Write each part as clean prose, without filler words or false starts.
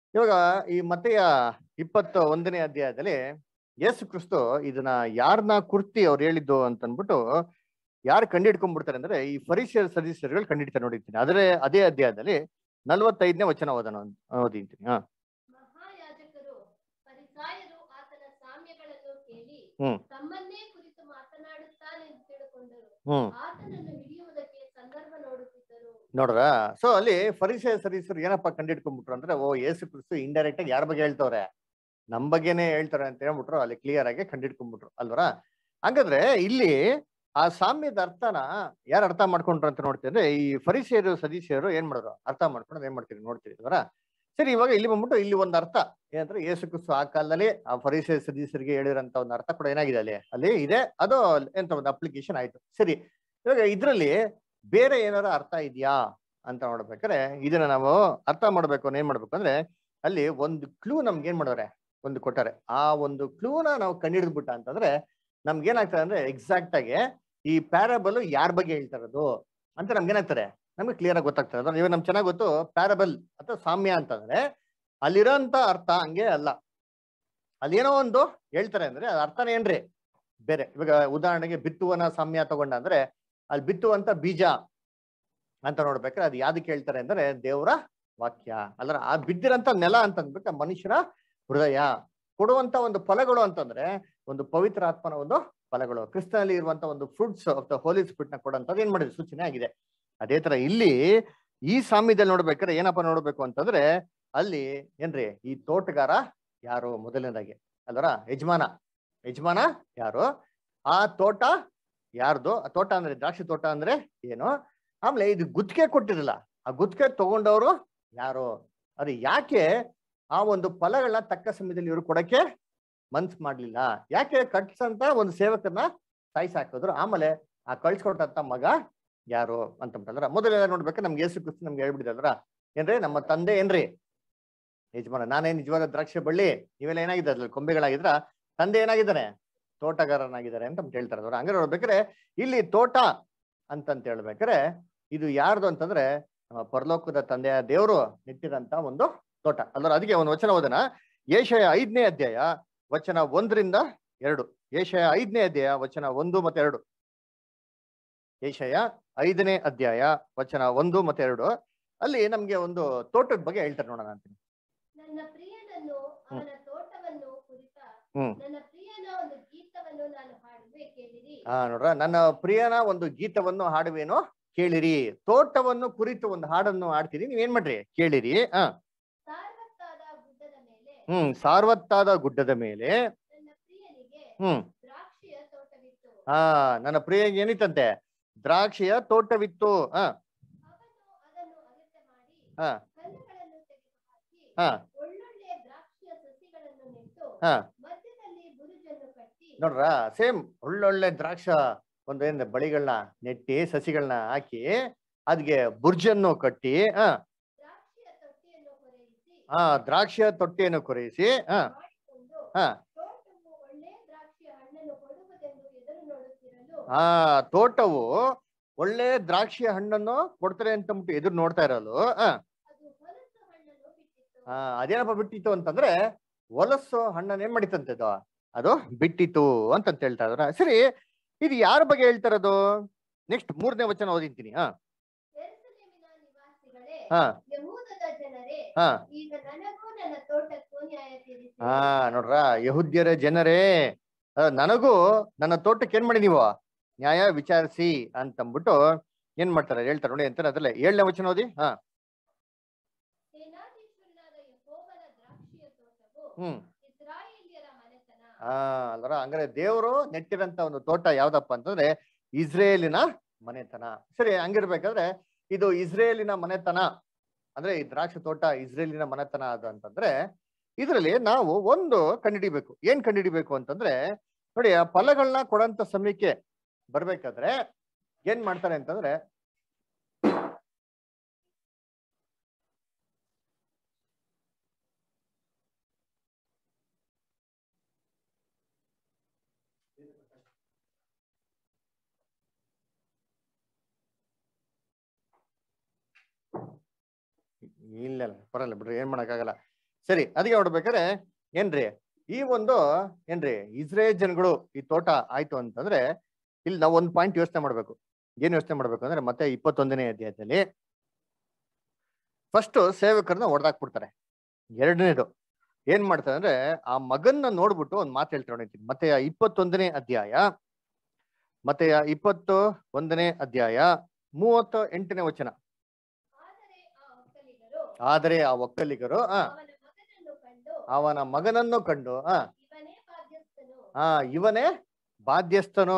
ಇವಾಗ ಈ ಮತ್ತೆಯ 21ನೇ ಅಧ್ಯಾಯದಲ್ಲಿ ಯೇಸು ಕ್ರಿಸ್ತು ಇದನ್ನ ಯಾರನ್ನ ಕುರ್ತಿ ಅವ್ರು ಹೇಳಿದ್ದು ಅಂತ ಅಂದ್ಬಿಟ್ಟು ಯಾರು ಕಂಡಿಡ್ಕೊಂಡ್ಬಿಡ್ತಾರೆ ಅಂದ್ರೆ ಈ ಫರಿಸಿಯರ್ ಸದಸ್ಯರುಗಳು ಕಂಡಿಡ್ತಾರೆ ನೋಡಿರ್ತೀನಿ. ಆದ್ರೆ ಅದೇ ಅಧ್ಯಾಯದಲ್ಲಿ 45ನೇ ವಚನ ಓದಿಂತೀನಿ. ಮಹಾಯಾಜಕರು ಫರಿಸಾಯರು ಆತನ ಸಾಮ್ಯಗಳನ್ನು ಕೇಳಿ ಹ್ಮ್ ತಮ್ಮನ್ನೇ ಕುರಿತು ಮಾತನಾಡುತ್ತಾನೆಂದು ತಿಳುಕೊಂಡರು. ಹ್ಮ್ ಆತನನ್ನು ಹಿಡಿಯುವುದಕ್ಕೆ ಸಂದರ್ಭ ನೋಡುತ್ತಿದ್ದರು. ನೋಡ್ರ. ಸೊ ಅಲ್ಲಿ ಫರಿಸಿಯರ್ ಸದಸ್ಯರು ಏನಪ್ಪ ಕಂಡಿಡ್ಕೊಂಡ್ಬಿಟ್ರು ಅಂದ್ರೆ, ಓ ಯೇಸು ಕ್ರಿಸ್ತು ಇಂಡೈರೆಕ್ಟ್ ಆಗಿ ಯಾರ ಬಗ್ಗೆ ಹೇಳ್ತವ್ರೆ, ನಮ್ ಬಗ್ಗೆನೇ ಹೇಳ್ತಾರೆ ಅಂತ ಹೇಳ್ಬಿಟ್ರು. ಅಲ್ಲಿ ಕ್ಲಿಯರ್ ಆಗಿ ಕಂಡಿಡ್ಕೊಂಡ್ಬಿಟ್ರು ಅಲ್ವರ. ಹಂಗಾದ್ರೆ ಇಲ್ಲಿ ಆ ಸಾಮ್ಯದ ಅರ್ಥನ ಯಾರು ಅರ್ಥ ಮಾಡ್ಕೊಂಡ್ರು ಅಂತ ನೋಡ್ತಿದ್ರೆ, ಈ ಫರಿಸಿಯರು ಸದಸ್ಯರು ಏನ್ ಮಾಡಿದ್ರು ಅರ್ಥ ಮಾಡ್ಕೊಂಡು ಏನ್ ಮಾಡ್ತೀರಿ ನೋಡ್ತೀರಿ ಅಲ್ವರ. ಸರಿ, ಇವಾಗ ಇಲ್ಲಿ ಬಂದ್ಬಿಟ್ಟು ಇಲ್ಲಿ ಒಂದು ಅರ್ಥ ಏನಂದ್ರೆ, ಯೇಸು ಕ್ರಿಸ್ತು ಆ ಕಾಲದಲ್ಲಿ ಆ ಫರಿಸಿಯರ್ ಸದಸ್ಯರಿಗೆ ಹೇಳಿರಂತ ಒಂದು ಅರ್ಥ ಕೂಡ ಏನಾಗಿದೆ ಅಲ್ಲಿ ಇದೆ. ಅದು ಎಂತ ಒಂದು ಅಪ್ಲಿಕೇಶನ್ ಆಯ್ತು. ಸರಿ, ಇವಾಗ ಇದ್ರಲ್ಲಿ ಬೇರೆ ಏನಾರ ಅರ್ಥ ಇದೆಯಾ ಅಂತ ನೋಡ್ಬೇಕಾದ್ರೆ, ಇದನ್ನ ನಾವು ಅರ್ಥ ಮಾಡ್ಬೇಕು ಏನ್ ಮಾಡ್ಬೇಕು ಅಂದ್ರೆ, ಅಲ್ಲಿ ಒಂದು ಕ್ಲೂ ನಮ್ಗೆ ಏನ್ ಮಾಡೋರೆ ಒಂದು ಕೊಟ್ಟಾರೆ. ಆ ಒಂದು ಕ್ಲೂನ ನಾವು ಕಂಡಿಡಿದ್ಬಿಟ್ಟ ಅಂತಂದ್ರೆ ನಮ್ಗೆ ಏನಾಗ್ತದೆ ಅಂದ್ರೆ, ಎಕ್ಸಾಕ್ಟ್ ಆಗಿ ಈ ಪ್ಯಾರಬಲ್ ಯಾರ ಬಗ್ಗೆ ಹೇಳ್ತಾರದು ಅಂತ ನಮ್ಗೆ ಏನಾಗ್ತದೆ, ನಮ್ಗೆ ಕ್ಲಿಯರ್ ಆಗಿ ಗೊತ್ತಾಗ್ತದೆ. ಅದ್ರ ಇವಾಗ ನಮ್ಗೆ ಚೆನ್ನಾಗಿ ಗೊತ್ತು ಪ್ಯಾರಬಲ್ ಅಥವಾ ಸಾಮ್ಯ ಅಂತಂದ್ರೆ ಅಲ್ಲಿರೋಂತ ಅರ್ಥ ಹಂಗೆ ಅಲ್ಲ, ಅಲ್ಲೇನೋ ಒಂದು ಹೇಳ್ತಾರೆ ಅಂದ್ರೆ ಅದ್ ಅರ್ಥನೇ ಏನ್ರಿ ಬೇರೆ. ಇವಾಗ ಉದಾಹರಣೆಗೆ ಬಿತ್ತುವನ ಸಾಮ್ಯ ತಗೊಂಡ ಅಂದ್ರೆ, ಅಲ್ಲಿ ಬಿತ್ತುವಂತ ಬೀಜ ಅಂತ ನೋಡ್ಬೇಕಾದ್ರೆ ಅದು ಯಾವ್ದಕ್ಕೆ ಹೇಳ್ತಾರೆ ಅಂದ್ರೆ ದೇವರ ವಾಕ್ಯ ಅಲ್ಲರ. ಆ ಬಿದ್ದಿರಂತ ನೆಲ ಅಂತ ಅಂದ್ಬಿಟ್ಟು ಮನುಷ್ಯರ ಹೃದಯ. ಕೊಡುವಂತ ಒಂದು ಫಲಗಳು ಅಂತಂದ್ರೆ ಒಂದು ಪವಿತ್ರ ಆತ್ಮನ ಒಂದು ಫಲಗಳು, ಕ್ರಿಸ್ತನಲ್ಲಿ ಇರುವಂತ ಒಂದು fruits of the holy spirit ನ ಕೊಡುವಂತದ್ದು ಏನ್ ಮಾಡಿದ್ರು ಸೂಚನೆ ಆಗಿದೆ. ಅದೇ ತರ ಇಲ್ಲಿ ಈ ಸಾಮ್ಯದಲ್ಲಿ ನೋಡ್ಬೇಕಾದ್ರೆ ಏನಪ್ಪಾ ನೋಡ್ಬೇಕು ಅಂತಂದ್ರೆ, ಅಲ್ಲಿ ಏನ್ರಿ ಈ ತೋಟಗಾರ ಯಾರು ಮೊದಲನೇದಾಗಿ ಅಲ್ವರ, ಯಜಮಾನ ಯಾರು, ಆ ತೋಟ ಯಾರ್ದು, ಆ ತೋಟ ಅಂದ್ರೆ ದ್ರಾಕ್ಷಿ ತೋಟ ಅಂದ್ರೆ ಏನು, ಆಮೇಲೆ ಇದು ಗುತ್ತಿಗೆ ಕೊಟ್ಟಿರಲ್ಲ, ಆ ಗುತ್ತಿಗೆ ತಗೊಂಡವರು ಯಾರು, ಅದು ಯಾಕೆ ಆ ಒಂದು ಫಲಗಳನ್ನ ತಕ್ಕ ಸಮಯದಲ್ಲಿ ಇವರು ಕೊಡಕ್ಕೆ ಮನ್ಸ್ ಮಾಡ್ಲಿಲ್ಲ, ಯಾಕೆ ಕಟ್ಸಂತ ಒಂದು ಸೇವಕರನ್ನ ಸಾಯಿಸಾಕಿದ್ರು, ಆಮೇಲೆ ಆ ಕಳ್ಸಿಕೊಟ್ಟಂತ ಮಗ ಯಾರು ಅಂತ ಬಿಟ್ಟಲ್ರ. ಮೊದಲೆಲ್ಲ ನೋಡ್ಬೇಕು ನಮ್ಗೆ ಯೇಸು ಕ್ರಿಸ್ತು ನಮ್ಗೆ ಹೇಳ್ಬಿಟ್ಟಿದಲ್ರ, ಏನ್ರಿ ನಮ್ಮ ತಂದೆ ಏನ್ರಿ ಯಜಮಾನ, ನಾನೇ ನಿಜವಾದ ದ್ರಾಕ್ಷಿ ಬಳ್ಳಿ, ನೀವೆಲ್ಲ ಏನಾಗಿದ್ದಾರೆ ಅದ್ರಲ್ಲಿ ಕೊಂಬೆಗಳಾಗಿದ್ರ, ತಂದೆ ಏನಾಗಿದ್ದಾನೆ ತೋಟಗಾರನಾಗಿದ್ದಾರೆ ಅಂತ ಹೇಳ್ತಾರೆ ಅವ್ರು. ಹಂಗಾರೆ ನೋಡ್ಬೇಕಾರೆ ಇಲ್ಲಿ ತೋಟ ಅಂತಂತ ಹೇಳ್ಬೇಕಾರೆ ಇದು ಯಾರ್ದು ಅಂತಂದ್ರೆ ನಮ್ಮ ಪರಲೋಕದ ತಂದೆಯ ದೇವರು ನೆಟ್ಟಿರಂತ ಒಂದು ತೋಟ ಅಲ್ರ. ಅದಕ್ಕೆ ಒಂದು ವಚನ ಓದನ, ಯೆಶಾಯ 5ನೇ ಅಧ್ಯಾಯ ವಚನ 1-2. ಯೆಶಾಯ 5ನೇ ಅಧ್ಯಾಯ ವಚನ 1 ಮತ್ತು 2. ಯೆಶಾಯ 5ನೇ ಅಧ್ಯಾಯ ವಚನ 1 ಮತ್ತು 2 ಅಲ್ಲಿ ನಮ್ಗೆ ಒಂದು ತೋಟದ ಬಗ್ಗೆ ಹೇಳ್ತಾರೆ ನೋಡೋಣ ಅಂತೀನಿ. ನನ್ನ ಪ್ರಿಯನನ್ನು ಅವನ ತೋಟವನ್ನು ಕುರಿತ ನನ್ನ ಪ್ರಿಯನ ಒಂದು ಗೀತವನ್ನು ನಾನು ಹಾಡುವೆ ಕೇಳಿರಿ. ನೋಡ್ರ, ನನ್ನ ಪ್ರಿಯನ ಒಂದು ಗೀತವನ್ನು ಹಾಡುವೇನೋ ಕೇಳಿರಿ. ತೋಟವನ್ನು ಕುರಿತು ಒಂದು ಹಾಡನ್ನು ಹಾಡ್ತೀರಿ, ನೀವೇನ್ ಮಾಡ್ರಿ ಕೇಳಿರಿ. ಸಾರ್ವತ್ತಾದ ಗುಡ್ಡದ ಮೇಲೆ ಸಾರ್ವತ್ತಾದ ಗುಡ್ಡದ ಮೇಲೆ ನನ್ನ ಪ್ರಿಯನಿಗೆ ದ್ರಾಕ್ಷಿಯ ತೋಟವಿತ್ತು. ನನ್ನ ಪ್ರಿಯನಿಗೆ ಏನಿತ್ತಂತೆ ದ್ರಾಕ್ಷಿಯ ತೋಟವಿತ್ತು. ಅವನು ಅದನ್ನು ಅಗತ್ಯ ಮಾಡಿ ಕಲ್ಲುಗಳನ್ನು ತೆಗೆದುಹಾಕಿ ಒಳ್ಳೊಳ್ಳೆ ದ್ರಾಕ್ಷಿಯ ಸಸಿಗಳನ್ನು ನೆಟ್ಟು ಮಧ್ಯದಲ್ಲಿ ಬುರುಜನ್ನು ಕಟ್ಟಿ. ನೋಡ್ರ, ಸೇಮ್ ಒಳ್ಳೊಳ್ಳೆ ದ್ರಾಕ್ಷ ಒಂದು ಏನ್ ಬಳಿಗಳನ್ನ ನೆಟ್ಟಿ ಸಸಿಗಳನ್ನ ಹಾಕಿ ಅದ್ಗೆ ಬುರ್ಜನ್ನು ಕಟ್ಟಿ ದ್ರಾಕ್ಷಿಯ ತೊಟ್ಟಿಯನ್ನು ಕೊರೆಯಿಸಿ ತೋಟವು ಒಳ್ಳೆ ದ್ರಾಕ್ಷಿಯ ಹಣ್ಣನ್ನು ಕೊಡ್ತಾರೆ ಅಂತ ಎದುರು ನೋಡ್ತಾ ಇರಲು ಅದೇನಪ್ಪ ಬಿಟ್ಟಿತ್ತು ಅಂತಂದ್ರೆ ಹೊಲಸು ಹಣ್ಣನ್ನ ಏನ್ ಮಾಡಿತಂತೆ ಅದು ಬಿಟ್ಟಿತ್ತು ಅಂತ ಹೇಳ್ತಾ ಇದ್ರ. ಸರಿ, ಇದು ಯಾರ ಬಗ್ಗೆ ಹೇಳ್ತಾರದು? ನೆಕ್ಸ್ಟ್ 3ನೇ ವಚನ ಓದಿಂತೀನಿ. ನೋಡ್ರ, ಯಹೂದ್ಯರ ಜನರೇ ನನಗೂ ನನ್ನ ತೋಟಕ್ಕೆ ಏನ್ ಮಾಡಿ ನೀವು ನ್ಯಾಯ ವಿಚಾರಿಸಿ ಅಂತಂದ್ಬಿಟ್ಟು ಏನ್ ಮಾಡ್ತಾರೆ ಹೇಳ್ತಾರೆ ನೋಡಿ ಅಂತಾರೆ. ಅದ್ರಲ್ಲೇ 7ನೇ ವಚನ ಓದಿ. ಅಲ್ವರ, ಹಂಗಾರೆ ದೇವರು ನೆಟ್ಟಿರಂತ ಒಂದು ತೋಟ ಯಾವ್ದಪ್ಪ ಅಂತಂದ್ರೆ ಇಸ್ರೇಲಿನ ಮನೆತನ. ಸರಿ, ಹಂಗಿರ್ಬೇಕಾದ್ರೆ ಇದು ಇಸ್ರೇಲಿನ ಮನೆತನ ಅಂದ್ರೆ ಈ ದ್ರಾಕ್ಷಿ ತೋಟ ಇಸ್ರೇಲಿನ ಮನೆತನ ಅದು ಅಂತಂದ್ರೆ ಇದ್ರಲ್ಲಿ ನಾವು ಒಂದು ಕಂಡುಹಿಡಿಬೇಕು. ಏನ್ ಕಂಡುಹಿಡಿಬೇಕು ಅಂತಂದ್ರೆ ನೋಡಿ, ಆ ಫಲಗಳನ್ನ ಕೊಡಂತ ಸಮಯಕ್ಕೆ ಬರ್ಬೇಕಾದ್ರೆ ಏನ್ ಮಾಡ್ತಾರೆ ಅಂತಂದ್ರೆ ಇಲ್ಲ ಬರಲ್ಲ ಬಿಡ್ರಿ, ಏನ್ ಮಾಡಕ್ಕಾಗಲ್ಲ. ಸರಿ, ಅದಕ್ಕೆ ನೋಡ್ಬೇಕಾದ್ರೆ ಏನ್ರಿ ಈ ಒಂದು ಏನ್ರಿ ಇಸ್ರೇಲ್ ಜನಗಳು ಈ ತೋಟ ಆಯ್ತು ಅಂತಂದ್ರೆ ಇಲ್ಲಿ ನಾವು ಒಂದು ಪಾಯಿಂಟ್ ಯೋಚನೆ ಮಾಡ್ಬೇಕು. ಏನ್ ಯೋಚನೆ ಮಾಡ್ಬೇಕು ಅಂದ್ರೆ ಮತ್ತೆ 21ನೇ ಅಧ್ಯಾಯದಲ್ಲಿ ಫಸ್ಟ್ ಸೇವಕರನ್ನ ಹೊಡೆದಾಕ್ಬಿಡ್ತಾರೆ. ಎರಡನೇದು ಏನ್ ಮಾಡ್ತಾರೆ ಅಂದ್ರೆ ಆ ಮಗನ್ನ ನೋಡ್ಬಿಟ್ಟು ಒಂದ್ ಮಾತು ಹೇಳ್ತಾರೆ. ಮತ್ತೆ 21ನೇ ಅಧ್ಯಾಯ, ಮತ್ತೆ 21ನೇ ಅಧ್ಯಾಯ 38ನೇ ವಚನ. ಆದರೆ ಆ ಒಕ್ಕಲಿಗರು ಅವನ ಮಗನನ್ನು ಕಂಡು ಇವನೇ ಬಾಧ್ಯಸ್ಥನು,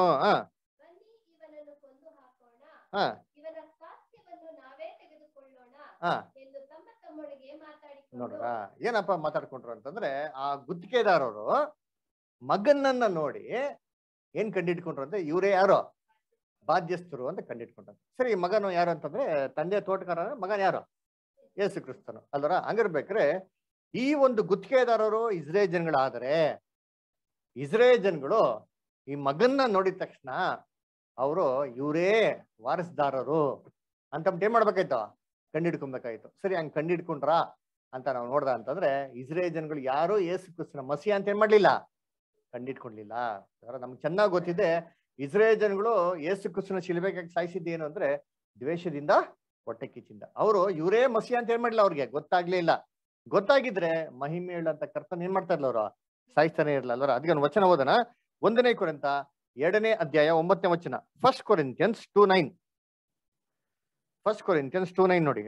ನೋಡ್ರ ಏನಪ್ಪ ಮಾತಾಡ್ಕೊಂಡ್ರು ಅಂತಂದ್ರೆ ಆ ಗುತ್ತಿಗೆದಾರರು ಮಗನನ್ನ ನೋಡಿ ಏನ್ ಕಂಡಿಡ್ಕೊಂಡ್ರು ಅಂದ್ರೆ ಇವರೇ ಯಾರು ಬಾಧ್ಯಸ್ಥರು ಅಂತ ಕಂಡಿಡ್ಕೊಂಡ್ರು. ಸರಿ, ಮಗನು ಯಾರು ಅಂತಂದ್ರೆ ತಂದೆ ತೋಟಗಾರ, ಮಗನ ಯಾರು ಯೇಸು ಕ್ರಿಸ್ತನು ಅಲ್ವರ. ಹಂಗಿರ್ಬೇಕ್ರೆ ಈ ಒಂದು ಗುತ್ತಿಗೆದಾರರು ಇಸ್ರೇಲ್ ಜನಗಳಾದರೆ ಇಸ್ರೇಲ್ ಜನಗಳು ಈ ಮಗನ್ನ ನೋಡಿದ ತಕ್ಷಣ ಅವರು ಇವರೇ ವಾರಸ್ದಾರರು ಅಂತ ಏನ್ ಮಾಡ್ಬೇಕಾಯ್ತು, ಕಂಡಿಡ್ಕೊಬೇಕಾಯ್ತು. ಸರಿ, ಹಂಗ್ ಕಂಡಿಡ್ಕೊಂಡ್ರ ಅಂತ ನಾವು ನೋಡ್ದ ಅಂತಂದ್ರೆ ಇಸ್ರೇಲ್ ಜನಗಳು ಯಾರು ಯೇಸು ಕ್ರಿಸ್ತನ ಮಸಿಹ ಅಂತ ಏನ್ ಮಾಡ್ಲಿಲ್ಲ, ಕಂಡಿಡ್ಕೊಳ್ಲಿಲ್ಲ. ನಮ್ಗೆ ಚೆನ್ನಾಗಿ ಗೊತ್ತಿದೆ ಇಸ್ರೇಲ್ ಜನಗಳು ಯೇಸು ಕ್ರಿಸ್ತನ ಶಿಲುಬೆಗೆ ಸಾಯಿಸಿದ್ದೇನು ಅಂದ್ರೆ ದ್ವೇಷದಿಂದ, ಹೊಟ್ಟೆ ಕಿಚ್ಚಿಂದ. ಅವರು ಇವರೇ ಮಸಿಹ ಅಂತ ಏನ್ ಮಾಡ್ಲಿಲ್ಲ, ಅವ್ರಿಗೆ ಗೊತ್ತಾಗ್ಲೇ ಇಲ್ಲ. ಗೊತ್ತಾಗಿದ್ರೆ ಮಹಿಮೆ ಅಂತ ಕರ್ತನ ಏನ್ ಮಾಡ್ತಾ ಇರ್ಲ ಅವರು, ಸಾಯಿಸ್ತಾನೆ ಇರಲ್ಲ ಅಲ್ವರ. ಅದಕ್ಕೆ ಒಂದು ವಚನ ಓದೋಣ. 1ನೇ ಕೊರಿಂಥ 2ನೇ ಅಧ್ಯಾಯ 9ನೇ ವಚನ. 1 Corinthians 2:9. 1 Corinthians 2:9 ನೋಡಿ.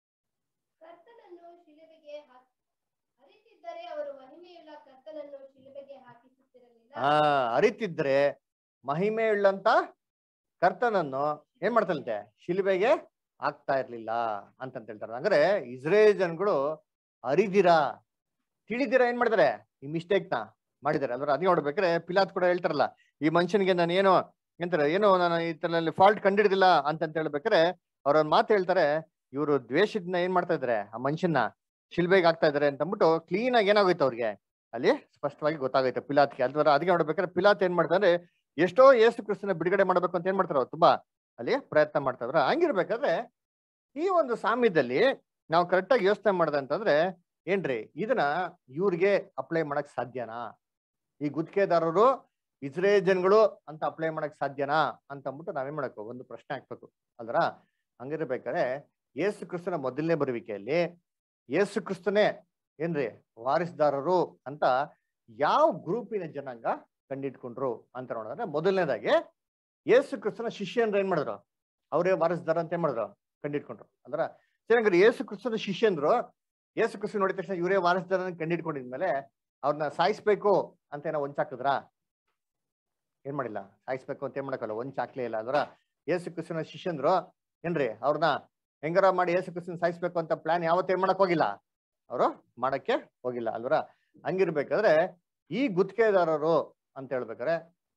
ಅರಿತಿದ್ರೆ ಮಹಿಮೆಯುಳ್ಳಂತ ಕರ್ತನನ್ನು ಏನ್ ಮಾಡ್ತಂತೆ, ಶಿಲುಬೆಗೆ ಆಗ್ತಾ ಇರ್ಲಿಲ್ಲ ಅಂತ ಹೇಳ್ತಾರೆ. ಅಂದ್ರೆ ಇಸ್ರೇಲ್ ಜನಗಳು ಅರಿದಿರಾ ತಿಳಿದಿರಾ ಏನ್ ಮಾಡ್ತಾರೆ, ಈ ಮಿಸ್ಟೇಕ್ ನ ಮಾಡಿದಾರೆ ಅಲ್ವ. ಅದೇ ನೋಡ್ಬೇಕ್ರೆ ಪಿಲಾತ್ ಕೂಡ ಹೇಳ್ತಾರಲ್ಲ, ಈ ಮನುಷ್ಯನಿಗೆ ನಾನು ಏನೋ ಎಂತಾರೆ ನಾನು ಈ ಫಾಲ್ಟ್ ಕಂಡಿಡ್ದಿಲ್ಲ ಅಂತ ಹೇಳ್ಬೇಕಾರೆ ಅವ್ರೊಂದ್ ಮಾತು ಹೇಳ್ತಾರೆ, ಇವರು ದ್ವೇಷದಿಂದ ಏನ್ ಮಾಡ್ತಾ ಇದಾರೆ, ಆ ಮನುಷ್ಯನ ಶಿಲ್ಬೆಗೆ ಆಗ್ತಾ ಇದಾರೆ ಅಂತ ಅಂದ್ಬಿಟ್ಟು ಕ್ಲೀನ್ ಆಗಿ ಏನಾಗೋಯ್ತು ಅವ್ರಿಗೆ ಅಲ್ಲಿ ಸ್ಪಷ್ಟವಾಗಿ ಗೊತ್ತಾಗೈತೆ ಪಿಲಾತ್ಗೆ ಅಲ್ವರ. ಅದಕ್ಕೆ ನೋಡ್ಬೇಕಾದ್ರೆ ಪಿಲಾತ್ ಏನ್ ಮಾಡ್ತಾರೆ, ಎಷ್ಟೋ ಯೇಸು ಕ್ರಿಸ್ತನ ಬಿಡುಗಡೆ ಮಾಡ್ಬೇಕು ಅಂತ ಏನ್ ಮಾಡ್ತಾರ ಅವ್ರು ತುಂಬಾ ಅಲ್ಲಿ ಪ್ರಯತ್ನ ಮಾಡ್ತಾರ. ಹಂಗಿರ್ಬೇಕಾದ್ರೆ ಈ ಒಂದು ಸಾಮ್ಯದಲ್ಲಿ ನಾವು ಕರೆಕ್ಟಾಗಿ ಯೋಚನೆ ಮಾಡ್ದೆ ಅಂತಂದ್ರೆ ಏನ್ರಿ ಇದನ್ನ ಇವ್ರಿಗೆ ಅಪ್ಲೈ ಮಾಡಕ್ ಸಾಧ್ಯನಾ, ಈ ಗುತ್ತಿಗೆದಾರರು ಇಸ್ರೇಲ್ ಜನಗಳು ಅಂತ ಅಪ್ಲೈ ಮಾಡಕ್ ಸಾಧ್ಯನಾ ಅಂತ ಅಂದ್ಬಿಟ್ಟು ನಾವೇನ್ ಮಾಡಬೇಕು, ಒಂದು ಪ್ರಶ್ನೆ ಹಾಕ್ಬೇಕು ಅಲ್ರ. ಹಂಗಿರ್ಬೇಕಾದ್ರೆ ಯೇಸು ಕ್ರಿಸ್ತನ ಮೊದಲನೇ ಬರುವಿಕೆಯಲ್ಲಿ ಯೇಸು ಕ್ರಿಸ್ತನೇ ಏನ್ರಿ ವಾರಿಸ್ದಾರರು ಅಂತ ಯಾವ ಗ್ರೂಪಿನ ಜನಾಂಗ ಕಂಡಿಡ್ಕೊಂಡ್ರು ಅಂತ ನೋಡಿದ್ರೆ ಮೊದಲನೇದಾಗಿ ಯೇಸು ಕ್ರಿಸ್ತನ ಶಿಷ್ಯನ್ರು ಏನ್ ಮಾಡಿದ್ರು, ಅವರೇ ವಾರಿಸ್ದಾರ ಅಂತ ಏನ್ ಮಾಡಿದ್ರು, ಕಂಡಿಡ್ಕೊಂಡ್ರು ಅಂದ್ರ. ಸರಿ, ಯೇಸು ಕ್ರಿಸ್ತನ ಶಿಷ್ಯನ್ರು ಯೇಸು ಕ್ರಿಸ್ತ ನೋಡಿದ ತಕ್ಷಣ ಇವರೇ ವಾರಿಸ್ದಾರ ಕಂಡಿಡ್ಕೊಂಡಿದ್ಮೇಲೆ ಅವ್ರನ್ನ ಸಾಯಿಸ್ಬೇಕು ಅಂತ ಏನೋ ಒಂಚಾಕಿದ್ರ, ಏನ್ ಮಾಡಿಲ್ಲ, ಸಾಯಿಸ್ಬೇಕು ಅಂತ ಏನ್ ಮಾಡಕ್ಕಲ್ಲ, ಒಂಚಾಕ್ಲೇ ಇಲ್ಲ ಅಲ್ವರ. ಯೇಸು ಕ್ರಿಸ್ತನ ಶಿಷ್ಯನ್ರು ಏನ್ರಿ ಅವ್ರನ್ನ ಹೆಂಗಾರ ಮಾಡಿ ಯೇಸು ಕ್ರಿಸ್ತನ ಸಾಯಿಸ್ಬೇಕು ಅಂತ ಪ್ಲಾನ್ ಯಾವತ್ತೂ ಏನ್ ಮಾಡಕ್ ಹೋಗಿಲ್ಲ, ಅವರು ಮಾಡಕ್ಕೆ ಹೋಗಿಲ್ಲ ಅಲ್ವರ. ಹಂಗಿರ್ಬೇಕಾದ್ರೆ ಈ ಗುತ್ತಿಗೆದಾರರು ಅಂತ ಹೇಳ್ಬೇಕಾರೆ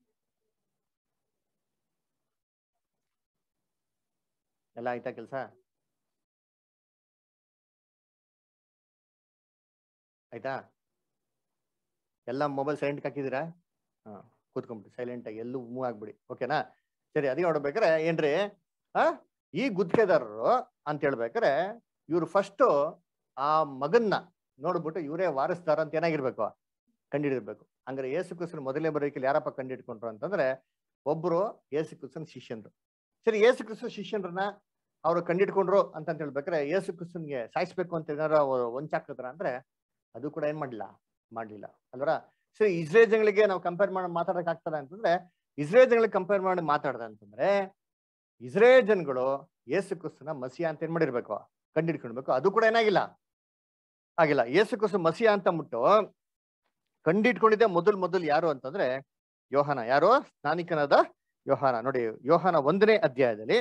ಎಲ್ಲ ಆಯ್ತಾ ಕೆಲ್ಸ ಆಯ್ತಾ, ಎಲ್ಲ ಮೊಬೈಲ್ ಸೈಲೆಂಟ್ ಹಾಕಿದಿರಾ, ಕೂತ್ಕೊಂಡ್ಬಿಡಿ ಸೈಲೆಂಟ್ ಆಗಿ, ಎಲ್ಲೂ ಮೂವ್ ಆಗ್ಬಿಡಿ, ಓಕೆನಾ. ಸರಿ, ಅದಕ್ಕೆ ನೋಡ್ಬೇಕಾರೆ ಏನ್ರಿ ಈ ಗುತ್ತಿಗೆದಾರರು ಅಂತ ಹೇಳ್ಬೇಕಾರೆ ಇವ್ರು ಫಸ್ಟ್ ಆ ಮಗನ್ನ ನೋಡ್ಬಿಟ್ಟು ಇವರೇ ವಾರಿಸ್ದಾರ ಅಂತ ಏನಾಗಿರ್ಬೇಕು, ಕಂಡಿಡಿರ್ಬೇಕು. ಹಂಗಾರೆ ಯೇಸು ಕ್ರಿಸ್ತನ ಮೊದಲನೇ ಬರೋಕೆ ಯಾರಪ್ಪ ಕಂಡಿಡ್ಕೊಂಡ್ರು ಅಂತಂದ್ರೆ ಒಬ್ರು ಯೇಸು ಕ್ರಿಸ್ತನ ಶಿಷ್ಯನ್ರು. ಸರಿ, ಯೇಸು ಕ್ರಿಸ್ತನ ಶಿಷ್ಯನ್ರನ್ನ ಅವ್ರು ಕಂಡಿಡ್ಕೊಂಡ್ರು ಅಂತ ಹೇಳ್ಬೇಕಾರೆ ಯೇಸು ಕ್ರಿಸ್ತನ್ಗೆ ಸಾಯಿಸ್ಬೇಕು ಅಂತ ಏನಾರ ಒಂಚಾಕಿದ್ರ ಅಂದ್ರೆ ಅದು ಕೂಡ ಏನ್ ಮಾಡ್ಲಿಲ್ಲ ಅಲ್ವರ. ಸರಿ, ಇಸ್ರೇಲ್ ಜನಗಳಿಗೆ ನಾವು ಕಂಪೇರ್ ಮಾಡಿ ಮಾತಾಡಕ್ ಆಗ್ತದ ಅಂತಂದ್ರೆ ಇಸ್ರೇಲ್ ಜನಗಳಿಗೆ ಕಂಪೇರ್ ಮಾಡಿ ಮಾತಾಡ್ದ ಅಂತಂದ್ರೆ ಇಸ್ರೇಲ್ ಜನಗಳು ಯೇಸು ಕ್ರಿಸ್ತನ ಮಸಿಹ ಅಂತ ಏನ್ ಮಾಡಿರ್ಬೇಕು, ಕಂಡಿಡ್ಕೊಳ್ಬೇಕು. ಅದು ಕೂಡ ಆಗಿಲ್ಲ. ಯೇಸು ಕ್ರಿಸ್ತ ಮಸಿಹ ಅಂತ ಅಂದ್ಬಿಟ್ಟು ಕಂಡಿಟ್ಕೊಂಡಿದ್ದೆ ಮೊದಲು ಯಾರು ಅಂತಂದ್ರೆ ಯೋಹಾನ. ಯಾರು? ಸ್ನಾನಿಕನಾದ ಯೋಹಾನ. ನೋಡಿ, ಯೋಹಾನ 1ನೇ ಅಧ್ಯಾಯದಲ್ಲಿ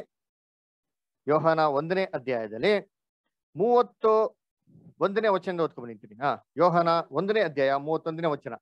31ನೇ ವಚನದಿಂದ ಓದ್ಕೊಂಡು ಬಂದಿದ್ದೀನಿ. ಯೋಹಾನ 1ನೇ ಅಧ್ಯಾಯ 31ನೇ ವಚನ.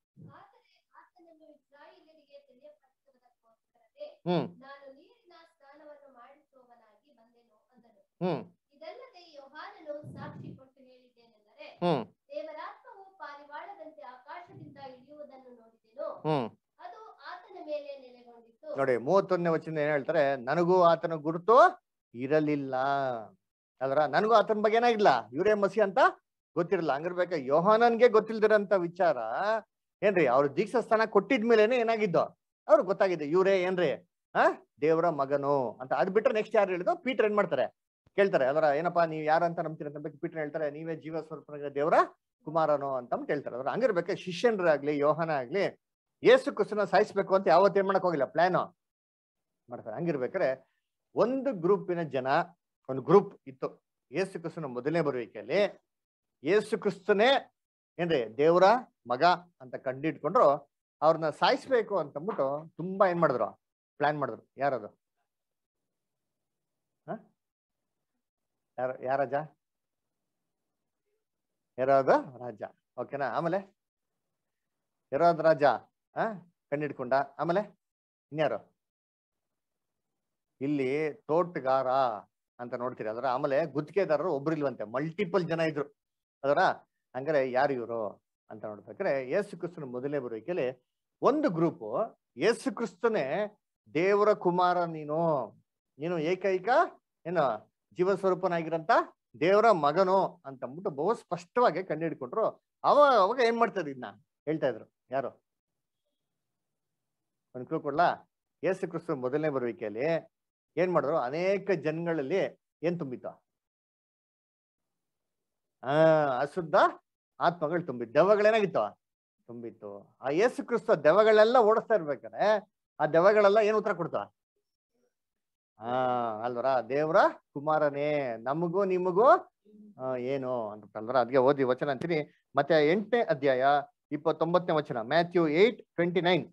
ದೇವರಾತ್ಮವು ಪಾರಿವಾಳದಂತೆ ಆಕಾಶದಿಂದ ಇಳಿಯುವುದನ್ನು ನೋಡಿದೆನು, ಅದು ಆತನ ಮೇಲೆ ನೆಲೆಗೊಂಡಿತು. ನೋಡಿ, 31ನೇ ವಚನ ಏನ್ ಹೇಳ್ತಾರೆ, ನನಗೂ ಆತನ ಗುರುತು ಇರಲಿಲ್ಲ ಅಲ್ರ. ನನಗೂ ಆತನ ಬಗ್ಗೆ ಏನಾಗಿಲ್ಲ, ಇವರೇ ಮಸಿ ಅಂತ ಗೊತ್ತಿರಲ್ಲ. ಹಂಗಿರ್ಬೇಕ ಯೋಹಾನನ್ಗೆ ಗೊತ್ತಿಲ್ದಿರಂತ ವಿಚಾರ ಏನ್ರಿ ಅವ್ರ ದೀಕ್ಷಾ ಸ್ಥಾನ ಕೊಟ್ಟಿದ್ಮೇಲೆನೆ ಏನಾಗಿದ್ದು ಅವ್ರಿಗೆ ಗೊತ್ತಾಗಿದೆ ಇವ್ರೇ ಏನ್ರಿ ದೇವರ ಮಗನು ಅಂತ. ಅದ್ ಬಿಟ್ರೆ ನೆಕ್ಸ್ಟ್ ಯಾರು ಹೇಳಿದ್ರು? ಪೀಟರ್ ಏನ್ ಮಾಡ್ತಾರೆ ಕೇಳ್ತಾರೆ, ಅದರ ಏನಪ್ಪಾ ನೀವ್ ಯಾರಂತ ನಂಬ್ತೀರ ಅಂತ ಪೀಟರ್ ಹೇಳ್ತಾರೆ, ನೀವೇ ಜೀವ ಸ್ವರೂಪನಾಗಿರೋ ದೇವರ ಕುಮಾರನು ಅಂತ ಹೇಳ್ತಾರೆ. ಅದ್ರ ಹಂಗಿರ್ಬೇಕು ಶಿಷ್ಯನ್ರಾಗ್ಲಿ ಯೋಹಾನ ಆಗ್ಲಿ ಯೇಸು ಕ್ರಿಸ್ತನ ಸಾಯಿಸ್ಬೇಕು ಅಂತ ಯಾವತ್ತೇ ಮಾಡಕ್ ಹೋಗಿಲ್ಲ, ಪ್ಲಾನ್ ಮಾಡ್ತಾರೆ. ಹಂಗಿರ್ಬೇಕಾರೆ ಒಂದು ಗ್ರೂಪಿನ ಜನ, ಒಂದು ಗ್ರೂಪ್ ಇತ್ತು ಯೇಸು ಕ್ರಿಸ್ತನ ಮೊದಲನೇ ಬರುವಿಕೆಯಲ್ಲಿ. ಯೇಸು ಕ್ರಿಸ್ತನೇ ಏನ್ರಿ ದೇವರ ಮಗ ಅಂತ ಕಂಡಿಡ್ಕೊಂಡ್ರು, ಅವ್ರನ್ನ ಸಾಯಿಸ್ಬೇಕು ಅಂತಂದ್ಬಿಟ್ಟು ತುಂಬಾ ಏನ್ ಮಾಡಿದ್ರು, ಪ್ಲಾನ್ ಮಾಡಿದ್ರು. ಯಾರದು? ಯಾರಾಜ? ಹೆರೋದ ರಾಜ. ಓಕೆನಾ? ಆಮೇಲೆ ಹೆರೋದ ರಾಜ ಕಂಡಿಡ್ಕೊಂಡ. ಆಮೇಲೆ ಇನ್ಯಾರು? ಇಲ್ಲಿ ತೋಟಗಾರ ಅಂತ ನೋಡ್ತೀರಿ ಅದರ. ಆಮೇಲೆ ಗುತ್ತಿಗೆದಾರರು ಒಬ್ರು ಇಲ್ವಂತೆ, ಮಲ್ಟಿಪಲ್ ಜನ ಇದ್ರು ಅದರ. ಹಂಗಾರೆ ಯಾರು ಇವರು ಅಂತ ನೋಡ್ಬೇಕಾದ್ರೆ ಯೇಸು ಕ್ರಿಸ್ತನ ಮೊದಲನೇ ಬರುವಿಕೆಯಲ್ಲಿ ಒಂದು ಗ್ರೂಪು ಯೇಸು ಕ್ರಿಸ್ತನೇ ದೇವರ ಕುಮಾರ, ನೀನು ಏಕೈಕ ಏನು ಜೀವ ಸ್ವರೂಪನಾಗಿರಂತ ದೇವರ ಮಗನು ಅಂತ ಅಂದ್ಬಿಟ್ಟು ಬಹು ಸ್ಪಷ್ಟವಾಗಿ ಕಂಡುಹಿಡ್ಕೊಂಡ್ರು. ಅವಾಗ ಏನ್ ಮಾಡ್ತಾರೆ ಇದನ್ನ ಹೇಳ್ತಾ ಇದ್ರು. ಯಾರು? ಒಂದು ಕ್ಲೂ ಕೊಡ್ಲಾ? ಯೇಸು ಕ್ರಿಸ್ತ ಮೊದಲನೇ ಬರುವಿಕೆಯಲ್ಲಿ ಏನ್ ಮಾಡಿದ್ರು? ಅನೇಕ ಜನಗಳಲ್ಲಿ ಏನ್ ತುಂಬಿತ್ತು? ಅಶುದ್ಧ ಆತ್ಮಗಳು ತುಂಬಿತ್ತು, ದೆವ್ವಗಳೇನಾಗಿತ್ತು ತುಂಬಿತ್ತು. ಆ ಯೇಸು ಕ್ರಿಸ್ತ ದೆವ್ವಗಳೆಲ್ಲ ಓಡಿಸ್ತಾ ಇರ್ಬೇಕಾದ್ರೆ ಆ ದೆವ್ವಗಳೆಲ್ಲ ಏನ್ ಉತ್ತರ ಕೊಡ್ತಾವ? ಅಲ್ವರ ದೇವ್ರ ಕುಮಾರನೇ, ನಮಗೂ ನಿಮಗೂ ಏನು ಅಂತ ಅಲ್ವರ. ಅದಕ್ಕೆ ಓದಿ ವಚನ ಅಂತೀನಿ. ಮತ್ತೆ 8ನೇ ಅಧ್ಯಾಯ 29ನೇ ವಚನ, ಮ್ಯಾಥ್ಯೂ 8:29.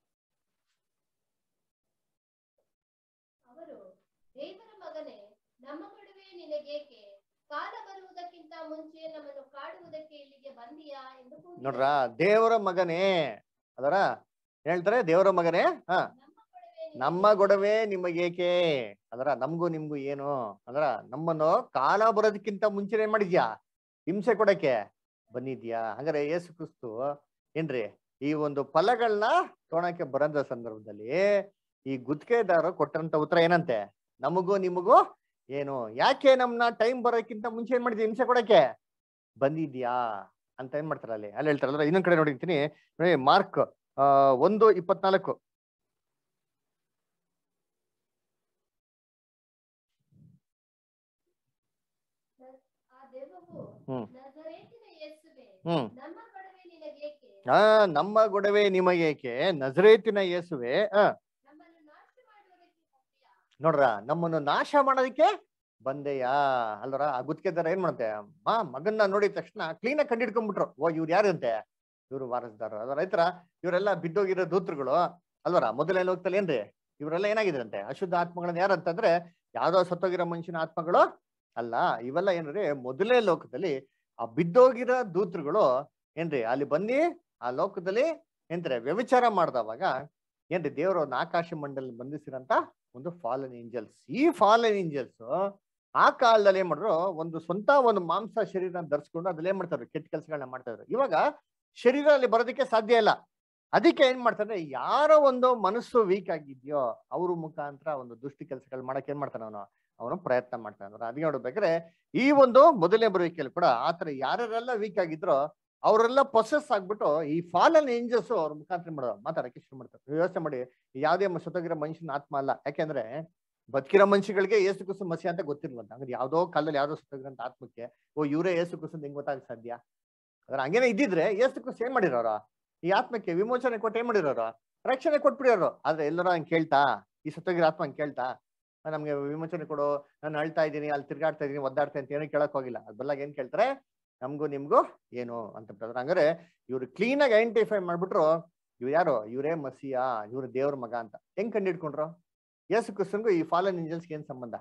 ಅವರು ದೇವರ ಮಗನೇ, ನಮ್ಮ ಕಡೆವೇ ನಿನಗೇಕೆ, ಕಾಲ ಬರುವುದಕ್ಕಿಂತ ಮುಂಚೆ ನಮ್ಮನ್ನು ಕಾಡುವುದಕ್ಕೆ ಇಲ್ಲಿಗೆ ಬಂದಿಯಾ ಎಂದು ಕೂಗಿದರು. ನೋಡ್ರ, ದೇವರ ಮಗನೇ ಅದರ ಹೇಳ್ತಾರೆ, ದೇವರ ಮಗನೇ ನಮ್ಮ ಗೊಡವೆ ನಿಮಗೇಕೆ ಅದರ, ನಮ್ಗೂ ನಿಮ್ಗೂ ಏನು ಅದರ, ನಮ್ಮನ್ನು ಕಾಲ ಬರೋದಕ್ಕಿಂತ ಮುಂಚೆ ಏನ್ ಮಾಡಿದ್ಯಾ? ಹಿಂಸೆ ಕೊಡಕ್ಕೆ ಬಂದಿದ್ಯಾ? ಹಂಗಾರೆ ಯೇಸು ಕ್ರಿಸ್ತು ಏನ್ರಿ ಈ ಒಂದು ಫಲಗಳನ್ನ ತೊಗೊಳಕ್ಕೆ ಬರಂತ ಸಂದರ್ಭದಲ್ಲಿ ಈ ಗುತ್ತಿಗೆದಾರ ಕೊಟ್ಟಂತ ಉತ್ತರ ಏನಂತೆ? ನಮಗೂ ನಿಮಗೂ ಏನು, ಯಾಕೆ ನಮ್ನ ಟೈಮ್ ಬರೋಕ್ಕಿಂತ ಮುಂಚೆ ಏನ್ ಮಾಡಿದ್ಯಾ? ಹಿಂಸೆ ಕೊಡಕ್ಕೆ ಬಂದಿದ್ಯಾ ಅಂತ ಏನ್ ಮಾಡ್ತಾರ ಅಲ್ಲಿ ಹೇಳ್ತಾರಲ್ಲ. ಇನ್ನೊಂದ್ ಕಡೆ ನೋಡಿರ್ತೀನಿ ನೋಡಿ, ಮಾರ್ಕ್ 1:24. ನಮ್ಮ ಗೊಡವೆ ನಿಮಗೇಕೆ, ನಜರೇತಿನ ಯೇಸುವೆ ನೋಡ್ರ, ನಮ್ಮನ್ನು ನಾಶ ಮಾಡೋದಕ್ಕೆ ಬಂದೆಯಾ ಅಲ್ವರ. ಆ ಗುತ್ತಿಗೆದಾರ ಏನ್ ಮಾಡುತ್ತೆ, ಮಗನ್ನ ನೋಡಿದ ತಕ್ಷಣ ಕ್ಲೀನ್ ಆಗಿ ಕಂಡಿಡ್ಕೊಂಡ್ಬಿಟ್ರು. ಇವ್ರು ಯಾರಂತೆ? ಇವ್ರು ವಾರಸ್ದಾರ ಅದರ. ರೈತರ ಇವರೆಲ್ಲ ಬಿದ್ದೋಗಿರೋ ದೂತರುಗಳು ಅಲ್ವರ. ಮೊದಲನೇ ಲೋಕದಲ್ಲಿ ಏನ್ರಿ ಇವರೆಲ್ಲ ಏನಾಗಿದ್ರಂತೆ? ಅಶುದ್ಧ ಆತ್ಮಗಳನ್ನ ಯಾರಂತಂದ್ರೆ ಯಾವ್ದೋ ಸತ್ತೋಗಿರೋ ಮನುಷ್ಯನ ಆತ್ಮಗಳು ಅಲ್ಲ, ಇವೆಲ್ಲ ಏನ್ರಿ ಮೊದಲನೇ ಲೋಕದಲ್ಲಿ ಆ ಬಿದ್ದೋಗಿರೋ ದೂತರುಗಳು ಏನ್ರಿ ಅಲ್ಲಿ ಬಂದು ಆ ಲೋಕದಲ್ಲಿ ಏನ್ರಿ ವ್ಯಭಿಚಾರ ಮಾಡ್ದವಾಗ ಏನ್ರಿ ದೇವರು ಒಂದು ಆಕಾಶ ಮಂಡಲ ಬಂಧಿಸಿರಂತ ಒಂದು ಫಾಲನ್ ಏಂಜಲ್ಸ್. ಈ ಫಾಲನ್ ಏಂಜಲ್ಸ್ ಆ ಕಾಲದಲ್ಲಿ ಏನ್ ಮಾಡಿದ್ರು, ಒಂದು ಸ್ವಂತ ಒಂದು ಮಾಂಸ ಶರೀರ ಧರಿಸ್ಕೊಂಡು ಅದ್ರಲ್ಲಿ ಏನ್ ಮಾಡ್ತಾರೆ, ಕೆಟ್ಟ ಕೆಲಸಗಳನ್ನ ಮಾಡ್ತಾ ಇದ್ರು. ಇವಾಗ ಶರೀರ ಅಲ್ಲಿ ಬರೋದಕ್ಕೆ ಸಾಧ್ಯ ಇಲ್ಲ. ಅದಕ್ಕೆ ಏನ್ ಮಾಡ್ತಾರೆ, ಯಾರೋ ಒಂದು ಮನಸ್ಸು ವೀಕ್ ಆಗಿದ್ಯೋ ಅವ್ರ ಮುಖಾಂತರ ಒಂದು ದುಷ್ಟಿ ಕೆಲಸಗಳು ಮಾಡಕ್ ಏನ್ ಮಾಡ್ತಾನೆ ಅವನು ಪ್ರಯತ್ನ ಮಾಡ್ತಾನೆ. ಅದಕ್ಕೆ ನೋಡ್ಬೇಕಾದ್ರೆ ಈ ಒಂದು ಮೊದಲನೇ ಬರುವಿಕೆಯಲ್ಲಿ ಕೂಡ ಆತರ ಯಾರೆಲ್ಲ ವೀಕ್ ಆಗಿದ್ರೋ ಅವರೆಲ್ಲ ಪೊಸೆಸ್ ಆಗ್ಬಿಟ್ಟು ಈ ಫಾಲನ್ ಏಂಜಲ್ಸ್ ಅವ್ರ ಮುಖಾಂತರ ಮಾತಾಡಕ್ಕೆ ಶುರು ಮಾಡ್ತಾರೆ. ಯೋಚನೆ ಮಾಡಿ, ಯಾವುದೇ ಸತ್ತೋಗಿರೋ ಮನುಷ್ಯನ ಆತ್ಮ ಅಲ್ಲ. ಯಾಕೆಂದ್ರೆ ಬದುಕಿರೋ ಮನುಷ್ಯಗಳಿಗೆ ಯೇಸು ಕ್ರಿಸ್ತ ಮಸಿ ಅಂತ ಗೊತ್ತಿರ್ಲಂತ. ಅಂದ್ರೆ ಯಾವ್ದೋ ಕಾಲದಲ್ಲಿ ಯಾವ್ದೋ ಸತ್ತೋಗಿರೋಂತ ಆತ್ಮಕ್ಕೆ ಇವರೇ ಯೇಸು ಕ್ರಿಸ್ತ ಹೆಂಗ್ ಗೊತ್ತಾಗ ಸಾಧ್ಯ? ಅದ್ರ ಹಂಗೇನೆ ಇದ್ದಿದ್ರೆ ಯೇಸು ಕ್ರಿಸ್ತ ಏನ್ ಮಾಡಿರೋರು? ಈ ಆತ್ಮಕ್ಕೆ ವಿಮೋಚನೆ ಕೊಟ್ಟು ಏನ್ ಮಾಡಿರೋರು? ರಕ್ಷಣೆ ಕೊಟ್ಬಿಡಿರೋರು. ಆದ್ರೆ ಎಲ್ಲರೂ ಹಂಗೆ ಕೇಳ್ತಾ, ಈ ಸತ್ತೋಗಿರೋ ಆತ್ಮ ಹಂಗೆ ಕೇಳ್ತಾ ನಮ್ಗೆ ವಿಮೋಚನೆ ಕೊಡು, ನಾನು ಅಳ್ತಾ ಇದ್ದೀನಿ, ಅಲ್ಲಿ ತಿರ್ಗಾಡ್ತಾ ಇದೀನಿ, ಒದ್ದಾಡ್ತಾ ಅಂತ ಏನೋ ಕೇಳಕ್ ಹೋಗಿಲ್ಲ. ಅದ್ ಬಲ್ಲಾಗ ಏನ್ ಕೇಳ್ತಾರೆ, ನಮ್ಗೂ ನಿಮ್ಗೂ ಏನು ಅಂತ. ಹಂಗಾರೆ ಇವ್ರು ಕ್ಲೀನ್ ಆಗಿ ಐಡೆಂಟಿಫೈ ಮಾಡ್ಬಿಟ್ರು, ಇವ್ರು ಯಾರು? ಇವರೇ ಮಸಿಯಾ, ಇವ್ರು ದೇವ್ರ ಮಗ ಅಂತ. ಹೆಂಗ್ ಕಂಡಿಡ್ಕೊಂಡ್ರು? ಯೇಸು ಕ್ರಿಸ್ತನ್ಗೂ ಈ ಫಾಲನ್ ಏಂಜಲ್ಸ್ಗೆ ಏನ್ ಸಂಬಂಧ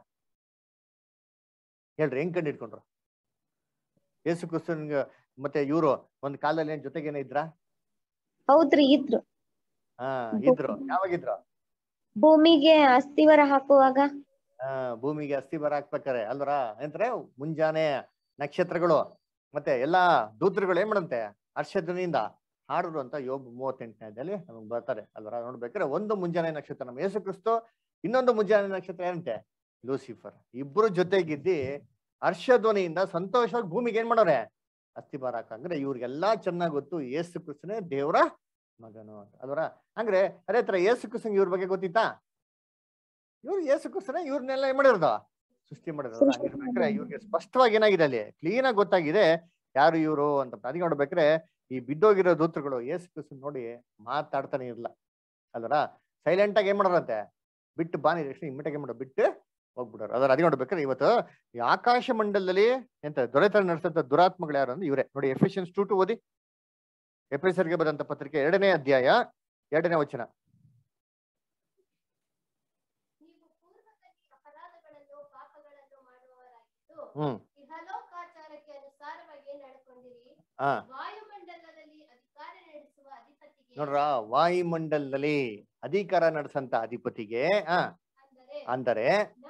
ಹೇಳ್ರಿ? ಹೆಂಗ್ ಕಂಡಿಡ್ಕೊಂಡ್ರು? ಯೇಸು ಕ್ರಿಸ್ತನ್ಗೆ ಮತ್ತೆ ಇವ್ರು ಒಂದ್ ಕಾಲದಲ್ಲಿ ಏನ್ ಜೊತೆಗೇನೆ ಇದ್ರ? ಹೌದ್ರಿ, ಇದ್ರು. ಇದ್ರು. ಯಾವಾಗಿದ್ರು? ಭೂಮಿಗೆ ಅಸ್ಥಿವಾರ ಹಾಕುವಾಗ. ಭೂಮಿಗೆ ಅಸ್ಥಿವಾರ ಹಾಕ್ಬೇಕಾರೆ ಅಲ್ವರ. ಅಂದ್ರೆ ಮುಂಜಾನೆ ನಕ್ಷತ್ರಗಳು ಮತ್ತೆ ಎಲ್ಲಾ ದೂತರುಗಳು ಏನ್ ಮಾಡಂತೆ ಹರ್ಷಧ್ವನಿಯಿಂದ ಹಾಡುದು ಅಂತ ಯೋಬ್ 38ನೇದಲ್ಲಿ ನಮಗ್ ಬರ್ತಾರೆ ಅಲ್ವರ. ನೋಡ್ಬೇಕಾದ್ರೆ ಒಂದು ಮುಂಜಾನೆ ನಕ್ಷತ್ರ ನಮ್ಮ ಯೇಸು ಕ್ರಿಸ್ತು, ಇನ್ನೊಂದು ಮುಂಜಾನೆ ನಕ್ಷತ್ರ ಏನಂತೆ ಲೂಸಿಫರ್. ಇಬ್ರು ಜೊತೆಗಿದ್ದಿ ಹರ್ಷಧ್ವನಿಯಿಂದ ಸಂತೋಷವಾಗಿ ಭೂಮಿಗೆ ಏನ್ ಮಾಡೋರೆ ಅಸ್ಥಿಭಾರ ಹಾಕಂದ್ರೆ ಇವ್ರಿಗೆಲ್ಲಾ ಚೆನ್ನಾಗ್ ಗೊತ್ತು ಯೇಸು ಕ್ರಿಸ್ತನೇ ದೇವರ ಮಗನು ಅಂತ ಅಲ್ವರ. ಅಂದ್ರೆ ಅದೇ ತರ ಯೇಸು ಕ್ರಿಸ್ತಂಗೆ ಇವ್ರ ಬಗ್ಗೆ ಗೊತ್ತಿತ್ತಾ? ಇವ್ರು ಯೇಸು ಕ್ರಿಸ್ತನೇ ಇವ್ರನ್ನೆಲ್ಲ ಏನ್ ಮಾಡಿರೋದು? ಸೃಷ್ಟಿ ಮಾಡಿರೋದು. ಹಂಗಿರ್ಬೇಕ್ರೆ ಇವ್ರಿಗೆ ಸ್ಪಷ್ಟವಾಗಿ ಏನಾಗಿದೆ ಅಲ್ಲಿ ಕ್ಲೀನ್ ಆಗಿ ಗೊತ್ತಾಗಿದೆ ಯಾರು ಇವರು ಅಂತ. ಅದಕ್ಕೆ ನೋಡ್ಬೇಕ್ರೆ ಈ ಬಿದ್ದೋಗಿರೋ ದೂತರುಗಳು ಯೇಸು ಕ್ರಿಸ್ತನ್ ನೋಡಿ ಮಾತಾಡ್ತಾನೆ ಇರಲ್ಲ ಅಲ್ವರ. ಸೈಲೆಂಟ್ ಆಗಿ ಏನ್ ಮಾಡೋರಂತೆ, ಬಿಟ್ಟು ಬಾನಿ ಇಮ್ಮಿಟಾಗಿ ಏನ್ ಮಾಡೋ ಬಿಟ್ಟು ಹೋಗ್ಬಿಡೋರು. ಅದರ ಅದೇ ನೋಡ್ಬೇಕಾದ್ರೆ ಇವತ್ತು ಈ ಆಕಾಶ ಮಂಡಲದಲ್ಲಿ ಎಂತ ದೊರೆತನ ನಡೆಸಂತ ದುರಾತ್ಮಗಳು ಯಾರು ಅಂದ್ರೆ ಇವರೇ ನೋಡಿ. ಎಫೆಸಿಯನ್ಸ್ 2:2 ಓದಿ. ಎಫೆಸರ್ಗೆ ಬರೆದಂತ ಪತ್ರಿಕೆ 2ನೇ ಅಧ್ಯಾಯ 2ನೇ ವಚನ. ನೀವು ಪೂರ್ವದಲ್ಲಿ ಅಪರಾಧಗಳನ್ನು ಪಾಪಗಳನ್ನು ಮಾಡುವವರಾಗಿದ್ದು ಇಹಲೋಕಾಚಾರಕ್ಕೆ ಅನುಸಾರವಾಗಿ ನಡ್ಕೊಂಡಿರಿ. ಹಾ ವಾಯುಮಂಡಲದಲ್ಲಿ ಅಧಿಕಾರ ನಡೆಸುವ ಅಧಿಪತಿಗೆ ನೋಡ್ರ, ವಾಯುಮಂಡಲದಲ್ಲಿ ಅಧಿಕಾರ ನಡೆಸಂತ ಅಧಿಪತಿಗೆ ಅಂದರೆ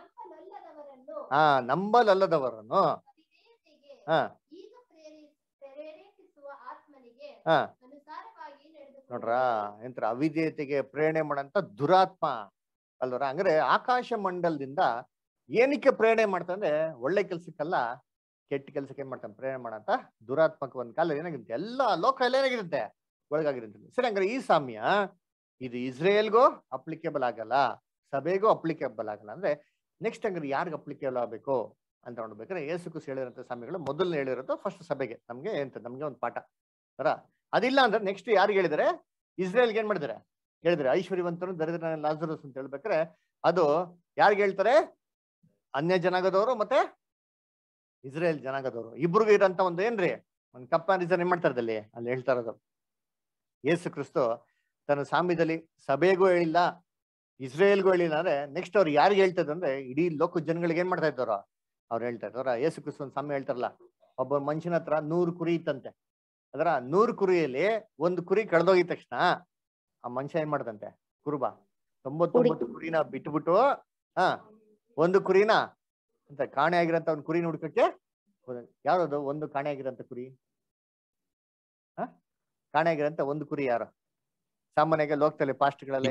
ನಂಬಲಲ್ಲದವರನ್ನು ಈಗ ಪ್ರೇರೇಪಿಸುವ ಆತ್ಮನಿಗೆ ಅನುಸಾರವಾಗಿ ನೋಡ್ರ ಎಂತ ಅವಿಧೇಯತೆಗೆ ಪ್ರೇರಣೆ ಮಾಡಂತ ದುರಾತ್ಮ ಅಲ್ವರ. ಅಂದ್ರೆ ಆಕಾಶ ಮಂಡಲದಿಂದ ಏನಕ್ಕೆ ಪ್ರೇರಣೆ ಮಾಡ್ತಂದ್ರೆ ಒಳ್ಳೆ ಕೆಲ್ಸಕ್ಕಲ್ಲ, ಕೆಟ್ಟ ಕೆಲ್ಸಕ್ಕೆ ಏನ್ ಮಾಡ್ತಾನೆ ಪ್ರೇರಣೆ ಮಾಡಂತ ದುರಾತ್ಮಕ ಒಂದ್ ಕಾಲ ಏನಾಗಿರುತ್ತೆ, ಎಲ್ಲ ಲೋಕ ಎಲ್ಲ ಏನಾಗಿರುತ್ತೆ ಒಳಗಾಗಿರುತ್ತೆ. ಸರಿ, ಹಂಗಾರೆ ಈ ಸಾಮ್ಯ ಇದು ಇಸ್ರೇಲ್ಗೂ ಅಪ್ಲಿಕೇಬಲ್ ಆಗಲ್ಲ, ಸಭೆಗೂ ಅಪ್ಲಿಕೇಬಲ್ ಆಗಲ್ಲ. ಅಂದ್ರೆ ನೆಕ್ಸ್ಟ್ ಹಂಗಾರೆ ಯಾರಿಗ ಅಪ್ಲಿಕೇಬಲ್ ಆಗ್ಬೇಕು ಅಂತ ನೋಡ್ಬೇಕಾದ್ರೆ ಯೇಸು ಕ್ರಿಸ್ತ ಹೇಳಿರೋಂಥ ಸಾಮ್ಯಗಳು ಮೊದಲು ಹೇಳಿರೋದು ಫಸ್ಟ್ ಸಭೆಗೆ, ನಮ್ಗೆ ನಮ್ಗೆ ಒಂದು ಪಾಠ ಅರ. ಅದಿಲ್ಲ ಅಂದ್ರೆ ನೆಕ್ಸ್ಟ್ ಯಾರಿಗೆ ಹೇಳಿದಾರೆ? ಇಸ್ರೇಲ್ಗೆ ಏನ್ ಮಾಡಿದಾರೆ ಹೇಳಿದ್ರೆ, ಐಶ್ವರ್ಯವಂತನು ದರಿದ್ರ ಲಾಜರಸ್ ಅಂತ ಹೇಳ್ಬೇಕಾರೆ ಅದು ಯಾರಿಗೆ ಹೇಳ್ತಾರೆ? ಅನ್ಯ ಜನಾಂಗದವರು ಮತ್ತೆ ಇಸ್ರೇಲ್ ಜನಾಂಗದವರು ಇಬ್ರಿಗೂ ಇರೋಂತ ಒಂದು ಏನ್ರಿ ಒಂದು ಕಂಪ್ಯಾರಿಸನ್ ಏನ್ ಮಾಡ್ತಾರೆ ಅಲ್ಲಿ ಹೇಳ್ತಾ ಇರೋದು. ಯೇಸು ಕ್ರಿಸ್ತು ತನ್ನ ಸಾಮ್ಯದಲ್ಲಿ ಸಭೆಗೂ ಹೇಳಿಲ್ಲ, ಇಸ್ರೇಲ್ಗೂ ಹೇಳಿಲ್ಲ. ಅಂದ್ರೆ ನೆಕ್ಸ್ಟ್ ಅವ್ರು ಯಾರಿಗೆ ಹೇಳ್ತದ ಅಂದ್ರೆ ಇಡೀ ಲೋಕ ಜನಗಳಿಗೆ ಏನ್ ಮಾಡ್ತಾ ಇದ್ದವ್ರು ಅವ್ರು ಹೇಳ್ತಾ ಇದ್ದವ್ರ. ಯೇಸು ಕ್ರಿಸ್ತು ಒಂದು ಸಾಮ್ಯ ಹೇಳ್ತಾರಲ್ಲ, ಒಬ್ಬ ಮನುಷ್ಯನ ಹತ್ರ 100 ಕುರಿ ಇತ್ತಂತೆ. ಅದರ 100 ಕುರಿಯಲ್ಲಿ ಒಂದು ಕುರಿ ಕಳೆದೋಗಿದ ತಕ್ಷಣ ಆ ಮನುಷ್ಯ ಏನ್ ಮಾಡ್ದಂತೆ, ಕುರುಬ 99 ಕುರಿನ ಬಿಟ್ಬಿಟ್ಟು ಒಂದು ಕುರಿನ ಅಂತ ಕಾಣೆ ಆಗಿರಂತ ಒಂದು ಕುರಿನ ಹುಡ್ಕಕ್ಕೆ. ಯಾವ್ದು ಒಂದು ಕಾಣೆ ಆಗಿರಂತ ಕುರಿ? ಕಾಣೆ ಆಗಿರಂತ ಒಂದು ಕುರಿ ಯಾರು? ಸಾಮಾನ್ಯವಾಗಿ ಲೋಕದಲ್ಲಿ ಪಾಸ್ಟ್ಗಳೆಲ್ಲ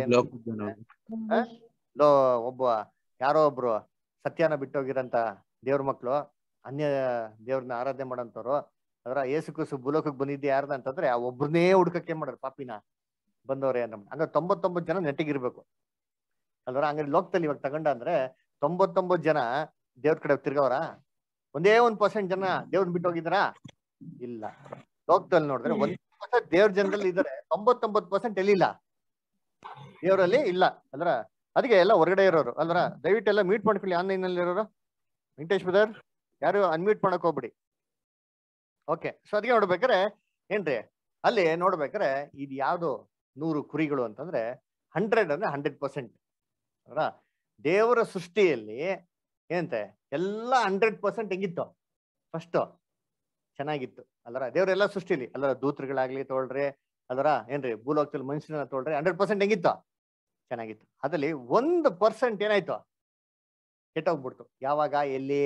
ಒಬ್ಬ ಯಾರೋ ಒಬ್ರು ಸತ್ಯನ ಬಿಟ್ಟೋಗಿರಂತ ದೇವ್ರ ಮಕ್ಳು, ಅನ್ಯ ದೇವ್ರನ್ನ ಆರಾಧನೆ ಮಾಡೋಂಥವ್ರು. ಅದರ ಯೇಸು ಕ್ರಿಸ್ತು ಭೂಲೋಕಕ್ಕೆ ಬಂದಿದ್ದೆ ಯಾರ್ದ ಅಂತಂದ್ರೆ ಆ ಒಬ್ರನ್ನೇ ಹುಡ್ಕಕ್ಕೆ ಮಾಡೋರು ಪಾಪಿನ ಬಂದವ್ರೆ ಅಂದ್ರೆ 99 ಜನ ನೆಟ್ಟಿಗಿರ್ಬೇಕು ಅಲ್ವರ. ಹಂಗಾರೆ ಲೋಕದಲ್ಲಿ ಇವಾಗ ತಗೊಂಡ ಅಂದ್ರೆ 99 ಜನ ದೇವ್ರ ಕಡೆ ತಿರ್ಗವ್ರ? ಒಂದೇ 1% ಜನ ದೇವ್ರನ್ನ ಬಿಟ್ಟು ಹೋಗಿದಾರಾ? ಇಲ್ಲ. ಲೋಕದಲ್ಲಿ ನೋಡಿದ್ರೆ 1% ದೇವ್ರ ಜನರಲ್ಲಿ ಇದಾರೆ, 99% ಎಲ್ಲಿಲ್ಲ, ದೇವರಲ್ಲಿ ಇಲ್ಲ ಅಲ್ರ. ಅದಕ್ಕೆ ಎಲ್ಲ ಹೊರಗಡೆ ಇರೋರು ಅಲ್ರ. ದಯವಿಟ್ಟು ಎಲ್ಲ ಮೀಟ್ ಮಾಡ್ಕೊಳ್ಳಿ ಆನ್ಲೈನ್ ನಲ್ಲಿ ಇರೋರು. ವೆಂಕಟೇಶ್ ಬ್ರದರ್ ಯಾರು ಅನ್ಮ್ಯೂಟ್ ಮಾಡಕ್ ಹೋಗ್ಬಿಡಿ. ಓಕೆ, ಸೊ ಅದಕ್ಕೆ ನೋಡ್ಬೇಕಾರೆ ಏನ್ರಿ ಅಲ್ಲಿ ನೋಡ್ಬೇಕಾರೆ ಇದು ಯಾವ್ದು 100 ಕುರಿಗಳು ಅಂತಂದ್ರೆ 100 ಅಂದ್ರೆ 100% ಅಲ್ರ. ದೇವರ ಸೃಷ್ಟಿಯಲ್ಲಿ ಏನಂತೆ ಎಲ್ಲ 100% ಹೆಂಗಿತ್ತು? ಫಸ್ಟ್ ಚೆನ್ನಾಗಿತ್ತು ಅಲ್ರ. ದೇವರೆಲ್ಲ ಸೃಷ್ಟಿಲಿ ಅಲ್ಲರ, ದೂತರುಗಳಾಗ್ಲಿ ತೊಗೊಳ್ರಿ ಅಲ್ರ, ಏನ್ರಿ ಭೂಲೋಕದಲ್ಲಿ ಮನುಷ್ಯನ ತೊಗೊಳ್ರಿ 100% ಹೆಂಗಿತ್ತು? ಚೆನ್ನಾಗಿತ್ತು. ಅದ್ರಲ್ಲಿ 1% ಏನಾಯ್ತು? ಕೆಟ್ಟೋಗ್ಬಿಡ್ತು. ಯಾವಾಗ? ಎಲ್ಲಿ?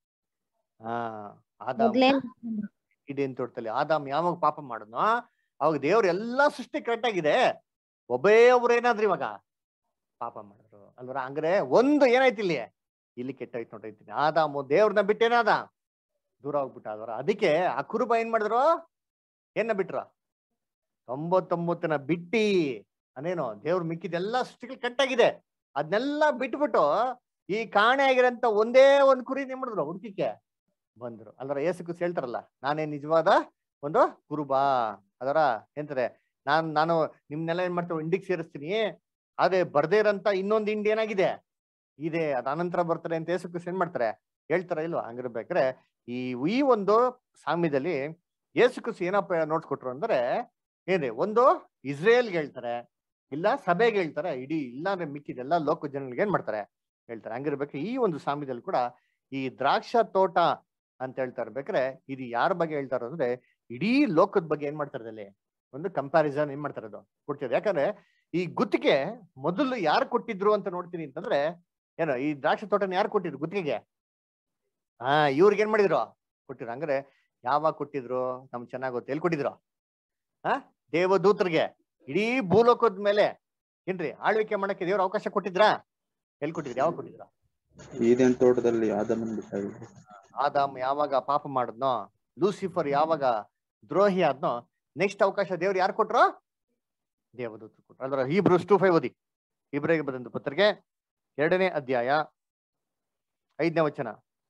ಆದಾಮ್ ಈಡೇನ್ ತೋಟದಲ್ಲಿ ಆದಾಮ್ ಯಾವಾಗ ಪಾಪ ಮಾಡಿದ್ನೋ ಅವಾಗ ದೇವ್ರ ಎಲ್ಲಾ ಸೃಷ್ಟಿ ಕರೆಕ್ಟ್ ಆಗಿದೆ, ಒಬ್ಬೇ ಒಬ್ರು ಏನಾದ್ರೂ ಇವಾಗ ಪಾಪ ಮಾಡಿದ್ರು ಅಲ್ವರ. ಹಂಗ್ರೆ ಒಂದು ಏನಾಯ್ತು ಇಲ್ಲಿ ಕೆಟ್ಟಾಯ್ತು ನೋಡ್ರಿ. ಆದಾಮು ದೇವ್ರನ್ನ ಬಿಟ್ಟೇನಾದ ದೂರ ಹೋಗ್ಬಿಟ್ಟ ಅಲ್ವರ. ಅದಕ್ಕೆ ಆ ಕುರುಬ ಏನ್ ಮಾಡಿದ್ರು? ಏನ ಬಿಟ್ರು? 99ನ ಬಿಟ್ಟಿ ಅದೇನೋ ದೇವ್ರ ಮಿಕ್ಕಿದೆಲ್ಲಾ ಸೃಷ್ಟಿಗಳು ಕಟ್ಟಾಗಿದೆ ಅದನ್ನೆಲ್ಲ ಬಿಟ್ಬಿಟ್ಟು ಈ ಕಾಣೆ ಆಗಿರೋಂತ ಒಂದೇ ಒಂದು ಕುರಿ ಏನ್ ಮಾಡಿದ್ರು ಹುಡುಕಿಕ್ಕೆ ಬಂದ್ರು ಅಲ್ವರ. ಯೇಸು ಕ್ರಿಸ್ತ ಹೇಳ್ತಾರಲ್ಲ, ನಾನೇ ನಿಜವಾದ ಒಂದು ಕುರುಬ ಅದರ ಎಂತಾರೆ, ನಾನು ನಿಮ್ನೆಲ್ಲ ಏನ್ ಮಾಡ್ತೇವೆ ಇಂಡಿಗೆ ಸೇರಿಸ್ತೀನಿ, ಅದೇ ಬರ್ದೇ ಇರೋಂತ ಇನ್ನೊಂದು ಇಂಡಿ ಏನಾಗಿದೆ ಇದೆ, ಅದ ಅನಂತರ ಬರ್ತಾರೆ ಅಂತ ಯೇಸು ಕ್ರಿಸ್ತ ಏನ್ ಮಾಡ್ತಾರೆ ಹೇಳ್ತಾರ ಇಲ್ವಾ? ಹಂಗಿರ್ಬೇಕಾರೆ ಈ ಒಂದು ಸಾಮ್ಯದಲ್ಲಿ ಯೇಸು ಕ್ರಿಸ್ತ ಏನಪ್ಪ ನೋಡ್ಸ್ಕೊಟ್ರು ಅಂದ್ರೆ ಏನ್ರಿ, ಒಂದು ಇಸ್ರೇಲ್ಗೆ ಹೇಳ್ತಾರೆ, ಇಲ್ಲ ಸಭೆಗೆ ಹೇಳ್ತಾರೆ, ಇಡೀ ಇಲ್ಲ ಅಂದ್ರೆ ಮಿಕ್ಕಿದೆಲ್ಲ ಲೋಕ ಜನಗಳಿಗೆ ಏನ್ ಮಾಡ್ತಾರೆ ಹೇಳ್ತಾರೆ. ಹಂಗಿರ್ಬೇಕು ಈ ಒಂದು ಸಾಮ್ಯದಲ್ಲಿ ಕೂಡ ಈ ದ್ರಾಕ್ಷ ತೋಟ ಅಂತ ಹೇಳ್ತಾ ಇರ್ಬೇಕಾರೆ ಇದು ಯಾರ ಬಗ್ಗೆ ಹೇಳ್ತಾರೋ ಅಂದ್ರೆ ಇಡೀ ಲೋಕದ ಬಗ್ಗೆ ಏನ್ ಮಾಡ್ತಾರೆ ಅಲ್ಲಿ ಒಂದು ಕಂಪ್ಯಾರಿಸನ್ ಏನ್ ಮಾಡ್ತಾರೆ ಅದು ಕೊಡ್ತಿದ್ರು. ಯಾಕಂದ್ರೆ ಈ ಗುತ್ತಿಗೆ ಮೊದಲು ಯಾರು ಕೊಟ್ಟಿದ್ರು ಅಂತ ನೋಡ್ತೀನಿ ಅಂತಂದ್ರೆ ಏನೋ ಈ ದ್ರಾಕ್ಷ ತೋಟನ ಯಾರು ಕೊಟ್ಟಿದ್ರು ಗುತ್ತಿಗೆಗೆ? ಇವ್ರಿಗೆ ಏನ್ ಮಾಡಿದ್ರು ಕೊಟ್ಟಿದ್ರು. ಹಂಗಾರೆ ಯಾವಾಗ ಕೊಟ್ಟಿದ್ರು ನಮ್ಗೆ ಚೆನ್ನಾಗ್ ಗೊತ್ತು. ಎಲ್ಲಿ ಕೊಟ್ಟಿದ್ರು? ದೇವದೂತರಿಗೆ ಇಡೀ ಭೂಲೋಕದ ಮೇಲೆ ಏನ್ರಿ ಆಳ್ವಿಕೆ ಮಾಡಕ್ಕೆ ದೇವ್ರ ಅವಕಾಶ ಕೊಟ್ಟಿದ್ರಾ? ಎಲ್ಲಿ ಕೊಟ್ಟಿದ್ರು? ಯಾವಾಗ ಕೊಟ್ಟಿದ್ರು? ಈದೇನ್ ತೋಟದಲ್ಲಿ ಆದಾಮ್ ಯಾವಾಗ ಪಾಪ ಮಾಡಿದ್ನೋ ಲೂಸಿಫರ್ ಯಾವಾಗ ದ್ರೋಹಿ ಆದ್ನೋ ನೆಕ್ಸ್ಟ್ ಅವಕಾಶ ದೇವ್ರು ಯಾರು ಕೊಟ್ರು? ದೇವದೂತರು ಕೊಟ್ರು. ಅಲ್ವರ ಹೀಬ್ರೂಸ್ 2:5 ಓದಿ. ಇಬ್ರಿಗೆ ಬರೆದ ಪತ್ರಿಕೆ 2ನೇ ಅಧ್ಯಾಯ 5ನೇ ವಚನ.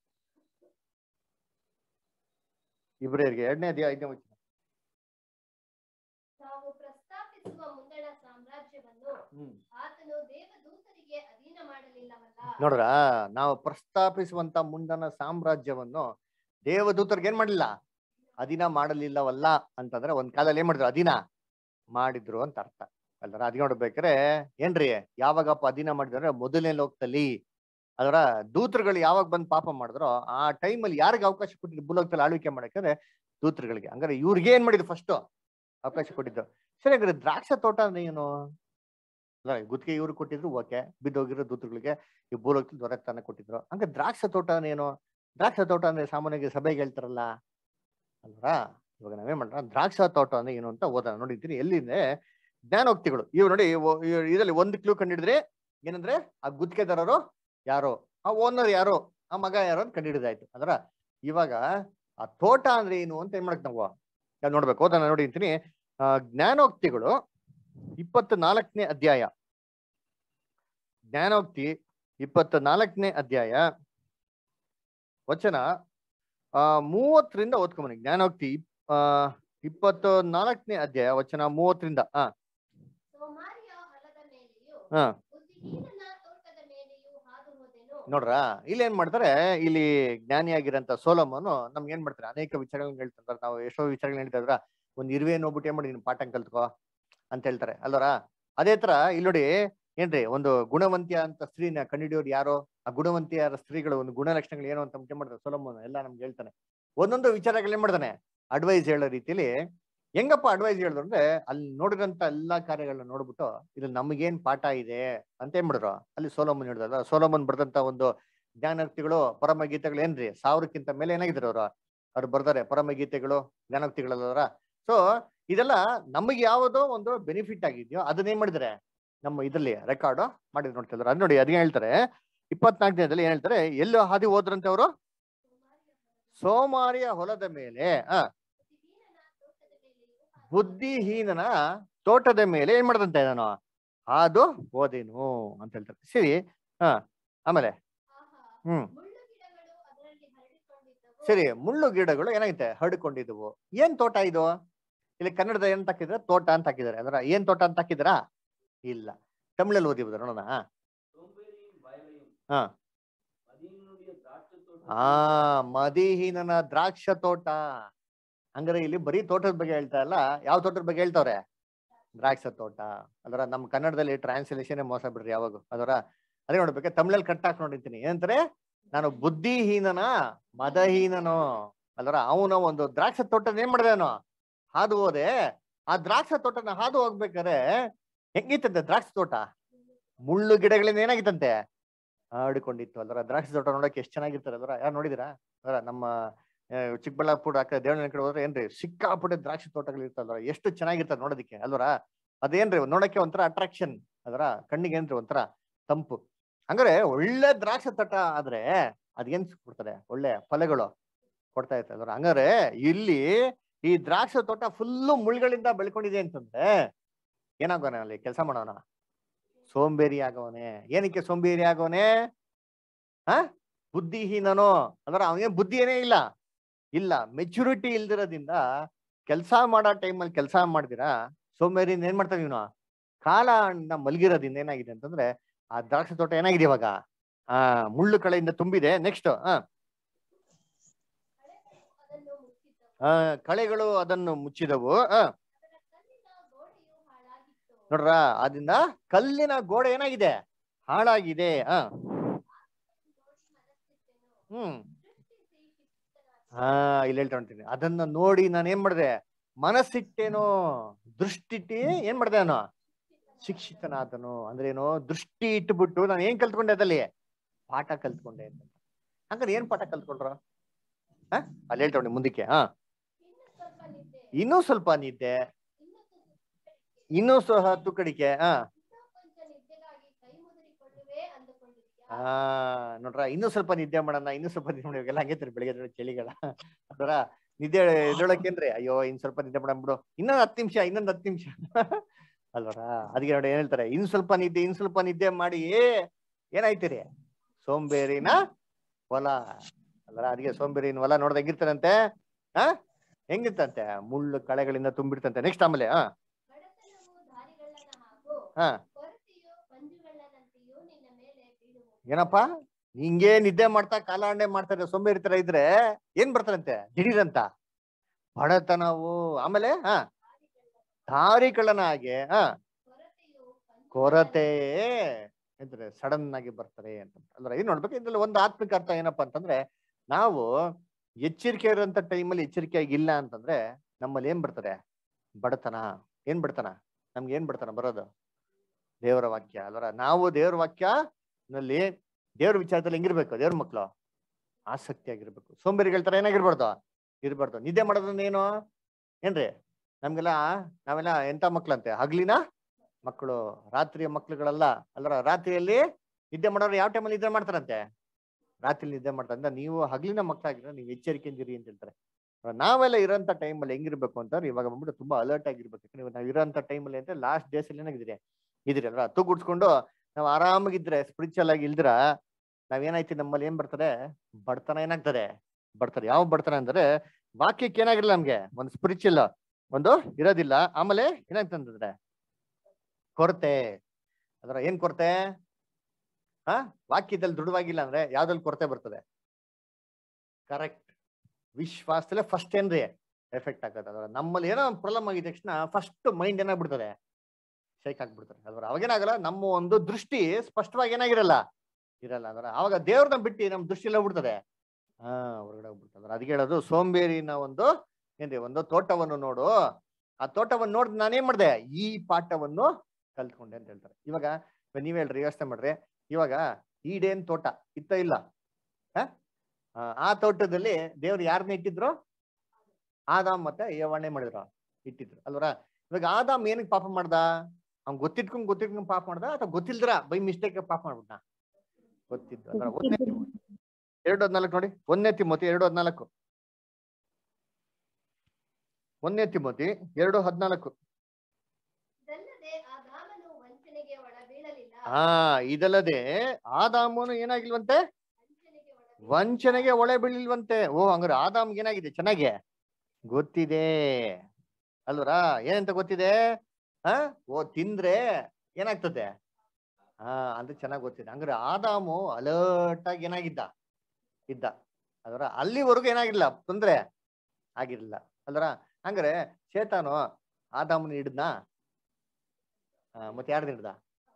ಇಬ್ರಿಯರಿಗೆ 2ನೇ ಅಧ್ಯಾಯ 5ನೇ ವಚನ. ನಾವು ಪ್ರಸ್ತಾಪಿಸುವ ಮುಂದಣ ಸಾಮ್ರಾಜ್ಯವನ್ನು ಆತನು ದೇವದೂತರಿಗೆ ಅಧೀನ ಮಾಡಲಿಲ್ಲವಲ್ಲ. ನೋಡ್ರ, ನಾವು ಪ್ರಸ್ತಾಪಿಸುವಂತ ಮುಂದಣ ಸಾಮ್ರಾಜ್ಯವನ್ನು ದೇವದೂತರಿಗೆ ಏನ್ ಮಾಡ್ಲಿಲ್ಲ? ಅಧೀನ ಮಾಡಲಿಲ್ಲವಲ್ಲ ಅಂತಂದ್ರೆ ಒಂದ್ ಕಾಲದಲ್ಲಿ ಏನ್ ಮಾಡಿದ್ರು? ಅಧೀನ ಮಾಡಿದ್ರು ಅಂತ ಅರ್ಥ ಅಲ್ವರ. ಅದ್ ನೋಡ್ಬೇಕಾರೆ ಏನ್ರಿ, ಯಾವಾಗಪ್ಪ ಅಧೀನ ಮಾಡಿದ್ರೆ ಮೊದಲನೇ ಲೋಕದಲ್ಲಿ ಅದರ ದೂತರುಗಳು ಯಾವಾಗ ಬಂದು ಪಾಪ ಮಾಡಿದ್ರು ಆ ಟೈಮಲ್ಲಿ ಯಾರಿಗೆ ಅವಕಾಶ ಕೊಟ್ಟಿದ್ರು ಭೂಲೋಕದಲ್ಲಿ ಆಳ್ವಿಕೆ ಮಾಡಕ್ಕೆ? ದೂತರುಗಳಿಗೆ. ಹಂಗಾರೆ ಇವ್ರಿಗೆ ಏನ್ ಮಾಡಿದ್ರು? ಫಸ್ಟ್ ಅವಕಾಶ ಕೊಟ್ಟಿದ್ದು. ಸರಿ, ಹಾಗಾದ್ರೆ ದ್ರಾಕ್ಷ ತೋಟ ಅಂದ್ರೆ ಏನು? ಅಲ್ಲ, ಗುತ್ತಿಗೆ ಇವ್ರು ಕೊಟ್ಟಿದ್ರು, ಓಕೆ. ಬಿದ್ದೋಗಿರೋ ದೂತರುಗಳಿಗೆ ಈ ಭೂಲೋಕದಲ್ಲಿ ದೊರೆತನ ಕೊಟ್ಟಿದ್ರು. ಹಂಗ ದ್ರಾಕ್ಷ ತೋಟ ಏನು? ದ್ರಾಕ್ಷ ತೋಟ ಅಂದ್ರೆ ಸಾಮಾನ್ಯವಾಗಿ ಸಭೆಗೆ ಹೇಳ್ತಾರಲ್ಲ ಅಲ್ವಾ. ಇವಾಗ ನಾವೇನ್ ಮಾಡ್ರ ದ್ರಾಕ್ಷ ತೋಟ ಅಂದ್ರೆ ಏನು ಅಂತ ಓದೋಣ. ನೋಡಿದ್ದೀನಿ ಎಲ್ಲಿಂದ ಜ್ಞಾನೋಕ್ತಿಗಳು ಇವ್ ನೋಡಿ. ಇದರಲ್ಲಿ ಒಂದು ಕ್ಲೂ ಕಂಡಿಡಿದ್ರೆ ಏನಂದ್ರೆ ಆ ಗುತ್ತಿಗೆದಾರರು ಯಾರೋ, ಆ ಓನರ್ ಯಾರೋ, ಆ ಮಗ ಯಾರೋ ಅಂತ ಕಂಡಿಡಿದಾಯ್ತು. ಅಂದ್ರ ಇವಾಗ ಆ ತೋಟ ಅಂದ್ರೆ ಏನು ಅಂತ ಏನ್ ಮಾಡಕ್ ನಾವು ನೋಡ್ಬೇಕು. ಓದೋಣ ನೋಡಿರ್ತೀನಿ. ಜ್ಞಾನೋಕ್ತಿಗಳು 24ನೇ ಅಧ್ಯಾಯ. ಜ್ಞಾನೋಕ್ತಿ 24ನೇ ಅಧ್ಯಾಯ ವಚನ 30ರಿಂದ ಓದ್ಕೊಂಬನಿ. ಜ್ಞಾನೋಕ್ತಿ 24ನೇ ಅಧ್ಯಾಯ ವಚನ 30ರಿಂದ. ಸೋಮಾರಿಯ ಹೊಲದ ಮೇಲೆಯೂ ಹಾ ಬುದ್ಧಿಹೀನನ ತೋಟದ ಮೇಲೆಯೂ ಹಾದು ಹೋದೆನು. ನೋಡ್ರ, ಇಲ್ಲಿ ಏನ್ ಮಾಡ್ತಾರೆ? ಇಲ್ಲಿ ಜ್ಞಾನಿಯಾಗಿರಂತ ಸೊಲೊಮೋನು ನಮ್ಗೆ ಏನ್ ಮಾಡ್ತಾರೆ? ಅನೇಕ ವಿಚಾರಗಳನ್ನ ಹೇಳ್ತಾರೆ. ನಾವು ಎಷ್ಟೋ ವಿಚಾರಗಳನ್ನ ಹೇಳ್ತಾ ಇದ್ರ ಒಂದ್ ಇರುವೆ ನೋಡ್ಬಿಟ್ಟು ಏನ್ ಮಾಡಿ ನೀನ್ ಪಾಠ ಕಲ್ತ್ಕೋ ಅಂತ ಹೇಳ್ತಾರೆ ಅಲ್ವರ. ಅದೇ ತರ ಇಲ್ಲಿ ನೋಡಿ ಏನ್ರಿ, ಒಂದು ಗುಣವಂತಿಯ ಅಂತ ಸ್ತ್ರೀನ ಕಂಡಿಡಿಯೋರು ಯಾರೋ, ಆ ಗುಣವಂತಿಯ ಸ್ತ್ರೀಗಳು ಒಂದು ಗುಣಲಕ್ಷಣಗಳು ಏನು ಅಂತ ಏನ್ ಮಾಡ್ತಾರೆ? ಸೊಲೊಮೋನ್ ಎಲ್ಲ ನಮ್ಗೆ ಹೇಳ್ತಾನೆ. ಒಂದೊಂದು ವಿಚಾರಗಳು ಏನ್ ಮಾಡ್ತಾನೆ? ಅಡ್ವೈಸ್ ಹೇಳೋ ರೀತಿಲಿ. ಹೆಂಗಪ್ಪ ಅಡ್ವೈಸ್ ಹೇಳಿದ್ರು ಅಂದ್ರೆ ಅಲ್ಲಿ ನೋಡಿರಂತ ಎಲ್ಲಾ ಕಾರ್ಯಗಳನ್ನ ನೋಡ್ಬಿಟ್ಟು ಇದು ನಮಗೇನ್ ಪಾಠ ಇದೆ ಅಂತ ಏನ್ ಮಾಡಿದ್ರು? ಅಲ್ಲಿ ಸೊಲೊಮೋನ್ ಹೇಳಿದ್ರಲ್ಲ. ಸೊಲೊಮೋನ್ ಬರ್ದಂತ ಒಂದು ಜ್ಞಾನೋಕ್ತಿಗಳು ಪರಮಗೀತೆಗಳು ಏನ್ರಿ 1000ಕ್ಕಿಂತ ಮೇಲೆ ಏನಾಗಿದ್ರು ಅವ್ರು ಬರ್ದಾರೆ ಪರಮಗೀತೆಗಳು ಜ್ಞಾನೋಕ್ತಿಗಳಲ್ಲವರ. ಸೊ ಇದೆಲ್ಲ ನಮಗೆ ಯಾವುದೋ ಒಂದು ಬೆನಿಫಿಟ್ ಆಗಿದ್ಯೋ ಅದನ್ನೇನ್ ಮಾಡಿದ್ರೆ ನಮ್ಮ ಇದ್ರಲ್ಲಿ ರೆಕಾರ್ಡ್ ಮಾಡಿದ್ರು ನೋಡ್ತಿದ್ರು. ಅದ್ ನೋಡಿ ಅದೇ ಹೇಳ್ತಾರೆ 24ನೇದಲ್ಲಿ ಏನ್ ಹೇಳ್ತಾರೆ? ಎಲ್ಲೋ ಹಾದಿ ಹೋದ್ರಂತೆ ಅವರು? ಸೋಮಾರಿಯ ಹೊಲದ ಮೇಲೆ. ಬುದ್ಧಿಹೀನನ ತೋಟದ ಮೇಲೆ ಏನ್ ಮಾಡದಂತೆ? ನಾನು ಹಾದು ಹೋದೇನು ಅಂತ ಹೇಳ್ತಾರೆ. ಸರಿ, ಆಮೇಲೆ ಸರಿ, ಮುಳ್ಳು ಗಿಡಗಳು ಏನಾಗುತ್ತೆ? ಹರಡಿಕೊಂಡಿದ್ವು. ಏನ್ ತೋಟ ಇದು? ಇಲ್ಲಿ ಕನ್ನಡದ ಏನ್ ಹಾಕಿದ್ರೆ ತೋಟ ಅಂತ ಹಾಕಿದ್ದಾರೆ. ಅದರ ಏನ್ ತೋಟ ಅಂತ ಹಾಕಿದಾರಾ? ಇಲ್ಲ, ತಮಿಳಲ್ಲಿ ಓದಿಬೋದು ನೋಡೋಣ. ಮದಿಹೀನನ ದ್ರಾಕ್ಷ ತೋಟ. ಹಂಗಾರೆ ಇಲ್ಲಿ ಬರೀ ತೋಟದ ಬಗ್ಗೆ ಹೇಳ್ತಾ ಇಲ್ಲ, ಯಾವ ತೋಟದ ಬಗ್ಗೆ ಹೇಳ್ತಾವ್ರೆ? ದ್ರಾಕ್ಷ ತೋಟ. ಅದರ ನಮ್ಮ ಕನ್ನಡದಲ್ಲಿ ಟ್ರಾನ್ಸ್ಲೇಷನ್ ಮೋಸ ಬಿಡ್ರಿ ಯಾವಾಗ. ಅದರ ಅದೇ ನೋಡ್ಬೇಕು. ತಮಿಳಲ್ಲಿ ಕಟ್ ಹಾಕಿ ನೋಡಿರ್ತೀನಿ. ಏನಂತಾರೆ? ನಾನು ಬುದ್ಧಿಹೀನನ ಮದಹೀನನು. ಅದರ ಅವನ ಒಂದು ದ್ರಾಕ್ಷ ತೋಟದ ಏನ್ ಮಾಡಿದೆನೋ ಹಾದು ಹೋದೆ. ಆ ದ್ರಾಕ್ಷ ತೋಟನ ಹಾದು ಹೋಗ್ಬೇಕಾದ್ರೆ ಹೆಂಗಿತ್ತಂತೆ ದ್ರಾಕ್ಷ ತೋಟ? ಮುಳ್ಳು ಗಿಡಗಳಿಂದ ಏನಾಗಿತ್ತಂತೆ? ಹರಡಿಕೊಂಡಿತ್ತು. ಅದರ ದ್ರಾಕ್ಷ ತೋಟ ನೋಡಕ್ಕೆ ಎಷ್ಟು ಚೆನ್ನಾಗಿರ್ತಾರೆ. ಅದರ ಯಾರು ನೋಡಿದಿರಾ? ಅದರ ನಮ್ಮ ಚಿಕ್ಕಬಳ್ಳಾಪುರ ಆ ಕಡೆ ದೇವನ ಕಡೆ ಹೋದ್ರೆ ಏನ್ರಿ ಸಿಕ್ಕಾಪಟ್ಟೆ ದ್ರಾಕ್ಷಿ ತೋಟಗಳು ಇರ್ತಲ್ವ, ಎಷ್ಟು ಚೆನ್ನಾಗಿರ್ತದೆ ನೋಡೋದಿಕ್ಕೆ ಅಲ್ವರ. ಅದೇನ್ರಿ ನೋಡಕ್ಕೆ ಒಂಥರ ಅಟ್ರಾಕ್ಷನ್. ಅದರ ಕಣ್ಣಿಗೆ ಏನ್ರಿ ಒಂಥರ ತಂಪು. ಹಂಗಾರೆ ಒಳ್ಳೆ ದ್ರಾಕ್ಷ ತೋಟ ಆದ್ರೆ ಅದೇನ್ ಕೊಡ್ತಾರೆ? ಒಳ್ಳೆ ಫಲಗಳು ಕೊಡ್ತಾ ಇರ್ತಾರೆ ಅಲ್ವರ. ಹಂಗಾರೆ ಇಲ್ಲಿ ಈ ದ್ರಾಕ್ಷ ತೋಟ ಫುಲ್ಲು ಮುಳ್ಗಳಿಂದ ಬೆಳ್ಕೊಂಡಿದೆ ಅಂತಂದ್ರೆ ಏನಾಗೋಣ? ಅಲ್ಲಿ ಕೆಲಸ ಮಾಡೋಣ, ಸೋಂಬೇರಿ ಆಗೋನೆ. ಏನಕ್ಕೆ ಸೋಂಬೇರಿ ಆಗೋನೆ? ಬುದ್ಧಿಹೀನನು. ಅಂದ್ರೆ ಅವನಿಗೆ ಬುದ್ಧಿ ಏನೇ ಇಲ್ಲ, ಮೆಚುರಿಟಿ ಇಲ್ದಿರೋದ್ರಿಂದ ಕೆಲಸ ಮಾಡೋ ಟೈಮಲ್ಲಿ ಕೆಲಸ ಮಾಡ್ದಿರಾ ಸೋಂಬೇರಿಯಿಂದ ಏನ್ ಮಾಡ್ತಾನೆ ಇವನು? ಕಾಲ ಮಲಗಿರೋದ್ರಿಂದ ಏನಾಗಿದೆ ಅಂತಂದ್ರೆ ಆ ದ್ರಾಕ್ಷಿ ತೋಟ ಏನಾಗಿದೆ ಇವಾಗ? ಮುಳ್ಳು ಕಳೆಯಿಂದ ತುಂಬಿದೆ. ನೆಕ್ಸ್ಟ್ ಕಳೆಗಳು ಅದನ್ನು ಮುಚ್ಚಿದವು. ನೋಡ್ರ, ಅದರಿಂದ ಕಲ್ಲಿನ ಗೋಡೆ ಏನಾಗಿದೆ? ಹಾಳಾಗಿದೆ. ಇಲ್ಲಿ ಹೇಳ್ತಾ ಹೊಂತೀನಿ. ಅದನ್ನ ನೋಡಿ ನಾನು ಏನ್ ಮಾಡಿದೆ? ಮನಸ್ಸಿಟ್ಟೇನೋ, ದೃಷ್ಟಿಟ್ಟಿ ಏನ್ ಮಾಡ್ದೆ? ನಾನು ಶಿಕ್ಷಿತನಾದನು. ಅಂದ್ರೆ ಏನು? ದೃಷ್ಟಿ ಇಟ್ಬಿಟ್ಟು ನಾನು ಏನ್ ಕಲ್ತ್ಕೊಂಡೆ? ಅದಲ್ಲಿ ಪಾಠ ಕಲ್ತ್ಕೊಂಡೆ ಅಂತ. ಹಂಗಾರೆ ಏನ್ ಪಾಠ ಕಲ್ತ್ಕೊಂಡ್ರ? ಅಲ್ಲಿ ಹೇಳ್ತಾ ಹೊಂಡಿ ಮುಂದಕ್ಕೆ. ಇನ್ನೂ ಸ್ವಲ್ಪ ನಿದ್ದೆ, ಇನ್ನೂ ಸಹ ತುಕಡಿಕೆ. ನೋಡ್ರ, ಇನ್ನೂ ಸ್ವಲ್ಪ ನಿದ್ದೆ ಮಾಡೋಣ, ಇನ್ನೂ ಸ್ವಲ್ಪ ನಿದ್ದೆ ಮಾಡಿ. ಹಂಗೆ ಬೆಳಿಗ್ಗೆ ಚಳಿಗಳ ಅದರ ನಿದ್ದೆ ಎದ್ದೇಳಕ್ಕೇನ್ರಿ ಅಯ್ಯೋ ಇನ್ ಸ್ವಲ್ಪ ನಿದ್ದೆ ಮಾಡಬಿಡು, ಇನ್ನೊಂದು 10 ನಿಮಿಷ ಅಲ್ವರ. ಅದಕ್ಕೆ ನೋಡಿ ಏನ್ ಹೇಳ್ತಾರೆ, ಇನ್ ಸ್ವಲ್ಪ ನಿದ್ದೆ ಮಾಡಿ ಏನಾಯ್ತೀರಿ, ಸೋಂಬೇರಿನ ಹೊಲ ಅಲ್ವರ. ಅದಕ್ಕೆ ಸೋಂಬೇರಿನ ಹೊಲ ನೋಡ್ದ ಹೆಂಗಿರ್ತಾರಂತೆ, ಹೆಂಗಿರ್ತಂತೆ, ಮುಳ್ಳು ಕಳೆಗಳಿಂದ ತುಂಬಿರ್ತಂತೆ. ನೆಕ್ಸ್ಟ್ ಆಮೇಲೆ ಬಡತನವು ದಾರಿಗಳ್ಳನ ಹಾಗೂ ಹಾ ಕೊರತೆಯು ಮಂಜುಗಳ್ಳನಂತೆಯೂ ನಿನ್ನ ಮೇಲೆ ಬೀಳುವುದು. ಏನಪ್ಪಾ, ಹಿಂಗೆ ನಿದ್ದೆ ಮಾಡ್ತಾ ಕಾಲಾಂಡೆ ಮಾಡ್ತಾರೆ ಸೋಂಬೇರಿ ತರ ಇದ್ರೆ ಏನ್ ಬರ್ತಾರಂತೆ ದಿಢೀರಂತ ಬಡತನವು, ಆಮೇಲೆ ದಾರಿ ಕಳ್ಳನ ಹಾಗೆ ಕೊರತೆಯು ಕೊರತೆ ಎಂದ್ರೆ ಸಡನ್ ಆಗಿ ಬರ್ತಾರೆ ಅಂತ. ಅಂದ್ರೆ ಏನ್ ನೋಡ್ಬೇಕು, ಇದ್ರಲ್ಲಿ ಒಂದು ಆತ್ಮಿಕ ಅರ್ಥ ಏನಪ್ಪಾ ಅಂತಂದ್ರೆ, ನಾವು ಎಚ್ಚರಿಕೆ ಇರೋಂಥ ಟೈಮಲ್ಲಿ ಎಚ್ಚರಿಕೆ ಆಗಿಲ್ಲ ಅಂತಂದ್ರೆ ನಮ್ಮಲ್ಲಿ ಏನ್ ಬರ್ತದೆ, ಬಡತನ. ಏನ್ ಬಡತನ, ನಮ್ಗೆ ಏನ್ ಬಡತನ ಬರೋದು, ದೇವರ ವಾಕ್ಯ ಅಲ್ವರ. ನಾವು ದೇವರ ವಾಕ್ಯ ನಲ್ಲಿ ದೇವ್ರ ವಿಚಾರದಲ್ಲಿ ಹೆಂಗಿರ್ಬೇಕು, ದೇವ್ರ ಮಕ್ಳು ಆಸಕ್ತಿ ಆಗಿರ್ಬೇಕು. ಸೋಂಬೇರಿಗಳ ತರ ಏನಾಗಿರ್ಬಾರ್ದು, ಇರ್ಬಾರ್ದು. ನಿದ್ದೆ ಮಾಡೋದನ್ನ ಏನು ಏನ್ರಿ, ನಾವೆಲ್ಲ ಎಂತ ಮಕ್ಳಂತೆ, ಹಗ್ಲಿನ ಮಕ್ಕಳು, ರಾತ್ರಿಯ ಮಕ್ಳುಗಳಲ್ಲ ಅಲ್ವರ. ರಾತ್ರಿಯಲ್ಲಿ ನಿದ್ದೆ ಮಾಡೋರು ಯಾವ ಟೈಮಲ್ಲಿ ನಿದ್ದೆ ಮಾಡ್ತಾರಂತೆ, ರಾತ್ರಿ ನಿದ್ದೆ ಮಾಡ್ತಾರೆ. ನೀವು ಹಗ್ಲಿನ ಮಕ್ಕಳಾಗಿರೋ ನೀವು ಎಚ್ಚರಿಕೆಯಿಂದಿರಿ ಅಂತ ಹೇಳ್ತಾರೆ. ನಾವೆಲ್ಲ ಇರೋಂಥ ಟೈಮಲ್ಲಿ ಹೆಂಗಿರ್ಬೇಕು ಅಂತಂದ್ರೆ, ಇವಾಗ ಬಂದ್ಬಿಟ್ಟು ತುಂಬಾ ಅಲರ್ಟ್ ಆಗಿರ್ಬೇಕು. ನೀವು ನಾವು ಇರೋಂಥ ಟೈಮಲ್ಲಿ ಅಂದ್ರೆ ಲಾಸ್ಟ್ ಡೇಸ್ ಅಲ್ಲಿ ಏನಾಗಿದ್ದೀರಿ ಇದ್ರಿ ಅಲ್ವಾ, ತೂಗುಡ್ಸ್ಕೊಂಡು ನಾವು ಆರಾಮಾಗಿದ್ರೆ ಸ್ಪಿರಿಚುವಲ್ ಆಗಿ ಇಲ್ದ್ರ ನಾವೇನಾಯ್ತಿ, ನಮ್ಮಲ್ಲಿ ಏನ್ ಬರ್ತದೆ, ಬಡತನ ಏನಾಗ್ತದೆ, ಬಡ್ತಾರೆ. ಯಾವ ಬಡತನ ಅಂದ್ರೆ ವಾಕ್ಯಕ್ಕೆ ಏನಾಗಿರಲ್ಲ, ನಮ್ಗೆ ಒಂದು ಸ್ಪಿರಿಚುವಲ್ ಒಂದು ಇರೋದಿಲ್ಲ. ಆಮೇಲೆ ಏನಾಗ್ತಂದ್ರೆ ಕೊರತೆ. ಅದರ ಏನ್ ಕೊರತೆ, ವಾಕ್ಯದಲ್ಲಿ ದೃಢವಾಗಿಲ್ಲ ಅಂದ್ರೆ ಯಾವ್ದ್ರಲ್ಲಿ ಕೊರತೆ ಬರ್ತದೆ, ಕರೆಕ್ಟ್ ವಿಶ್ವಾಸದಲ್ಲೇ ಫಸ್ಟ್ ಏನ್ರಿ ಎಫೆಕ್ಟ್ ಆಗತ್ತೆ. ಅದರ ನಮ್ಮಲ್ಲಿ ಏನೋ ಪ್ರಾಬ್ಲಮ್ ಆಗಿದ ತಕ್ಷಣ ಫಸ್ಟ್ ಮೈಂಡ್ ಏನಾಗ್ಬಿಡ್ತದೆ, ಶೇಕ್ ಆಗ್ಬಿಡ್ತಾರೆ. ಅದರ ಅವಾಗೇನಾಗಲ್ಲ, ನಮ್ಮ ಒಂದು ದೃಷ್ಟಿ ಸ್ಪಷ್ಟವಾಗಿ ಏನಾಗಿರಲ್ಲ ಇರಲ್ಲ. ಅದರ ಅವಾಗ ದೇವ್ರನ್ನ ಬಿಟ್ಟು ನಮ್ ದೃಷ್ಟಿ ಎಲ್ಲ ಬಿಡ್ತದೆ, ಹೊರಗಡೆ ಹೋಗ್ಬಿಡ್ತದೆ. ಅದಕ್ಕೆ ಹೇಳೋದು, ಸೋಂಬೇರಿನ ಒಂದು ಏನ್ರಿ, ಒಂದು ತೋಟವನ್ನು ನೋಡು, ಆ ತೋಟವನ್ನು ನೋಡಿದ್ ನಾನೇನ್ ಮಾಡಿದೆ, ಈ ಪಾಠವನ್ನು ಕಲ್ತ್ಕೊಂಡೆ ಅಂತ ಹೇಳ್ತಾರೆ. ಇವಾಗ ನೀವ್ ಹೇಳ್ರಿ, ಯೋಚನೆ ಮಾಡ್ರಿ, ಇವಾಗ ಈಡೇನ್ ತೋಟ ಇತ್ತ ಇಲ್ಲ, ಆ ತೋಟದಲ್ಲಿ ದೇವ್ರು ಯಾರನ್ನ ಇಟ್ಟಿದ್ರು, ಆದಾಮ್ ಮತ್ತೆ ಏವಣ್ಣೆ ಮಾಡಿದ್ರು, ಇಟ್ಟಿದ್ರು ಅಲ್ವರ. ಇವಾಗ ಆದಾಮ್ ಏನಕ್ಕೆ ಪಾಪ ಮಾಡ್ದ, ಅವ್ನ್ ಗೊತ್ತಿಟ್ಕೊಂಡ್ ಪಾಪ ಮಾಡ್ದ, ಅಥವಾ ಗೊತ್ತಿಲ್ದ್ರ ಬೈ ಮಿಸ್ಟೇಕ್ ಪಾಪ ಮಾಡ್ಬಿಟ್ಟ, ಗೊತ್ತಿದ್ದು ಅಲ್ವರ. 2:14 ನೋಡಿ, 1 ತಿಮೋತಿ 2:14, 1 ತಿಮೋತಿ 2:14. ಇದಲ್ಲದೆ ಆದಾಮನು ಏನಾಗಿಲ್ವಂತೆ, ವಂಚನೆಗೆ ಒಳೆ ಬೀಳಿಲ್ವಂತೆ. ಹಂಗಾರೆ ಆದಾಮ್ಗೆ ಏನಾಗಿದೆ, ಚೆನ್ನಾಗಿ ಗೊತ್ತಿದೆ ಅಲ್ವರ. ಏನಂತ ಗೊತ್ತಿದೆ, ತಿಂದ್ರೆ ಏನಾಗ್ತದೆ ಅಂತ ಚೆನ್ನಾಗಿ ಗೊತ್ತಿದೆ. ಹಂಗಾರೆ ಆದಾಮು ಅಲರ್ಟ್ ಆಗಿ ಏನಾಗಿದ್ದ ಇದ್ದ ಅಲ್ವರ. ಅಲ್ಲಿವರೆಗೂ ಏನಾಗಿರ್ಲಿಲ್ಲ, ತೊಂದ್ರೆ ಆಗಿರ್ಲಿಲ್ಲ ಅಲ್ವರ. ಹಂಗಾರೆ ಶೇತಾನು ಆದಾಮನ ಹಿಡ್ದ, ಮತ್ತೆ ಯಾರ್ದು ಹಿಡ್ದ,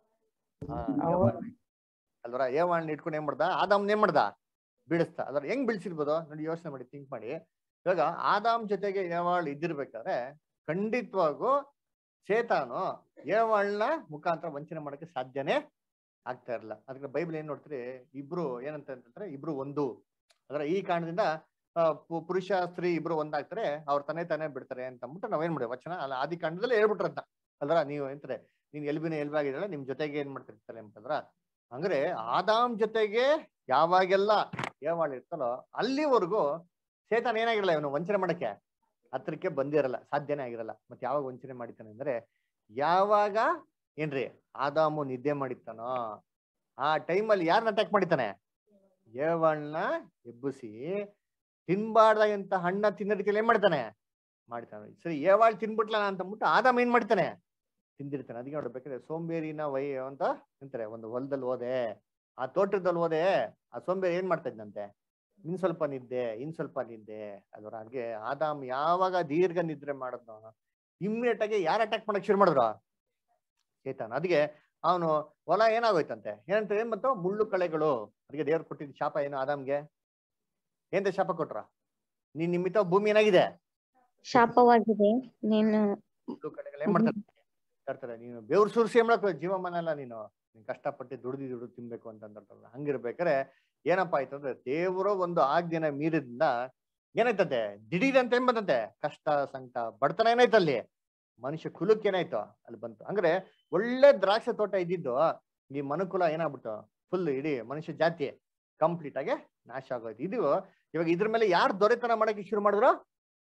ಅಲ್ವರ. ಏವಾಳ್ನ ಇಟ್ಕೊಂಡು ಏನ್ ಮಾಡ್ದ, ಆದಾಮ್ನ ಏನ್ ಮಾಡ್ದ, ಬೀಳಿಸ್ತಾ ಅಲ್ವರ. ಹೆಂಗ್ ಬೀಳ್ಸಿರ್ಬೋದು ನೋಡಿ, ಯೋಚನೆ ಮಾಡಿ, ಥಿಂಕ್ ಮಾಡಿ. ಇವಾಗ ಆದಾಮ್ ಜೊತೆಗೆ ಏವಾಳ್ ಇದ್ದಿರ್ಬೇಕಾದ್ರೆ ಖಂಡಿತವಾಗೂ ಶೇತಾನು ಏವಾಳ್ನ ಮುಖಾಂತರ ವಂಚನೆ ಮಾಡಕ್ಕೆ ಸಾಧ್ಯನೇ ಆಗ್ತಾ ಇರಲ್ಲ. ಅದಕ್ಕೆ ಬೈಬಲ್ ಏನ್ ನೋಡ್ತೀರಿ, ಇಬ್ರು ಏನಂತ ಅಂತಂದ್ರೆ ಇಬ್ರು ಒಂದು. ಅದರ ಈ ಕಾರಣದಿಂದ ಪುರುಷ ಸ್ತ್ರೀ ಇಬ್ರು ಒಂದಾಗ್ತಾರೆ, ಅವ್ರ ತಾನೇ ಬಿಡ್ತಾರೆ ಅಂತ ಅಂದ್ಬಿಟ್ಟು ನಾವೇನ್ ಮಾಡಿವಿ, ವಚನ ಅಲ್ಲ ಆದಿ ಕಾಂಡದಲ್ಲೇ ಹೇಳ್ಬಿಟ್ರಂತ ಅಲ್ರ. ನೀವು ಎಂತಾರೆ, ನೀನ್ ಎಲ್ಬಾಗಿದ್ದಾಳೆ, ನಿಮ್ ಜೊತೆಗೆ ಏನ್ ಮಾಡ್ತಿರ್ತಾರೆ ಅಂತಂದ್ರ. ಹಂಗ್ರೆ ಆದಾಮ್ ಜೊತೆಗೆ ಯಾವಾಗೆಲ್ಲ ಏವಾಳ್ ಇರ್ತಾನೋ ಅಲ್ಲಿವರೆಗೂ ಶೇತಾನ್ ಏನಾಗಿರಲ್ಲ, ಇವನು ವಂಚನೆ ಮಾಡಕ್ಕೆ ಹತ್ರಕ್ಕೆ ಬಂದಿರಲ್ಲ, ಸಾಧ್ಯನೇ ಆಗಿರಲ್ಲ. ಮತ್ತೆ ಯಾವಾಗ ವಂಚನೆ ಮಾಡಿತಾನೆ ಅಂದ್ರೆ, ಯಾವಾಗ ಏನ್ರಿ ಆದಾಮು ನಿದ್ದೆ ಮಾಡಿತ್ತಾನೋ ಆ ಟೈಮಲ್ಲಿ ಯಾರನ್ನ ಅಟ್ಯಾಕ್ ಮಾಡಿತಾನೆ, ಏವಾಳ್ನ ಎಬ್ಬುಸಿ ತಿನ್ಬಾರ್ದಂತ ಹಣ್ಣ ತಿನ್ನೋದಕ್ಕೆ ಏನ್ ಮಾಡ್ತಾನೆ, ಮಾಡ್ತಾನೆ. ಸರಿ, ಏವಾಳ್ ತಿನ್ಬಿಟ್ಲ ಅಂತ ಅಂದ್ಬಿಟ್ಟು ಆದಾಮ್ ಏನ್ ಮಾಡ್ತಾನೆ, ತಿಂದಿರ್ತಾನೆ. ಅದಕ್ಕೆ ನೋಡ್ಬೇಕಾದ್ರೆ ಸೋಂಬೇರಿನ ಅಂತ ಅಂತಾರೆ. ಒಂದು ಹೊಲದಲ್ಲಿ ಹೋದೆ, ಆ ತೋಟದಲ್ಲಿ ಹೋದೆ, ಆ ಸೋಂಬೇರಿ ಏನ್ ಮಾಡ್ತಾ ಇದ್ದಂತೆ, ಇನ್ ಸ್ವಲ್ಪ ನಿದ್ದೆ ಅಲ್ವರ. ಹಾಗೆ ಆದಾಮ್ ಯಾವಾಗ ದೀರ್ಘ ನಿದ್ರೆ ಮಾಡಿದ್ನೋ ಇಮ್ಮಿಡಿಯೇಟ್ ಆಗಿ ಯಾರು ಅಟ್ಯಾಕ್ ಮಾಡಕ್ ಶುರು ಮಾಡಿದ್ರು, ಶೇತಾನ್. ಅದಕ್ಕೆ ಅವನು ಹೊಲ ಏನಾಗೋಯ್ತಂತೆ, ಏನ್ ಬಂತು, ಮುಳ್ಳು ಕಳೆಗಳು. ಅದಕ್ಕೆ ದೇವ್ರು ಕೊಟ್ಟಿದ್ದ ಶಾಪ ಏನು ಆದಾಮ್ಗೆ, ಏನ್ ಶಾಪ ಕೊಟ್ರ, ನೀನ್ ನಿಮಿತ್ತ ಭೂಮಿ ಏನಾಗಿದೆ, ಶಾಪವಾಗಿದೆ. ನೀನು ಮುಳ್ಳು ಕಳೆಗಳು ಏನ್ ಮಾಡ್ತಾರೆ, ನೀನು ಬೆವ್ರು ಸುರಿಸಿ ಏನ್ ಮಾಡಕ್ ಜೀವಮಾನ ಅಲ್ಲ, ನೀನು ಕಷ್ಟಪಟ್ಟು ದುಡ್ದು ತಿನ್ಬೇಕು ಅಂತಂದ್ರಲ್ಲ. ಹಂಗಿರ್ಬೇಕಾರೆ ಏನಪ್ಪಾ ಆಯ್ತು ಅಂದ್ರೆ, ದೇವರ ಒಂದು ಆಜ್ಞೆನ ಮೀರಿದ್ರಿಂದ ಏನಾಯ್ತಂತೆ, ದಿಢೀರಂತ ಏನ್ ಬಂತಂತೆ, ಕಷ್ಟ ಸಂಕಟ ಬಡತನ ಏನಾಯ್ತು, ಅಲ್ಲಿ ಮನುಷ್ಯ ಕುಲಕ್ಕೆ ಏನಾಯ್ತು ಅಲ್ಲಿ ಬಂತು. ಅಂದ್ರೆ ಒಳ್ಳೆ ದ್ರಾಕ್ಷಿ ತೋಟ ಇದ್ದಿದ್ದು ಈ ಮನುಕುಲ ಏನಾಗ್ಬಿಟ್ಟು ಫುಲ್ ಇಡೀ ಮನುಷ್ಯ ಜಾತಿ ಕಂಪ್ಲೀಟ್ ಆಗಿ ನಾಶ ಆಗೋಯ್ತು. ಇದು ಇವಾಗ ಇದ್ರ ಮೇಲೆ ಯಾರು ದೊರೆತನ ಮಾಡಕ್ಕೆ ಶುರು ಮಾಡಿದ್ರು,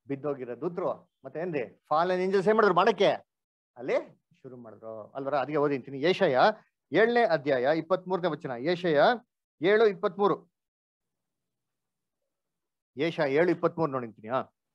ಬಿದ್ದೋಗಿರೋ ದೂತರು ಮತ್ತೆ ಏನ್ರಿ ಫಾಲನ್ ಏಂಜಲ್ಸ್ ಏನ್ ಮಾಡಿದ್ರು ಮಾಡಕ್ಕೆ ಅಲ್ಲಿ ಶುರು ಮಾಡಿದ್ರು ಅಲ್ವರ. ಅದಕ್ಕೆ ಓದಿಂತೀನಿ ಯೆಶಯ 7ನೇ ಅಧ್ಯಾಯ 23ನೇ ವಚನ. ಯೆಶಯ 7:23. ಯೆಶಯ 7:23 ನೋಡಿಂತೀನಿ.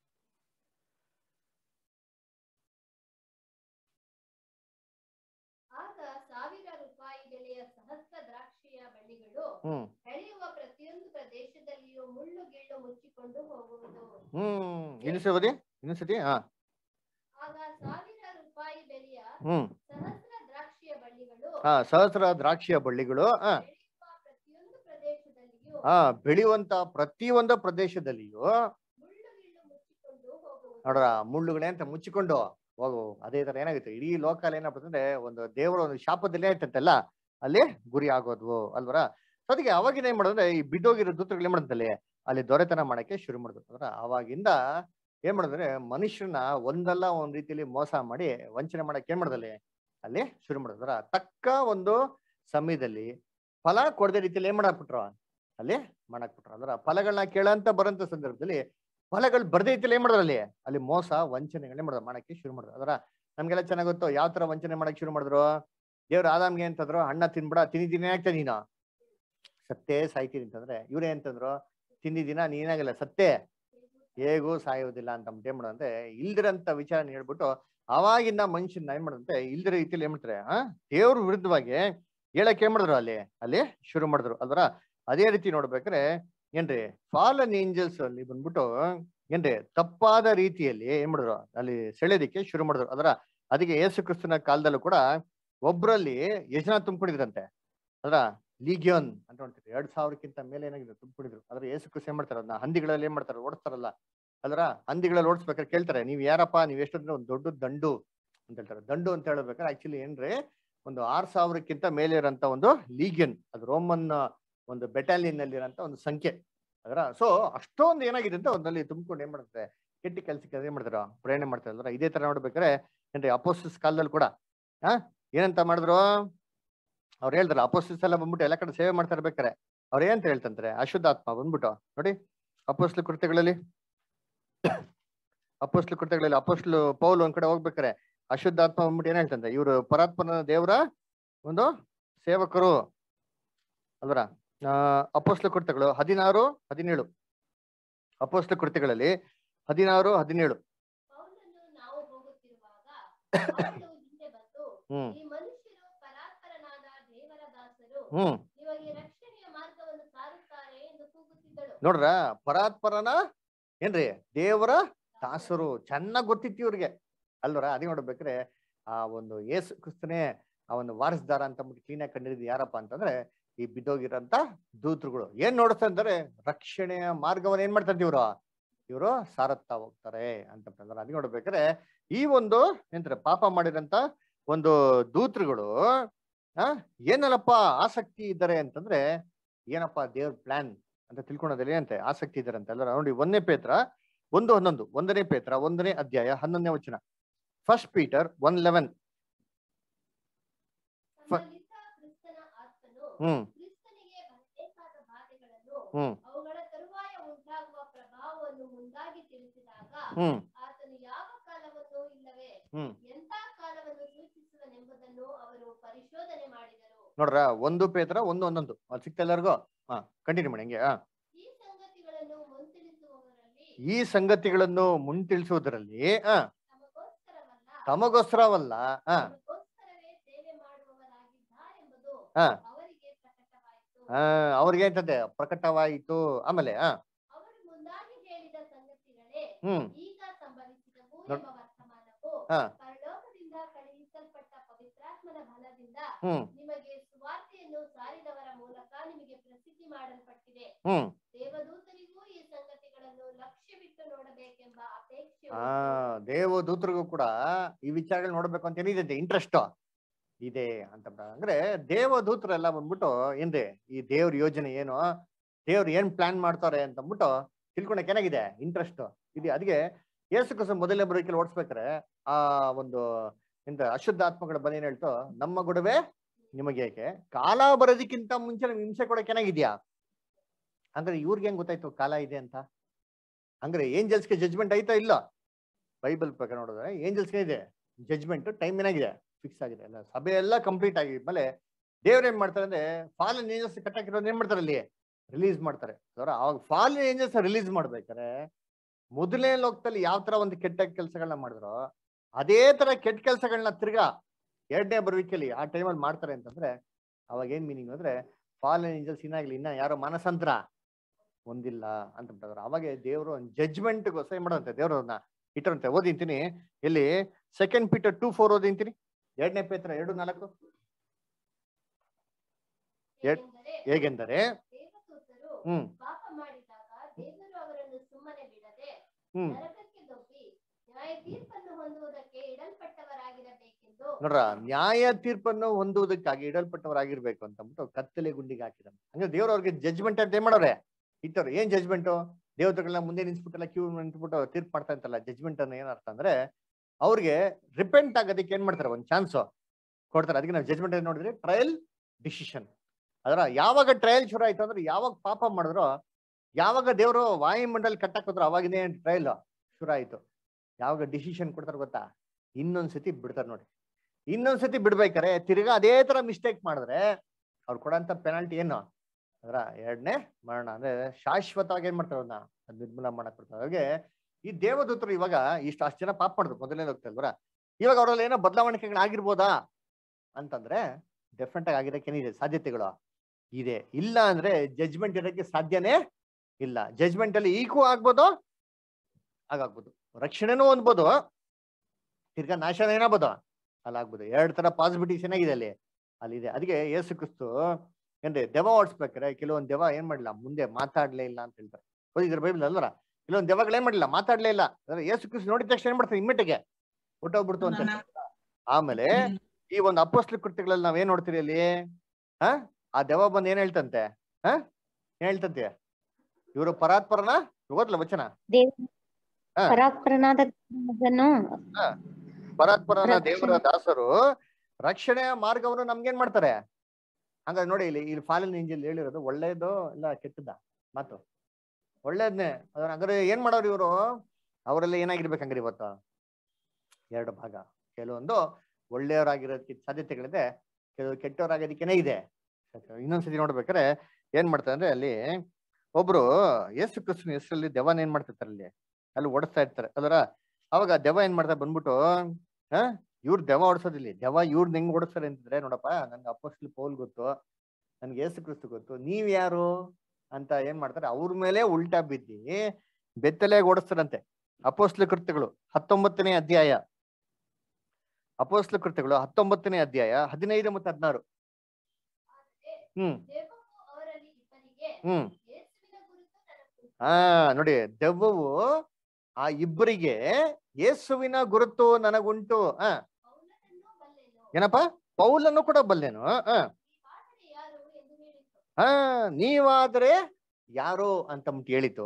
ಆಗ 1000 ರೂಪಾಯಿ ಬೆಲೆಯ ಸಹಸ್ರ ದ್ರಾಕ್ಷಿಯ ಬಳ್ಳಿಗಳು ಬೆಳೆಯುವ ಪ್ರತಿಯೊಂದು ಪ್ರದೇಶದಲ್ಲಿಯೂ ಮುಳ್ಳು ಗಿಳ್ಳು ಮುಚ್ಚಿಕೊಂಡು ಹೋಗುವುದು. ಇನ್ನೊಂದ್ಸತಿ. ಆಗ 1000 ರೂಪಾಯಿ ಬೆಲೆಯ ಸಹಸ್ರ ದ್ರಾಕ್ಷಿಯ ಬಳ್ಳಿಗಳು ಸಹಸ್ರ ದ್ರಾಕ್ಷಿಯ ಬಳ್ಳಿಗಳು ಬೆಳೆಯುವ ಪ್ರತಿಯೊಂದು ಪ್ರದೇಶದಲ್ಲಿಯೂ ಬೆಳೆಯುವಂತ ಪ್ರತಿಯೊಂದು ಪ್ರದೇಶದಲ್ಲಿಯೂ ಮುಳ್ಳು ಗಿಳ್ಳು ಮುಚ್ಚಿಕೊಂಡು ಹೋಗುವುದು. ನೋಡ್ರ ಮುಳ್ಳುಗಳೇ ಅಂತ ಮುಚ್ಚಿಕೊಂಡು ಹೋಗು. ಅದೇ ತರ ಏನಾಗುತ್ತೆ ಇಡೀ ಲೋಕಲ್ಲಿ ಏನಪ್ಪ ಅಂದ್ರೆ ಒಂದು ದೇವರ ಒಂದು ಶಾಪದಲ್ಲೇ ಆಯ್ತಂತೆಲ್ಲ ಅಲ್ಲಿ ಗುರಿ ಆಗೋದ್ವು ಅಲ್ವರ. ಅದಕ್ಕೆ ಅವಾಗಿನ ಏನ್ ಮಾಡಿದ್ರೆ ಈ ಬಿದ್ದೋಗಿರೋ ದೂತಗಳು ಏನ್ ಮಾಡಿದಲ್ಲಿ ಅಲ್ಲಿ ದೊರೆತನ ಮಾಡಕ್ಕೆ ಶುರು ಮಾಡಿದ್ರು. ಅಂದ್ರೆ ಅವಾಗಿಂದ ಏನ್ ಮಾಡಿದ್ರೆ ಮನುಷ್ಯನ ಒಂದಲ್ಲ ಒಂದ್ ರೀತಿಯಲ್ಲಿ ಮೋಸ ಮಾಡಿ ವಂಚನೆ ಮಾಡಕ್ಕೆ ಏನ್ ಮಾಡಿದಲ್ಲಿ ಅಲ್ಲಿ ಶುರು ಮಾಡಿದ್ರ. ತಕ್ಕ ಒಂದು ಸಮಯದಲ್ಲಿ ಫಲ ಕೊಡದೆ ರೀತಿಯಲ್ಲಿ ಏನ್ ಮಾಡಾಕ್ಬಿಟ್ರು ಅಲ್ಲಿ ಮಾಡಾಕ್ಬಿಟ್ರು. ಅಂದ್ರೆ ಫಲಗಳನ್ನ ಕೇಳಂತ ಬರೋಂತ ಸಂದರ್ಭದಲ್ಲಿ ಫಲಗಳು ಬರ್ದೇ ರೀತಿಯಲ್ಲಿ ಏನ್ ಮಾಡಿದ್ರು ಅಲ್ಲಿ ಮೋಸ ವಂಚನೆಗಳೇ ಮಾಡಿದ್ರು ಮಾಡಕ್ಕೆ ಶುರು ಮಾಡಿದ್ರು. ಅದರ ನಮ್ಗೆಲ್ಲ ಚೆನ್ನಾಗ್ ಗೊತ್ತು ಯಾವ ತರ ವಂಚನೆ ಮಾಡಕ್ ಶುರು ಮಾಡಿದ್ರು. ದೇವ್ರ ಆದಾಮ್ಗೆ ಅಂತಂದ್ರು ಹಣ್ಣ ತಿನ್ಬಿಡ, ತಿಂದಿದ್ದೀನಿ ಆಗ್ತಾ ನೀನು ಸತ್ತೇ ಸಾಯ್ತೀನಿ ಅಂತಂದ್ರೆ ಇವ್ರೇ ಅಂತಂದ್ರು ತಿಂದಿದ್ದೀನ ನೀನಾಗಲ್ಲ ಸತ್ತೇ ಹೇಗೂ ಸಾಯೋದಿಲ್ಲ ಅಂತ ಏನ್ ಮಾಡೋದಂತೆ ಇಲ್ದಿರಂತ ವಿಚಾರ ಹೇಳ್ಬಿಟ್ಟು ಅವಾಗಿಂದ ಮನುಷ್ಯನ ಏನ್ ಮಾಡಂತೆ ಇಲ್ದಿರ ರೀತಿಯಲ್ಲಿ ಏನ್ ಮಾಡ್ತಾರೆ ದೇವ್ರ ವಿರುದ್ಧವಾಗಿ ಹೇಳಕ್ ಏನ್ ಮಾಡಿದ್ರು ಅಲ್ಲಿ ಶುರು ಮಾಡಿದ್ರು ಅಲ್ವರ. ಅದೇ ರೀತಿ ನೋಡ್ಬೇಕ್ರೆ ಏನ್ರಿ ಫಾಲನ್ ಏಂಜಲ್ಸ್ ಅಲ್ಲಿ ಬಂದ್ಬಿಟ್ಟು ಏನ್ರಿ ತಪ್ಪಾದ ರೀತಿಯಲ್ಲಿ ಏನ್ ಮಾಡಿದ್ರು ಅಲ್ಲಿ ಸೆಳೆದಿಕ್ಕೆ ಶುರು ಮಾಡಿದ್ರು. ಅದರ ಅದಕ್ಕೆ ಯೇಸು ಕ್ರಿಸ್ತನ ಕಾಲದಲ್ಲೂ ಕೂಡ ಒಬ್ರಲ್ಲಿ ಎಷ್ಟು ಜನ ತುಂಬಿಕೊಂಡಿದ್ರಂತೆ ಅದ್ರ ಲೀಗಿಯೋನ್ ಅಂತ ನೋಡ್ತೀವಿ 2000ಕ್ಕಿಂತ ಮೇಲೆ ಏನಾಗಿದೆ ತುಂಬಿಕೊಂಡಿದ್ರು. ಆದ್ರೆ ಯೇಸು ಕ್ರಿಸ್ತ ಏನ್ ಮಾಡ್ತಾರೆ ಅದನ್ನ ಹಂದಿಗಳಲ್ಲಿ ಏನ್ ಮಾಡ್ತಾರೆ ಓಡಿಸ್ತಾರಲ್ಲ ಅಲ್ರ. ಹಂದಿಗಳಲ್ಲಿ ಓಡಿಸ್ಬೇಕಾದ್ರೆ ಕೇಳ್ತಾರೆ ನೀವ್ ಯಾರಪ್ಪ ನೀವ್ ಎಷ್ಟಂದ್ರೆ ಒಂದು ದೊಡ್ಡ ದಂಡು ಅಂತ ಹೇಳ್ತಾರೆ. ದಂಡು ಅಂತ ಹೇಳ್ಬೇಕಾದ್ರೆ ಆಕ್ಚುಲಿ ಏನ್ರಿ ಒಂದು 6000ಕ್ಕಿಂತ ಮೇಲೆ ಇರೋಂತ ಒಂದು ಲೀಗಿಯನ್ ಅದು ರೋಮನ್ ಒಂದು ಬೆಟಾಲಿಯನ್ ಅಲ್ಲಿ ಇರೋಂತ ಒಂದು ಸಂಖ್ಯೆ ಅದರ. ಸೊ ಅಷ್ಟೊಂದು ಏನಾಗಿದೆ ಅಂತ ಒಂದಲ್ಲಿ ತುಂಬಿಕೊಂಡು ಏನ್ ಮಾಡ್ತಾರೆ ಕೆಟ್ಟಿ ಕೆಲ್ಸಕ್ಕೆ ಏನ್ ಮಾಡ್ತಾರ ಪ್ರೇರಣೆ ಮಾಡ್ತಾರೆ ಅಲ್ರ. ಇದೇ ತರ ನೋಡ್ಬೇಕಾದ್ರೆ ಏನ್ರಿ ಅಪೋಸ್ತಲರ ಕಾಲದಲ್ಲಿ ಕೂಡ ಏನಂತ ಮಾಡಿದ್ರು ಅವ್ರು ಹೇಳ್ತಾರೆ ಅಪೋಸ್ತಲರು ಎಲ್ಲ ಬಂದ್ಬಿಟ್ಟು ಎಲ್ಲ ಕಡೆ ಸೇವೆ ಮಾಡ್ತಾ ಇರ್ಬೇಕಾರೆ ಅವ್ರ ಏನಂತ ಹೇಳ್ತಂತಾರೆ ಅಶುದ್ಧಾತ್ಮ ಬಂದ್ಬಿಟ್ಟು ನೋಡಿ ಅಪೋಸ್ತಲ ಕೃತ್ಯಗಳಲ್ಲಿ ಅಪೋಸ್ತಲ ಪೌಲ್ ಒಂದ್ ಕಡೆ ಹೋಗ್ಬೇಕಾರೆ ಅಶುದ್ಧಾತ್ಮ ಬಂದ್ಬಿಟ್ಟು ಏನ್ ಹೇಳ್ತಂತೆ ಇವ್ರು ಪರಾತ್ಮನ ದೇವರ ಒಂದು ಸೇವಕರು ಅಲ್ವರ. ಅಪೋಸ್ತಲ ಕೃತ್ಯಗಳು 16-17 ಅಪೋಸ್ತಲ ಕೃತ್ಯಗಳಲ್ಲಿ 16-17 ಪೌಲನು ನಾವು ಹೋಗುತ್ತಿರುವಾಗ ಅವಳು ಹಿಂದೆ ಬಂದು ಈ ಮನುಷ್ಯರು ಪರಾತ್ಪರನಾದ ದೇವರ ದಾಸರು ನಿಮಗೆ ರಕ್ಷಣೆಯ ಮಾರ್ಗವನ್ನು ಸಾರುತ್ತಾರೆ ಎಂದು ಕೂಗುತ್ತಿದ್ದಳು. ನೋಡ್ರ ಪರಾತ್ಪರನ ಏನ್ರಿ ದೇವರ ದಾಸರು ಚೆನ್ನಾಗ್ ಗೊತ್ತಿತ್ತು ಇವ್ರಿಗೆ ಅಲ್ವರ. ಅದೇ ನೋಡ್ಬೇಕ್ರೆ ಆ ಒಂದು ಯೇಸು ಕ್ರಿಸ್ತನೇ ಆ ಒಂದು ವಾರಸ್ದಾರ ಅಂತ ಕ್ಲೀನಾಗಿ ಕಂಡಿದ್ದು ಯಾರಪ್ಪ ಅಂತಂದ್ರೆ ಈ ಬಿದ್ದೋಗಿರಂತ ದೂತರುಗಳು. ಏನ್ ನೋಡ್ತಾ ಇದ್ದಾರೆ ರಕ್ಷಣೆಯ ಮಾರ್ಗವನ್ನ ಏನ್ ಮಾಡ್ತಾರೆ ಇವರು ಸಾರತ್ತಾ ಹೋಗ್ತಾರೆ ಅಂತ ಅದ್ ನೋಡ್ಬೇಕಾದ್ರೆ ಈ ಒಂದು ಎಂತಾರೆ ಪಾಪ ಮಾಡಿರಂತ ಒಂದು ದೂತರುಗಳು ಏನಲ್ಲಪ್ಪ ಆಸಕ್ತಿ ಇದ್ದಾರೆ ಅಂತಂದ್ರೆ ಏನಪ್ಪ ದೇವ್ರ ಪ್ಲಾನ್ ಅಂತ ತಿಳ್ಕೊಳೋದಲ್ಲಿ ಅಂತೆ ಆಸಕ್ತಿ ಇದ್ದಾರೆ ಅಂತ ಅಲ್ಲ. ನೋಡಿ 1 ಪೇತ್ರ 1:11 1 ಪೇತ್ರ 1ನೇ ಅಧ್ಯಾಯ 11ನೇ ವಚನ. 1 Peter 1:11 ಕ್ರಿಸ್ತನಿಗೆ ಬರಬೇಕಾದ ಬಾಧೆಗಳನ್ನು ಅವುಗಳ ತರುವಾಯ ಉಂಟಾಗುವ ಪ್ರಭಾವವನ್ನು ಮುಂದಾಗಿ ತಿಳಿಸಿದಾಗ ಆತನು ಯಾವ ಕಾಲವನ್ನು ಇಲ್ಲವೇ ಎಂತ ಕಾಲವನ್ನು ಸೂಚಿಸುವನೆಂಬುದನ್ನು ಅವರು ಪರಿಶೋಧನೆ ಮಾಡಿದರು. ನೋಡ್ರ 1 ಪೇತ್ರ 1:11 ಅದು ಸಿಕ್ತ ಎಲ್ಲರಿಗೂ ಕಂಟಿನ್ಯೂ ಮಾಡಿ ಹಂಗೆ. ಈ ಸಂಗತಿಗಳನ್ನು ಮುಂತಿಳಿಸುವುದರಲ್ಲಿ ತಮಗೋಸ್ಕರವಲ್ಲ ಅವ್ರಿಗೆ ಅಂತಂದೆ ಪ್ರಕಟವಾಯಿತು. ಆಮೇಲೆ ನಿಮಗೆ ಸುವಾರ್ತೆಯನ್ನು ಸಾರಿದವರ ಮೂಲಕ ನಿಮಗೆ ಪ್ರಸಿದ್ಧಿ ಮಾಡಲ್ಪಟ್ಟಿದೆ. ದೇವದೂತರಿಗೂ ಈ ಸಂಗತಿಗಳನ್ನು ಲಕ್ಷ್ಯವಿಟ್ಟು ನೋಡಬೇಕೆಂಬ ಅಪೇಕ್ಷೆ. ದೇವದೂತರಿಗೂ ಕೂಡ ಈ ವಿಚಾರಗಳು ನೋಡ್ಬೇಕು ಅಂತ ಏನಿದೆ ಇಂಟ್ರೆಸ್ಟ್ ಇದೆ ಅಂತ. ಅಂದ್ರೆ ದೇವದೂತರೆಲ್ಲ ಬಂದ್ಬಿಟ್ಟು ಏನ್ರಿ ಈ ದೇವ್ರ ಯೋಜನೆ ಏನು ದೇವ್ರು ಏನ್ ಪ್ಲಾನ್ ಮಾಡ್ತಾರೆ ಅಂತ ಅಂದ್ಬಿಟ್ಟು ತಿಳ್ಕೊಳಕ್ ಏನಾಗಿದೆ ಇಂಟ್ರೆಸ್ಟ್ ಇದೆ. ಅದಕ್ಕೆ ಯೇಸು ಕ್ರಿಸ್ತ ಮೊದಲನೇ ಬರೋಕೆ ಓಡಿಸ್ಬೇಕಾರೆ ಆ ಒಂದು ಎಂತ ಅಶುದ್ಧಾತ್ಮಗಳ ಬಂದು ಏನ್ ಹೇಳ್ತು ನಮ್ಮ ಗುಡವೆ ನಿಮಗೆ ಏಕೆ ಕಾಲ ಬರೋದಕ್ಕಿಂತ ಮುಂಚೆ ನಿಮ್ಗೆ ಹಿಂಸೆ ಕೊಡಕ್ಕೆ ಏನಾಗಿದ್ಯಾ ಅಂದ್ರೆ ಇವ್ರಿಗೆ ಹೆಂಗ್ ಗೊತ್ತಾಯ್ತು ಕಾಲ ಇದೆ ಅಂತ. ಹಂಗ್ರೆ ಏಂಜಲ್ಸ್ಗೆ ಜಜ್ಮೆಂಟ್ ಆಯ್ತಾ ಇಲ್ಲ? ಬೈಬಲ್ ಪ್ರಕಾರ ನೋಡಿದ್ರೆ ಏಂಜಲ್ಸ್ಗೆ ಇದೆ ಜಜ್ಮೆಂಟ್, ಟೈಮ್ ಏನಾಗಿದೆ ಫಿಕ್ಸ್ ಆಗಿದೆ. ಎಲ್ಲ ಸಭೆ ಎಲ್ಲ ಕಂಪ್ಲೀಟ್ ಆಗಿದ್ಮೇಲೆ ದೇವ್ರ ಏನ್ ಮಾಡ್ತಾರೆ ಅಂದ್ರೆ ಫಾಲನ್ ಏಂಜಲ್ಸ್ ಕಟ್ಟಾಕಿರೋದು ಏನ್ ಮಾಡ್ತಾರೆ ಅಲ್ಲಿ ರಿಲೀಸ್ ಮಾಡ್ತಾರೆ. ಅವಾಗ ಫಾಲನ್ ಏಂಜಲ್ಸ್ ರಿಲೀಸ್ ಮಾಡ್ಬೇಕಾರೆ ಮೊದಲನೇ ಲೋಕದಲ್ಲಿ ಯಾವ ತರ ಒಂದು ಕೆಟ್ಟ ಕೆಲಸಗಳನ್ನ ಮಾಡಿದ್ರು ಅದೇ ತರ ಕೆಟ್ಟ ಕೆಲಸಗಳನ್ನ ತಿರ್ಗಾ ಎರಡನೇ ಬರುವಿಕೆಯಲ್ಲಿ ಆ ಟೈಮಲ್ಲಿ ಮಾಡ್ತಾರೆ ಅಂತಂದ್ರೆ ಅವಾಗ ಏನ್ ಮೀನಿಂಗ್ ಅಂದ್ರೆ ಫಾಲನ್ ಏಂಜಲ್ಸ್ ಇನ್ನಾಗ್ಲಿ ಇನ್ನ ಯಾರೋ ಮನಸಂತ್ರ ಒಂದಿಲ್ಲ ಅಂತ ಬಿಟ್ಟವ್ರು. ಅವಾಗ ದೇವರು ಒಂದು ಜಜ್ಮೆಂಟ್ಗೋಸ್ಕರ ಏನ್ ಮಾಡುವಂತೆ ದೇವ್ರನ್ನ ಇಟ್ಟರಂತೆ. ಓದಿಂತೀನಿ ಇಲ್ಲಿ 2 Peter 2:4 ಓದಿಂತೀನಿ. 2 ಪೇತ್ರ 2:4 ಹೇಗೆಂದರೆ ದೇವದೂತರು ಹ್ಮ್ ಪಾಪ ಮಾಡಿದಾಗ ದೇವರು ಅವರನ್ನು ಸುಮ್ಮನೆ ಬಿಡದೆ ಹ್ಮ್ ನರಕಕ್ಕೆ ದೊಬ್ಬಿ ನ್ಯಾಯ ತೀರ್ಪನ್ನು ಹೊಂದುವುದಕ್ಕೆ ಇಡಲ್ಪಟ್ಟವರಾಗಿರಬೇಕೆಂದು ನೋಡ್ರ ನ್ಯಾಯ ತೀರ್ಪನ್ನು ಹೊಂದುವುದಕ್ಕಾಗಿ ಇಡಲ್ಪಟ್ಟವರಾಗಿರ್ಬೇಕು ಅಂತಂದ್ಬಿಟ್ಟು ಕತ್ತಲೆ ಗುಂಡಿಗೆ ಹಾಕಿದ. ಹಂಗ ದೇವ್ರ ಅವ್ರಿಗೆ ಜಜ್ಮೆಂಟ್ ಅಂತ ಏನ್ ಮಾಡೋರೆ ಇಟ್ಟವ್ರು. ಏನ್ ಜಜ್ಮೆಂಟು? ದೇವತೆಗಳನ್ನ ಮುಂದೆ ನಿಲ್ಸ್ಬಿಟ್ಟಲ್ಲ ಕ್ಯೂ ನಿಂತ್ಬಿಟ್ಟು ತೀರ್ಪು ಮಾಡ್ತಾ ಇರ್ತಲ್ಲ. ಜಜ್ಮೆಂಟ್ ಅನ್ನ ಏನರ್ಥ ಅಂದ್ರೆ ಅವ್ರಿಗೆ ರಿಪೆಂಟ್ ಆಗೋದಕ್ಕೆ ಏನ್ ಮಾಡ್ತಾರೆ ಒಂದು ಚಾನ್ಸ್ ಕೊಡ್ತಾರೆ. ಅದಕ್ಕೆ ನಾವು ಜಜ್ಮೆಂಟ್ ಏನ್ ನೋಡಿದ್ರಿ ಟ್ರಯಲ್ ಡಿಸಿಷನ್. ಅದರ ಯಾವಾಗ ಟ್ರಯಲ್ ಶುರು ಆಯ್ತು ಅಂದ್ರೆ ಯಾವಾಗ ಪಾಪ ಮಾಡಿದ್ರು ಯಾವಾಗ ದೇವರು ವಾಯುಮಂಡಲ್ ಕಟ್ಟಾಕಿದ್ರು ಅವಾಗಿನೇ ಟ್ರಯಲ್ ಶುರು ಆಯ್ತು. ಯಾವಾಗ ಡಿಸಿಷನ್ ಕೊಡ್ತಾರೆ ಗೊತ್ತಾ? ಇನ್ನೊಂದ್ಸತಿ ಬಿಡ್ತಾರೆ ನೋಡಿ. ಇನ್ನೊಂದ್ಸತಿ ಬಿಡ್ಬೇಕಾರೆ ತಿರ್ಗಾ ಅದೇ ತರ ಮಿಸ್ಟೇಕ್ ಮಾಡಿದ್ರೆ ಅವ್ರು ಕೊಡೋಂಥ ಪೆನಾಲ್ಟಿ ಏನು ಅದರ ಎರಡನೇ ಮರಣ. ಅಂದ್ರೆ ಶಾಶ್ವತವಾಗಿ ಏನ್ ಮಾಡ್ತಾರೆ ಅವ್ರನ್ನ ನಿರ್ಮೂಲ ಮಾಡಕ್ ಕೊಡ್ತಾರೆ. ಹಾಗೆ ಈ ದೇವದೂತರು ಇವಾಗ ಅಷ್ಟು ಜನ ಪಾಪ ಮಾಡಿದ್ರು ಮೊದಲನೇ ಹೋಗ್ತಲ್ವರ. ಇವಾಗ ಅವರಲ್ಲಿ ಏನೋ ಬದಲಾವಣೆಗಳಾಗಿರ್ಬೋದಾ ಅಂತಂದ್ರೆ ಡೆಫಿನೆಟ್ ಆಗಿ ಆಗಿರೋಕ್ಕೇನಿದೆ ಸಾಧ್ಯತೆಗಳು ಇದೆ. ಇಲ್ಲ ಅಂದ್ರೆ ಜಜ್ಮೆಂಟ್ ಇರೋಕ್ಕೆ ಸಾಧ್ಯನೇ ಇಲ್ಲ. ಜಜ್ಮೆಂಟ್ ಅಲ್ಲಿ ಈಗೂ ಆಗ್ಬೋದು ಹಾಗಾಗ್ಬೋದು, ರಕ್ಷಣೆನೂ ಹೊಂದ್ಬೋದು, ತಿರ್ಗಾ ನಾಶನ ಏನಾಗ್ಬೋದು ಅಲ್ಲಾಗ್ಬೋದು. ಎರಡು ತರ ಪಾಸಿಬಿಲಿಟೀಸ್ ಏನಾಗಿದೆ ಅಲ್ಲಿದೆ. ಅದಕ್ಕೆ ಯೇಸು ಕ್ರಿಸ್ತು ಏನ್ರಿ ದೆವ ಓಡಿಸ್ಬೇಕಾರೆ ಕೆಲವೊಂದು ದೆವ ಏನ್ ಮಾಡಿಲ್ಲ ಮುಂದೆ ಮಾತಾಡ್ಲೇ ಇಲ್ಲ ಅಂತ ಹೇಳ್ತಾರೆ. ಓದಿದ್ರೆ ಬೈಬಲ್ ಅಲ್ವರ ಕೆಲವೊಂದು ದೆವಗಳು ಏನ್ ಮಾಡಿಲ್ಲ ಮಾತಾಡ್ಲೇ ಇಲ್ಲ. ಅಂದ್ರೆ ಯೇಸು ಕ್ರಿಸ್ತು ನೋಡಿದ ತಕ್ಷಣ ಏನ್ ಮಾಡ್ತಾರೆ ಇಮ್ಮಿಡಿಯೇಟ್ಗೆ ಹೊಟ್ಟೋಗ್ಬಿಡ್ತು ಅಂತ. ಆಮೇಲೆ ಈ ಒಂದು ಅಪೊಸ್ತಲ ಕೃತ್ಯಗಳಲ್ಲಿ ನಾವ್ ಏನ್ ನೋಡ್ತೀರಿ ಅಲ್ಲಿ ಆ ದೆವ ಬಂದು ಏನ್ ಹೇಳ್ತಂತೆ ಏನ್ ಹೇಳ್ತಂತೆ ಇವರು ಪರಾತ್ಪರನ ಓದ್ಲ ವಚನ ಪರಾತ್ಪರನಾದ ಪರಾತ್ಪರನ ದೇವರ ದಾಸರು ರಕ್ಷಣೆಯ ಮಾರ್ಗವನ್ನು ನಮ್ಗೇನ್ ಮಾಡ್ತಾರೆ. ಹಂಗ ನೋಡಿ ಇಲ್ಲಿ ಫಾಲಿನ್ ಏಂಜಲ್ ಹೇಳಿರೋದು ಒಳ್ಳೇದು ಇಲ್ಲ ಕೆಟ್ಟದ ಮಾತು? ಒಳ್ಳೇದ್ನೇ. ಹಂಗಾರೆ ಏನ್ ಮಾಡೋರು ಇವರು? ಅವರೆಲ್ಲ ಏನಾಗಿರ್ಬೇಕಂಗ್ರಿ ಇವತ್ತು ಎರಡು ಭಾಗ. ಕೆಲವೊಂದು ಒಳ್ಳೆಯವರಾಗಿರೋದಕ್ಕೆ ಸಾಧ್ಯತೆಗಳಿದೆ, ಕೆಲವು ಕೆಟ್ಟವರಾಗೋದಕ್ಕೇನೆ ಇದೆ. ಇನ್ನೊಂದ್ಸತಿ ನೋಡ್ಬೇಕಾರೆ ಏನ್ ಮಾಡ್ತಾರೆ ಅಂದ್ರೆ ಅಲ್ಲಿ ಒಬ್ರು ಯೇಸು ಕ್ರಿಸ್ತನ ಹೆಸರಲ್ಲಿ ದೆವನ ಏನ್ ಮಾಡ್ತಿರ್ತಾರೆ ಅಲ್ಲಿ ಓಡಿಸ್ತಾ ಇರ್ತಾರೆ ಅದರ. ಅವಾಗ ದೆವ ಏನ್ ಮಾಡ್ತಾರೆ ಬಂದ್ಬಿಟ್ಟು ಇವ್ರ ದೆವ ಓಡಿಸೋದಿಲ್ಲ. ದೆವ ಇವ್ರನ್ನ ಹೆಂಗ್ ಓಡಿಸ್ತಾರೆ ಅಂತಂದ್ರೆ ನೋಡಪ್ಪ ನನ್ಗೆ ಅಪೊಸ್ತಲ ಪೌಲ್ ಗೊತ್ತು, ನನ್ಗೆ ಯೇಸು ಕ್ರಿಸ್ತ ಗೊತ್ತು, ನೀವ್ ಯಾರು ಅಂತ ಏನ್ ಮಾಡ್ತಾರೆ ಅವ್ರ ಮೇಲೆ ಉಲ್ಟಾ ಬಿದ್ದಿ ಬೆತ್ತಲೆಯಾಗಿ ಓಡಿಸ್ತಾರಂತೆ. ಅಪೊಸ್ತಲ ಕೃತ್ಯಗಳು 19ನೇ ಅಧ್ಯಾಯ, ಅಪೊಸ್ತಲ ಕೃತ್ಯಗಳು 19ನೇ ಅಧ್ಯಾಯ 15 ಮತ್ತು 16. ನೋಡಿ ದೆವ್ವವು ಆ ಇಬ್ಬರಿಗೆ ಯೇಸುವಿನ ಗುರುತು ನನಗುಂಟು. ಏನಪ್ಪ ಪೌಲನ್ನು ಕೂಡ ಬಲ್ಲೇನು. ನೀವಾದ್ರೆ ಯಾರು ಅಂತ ಹೇಳಿತು.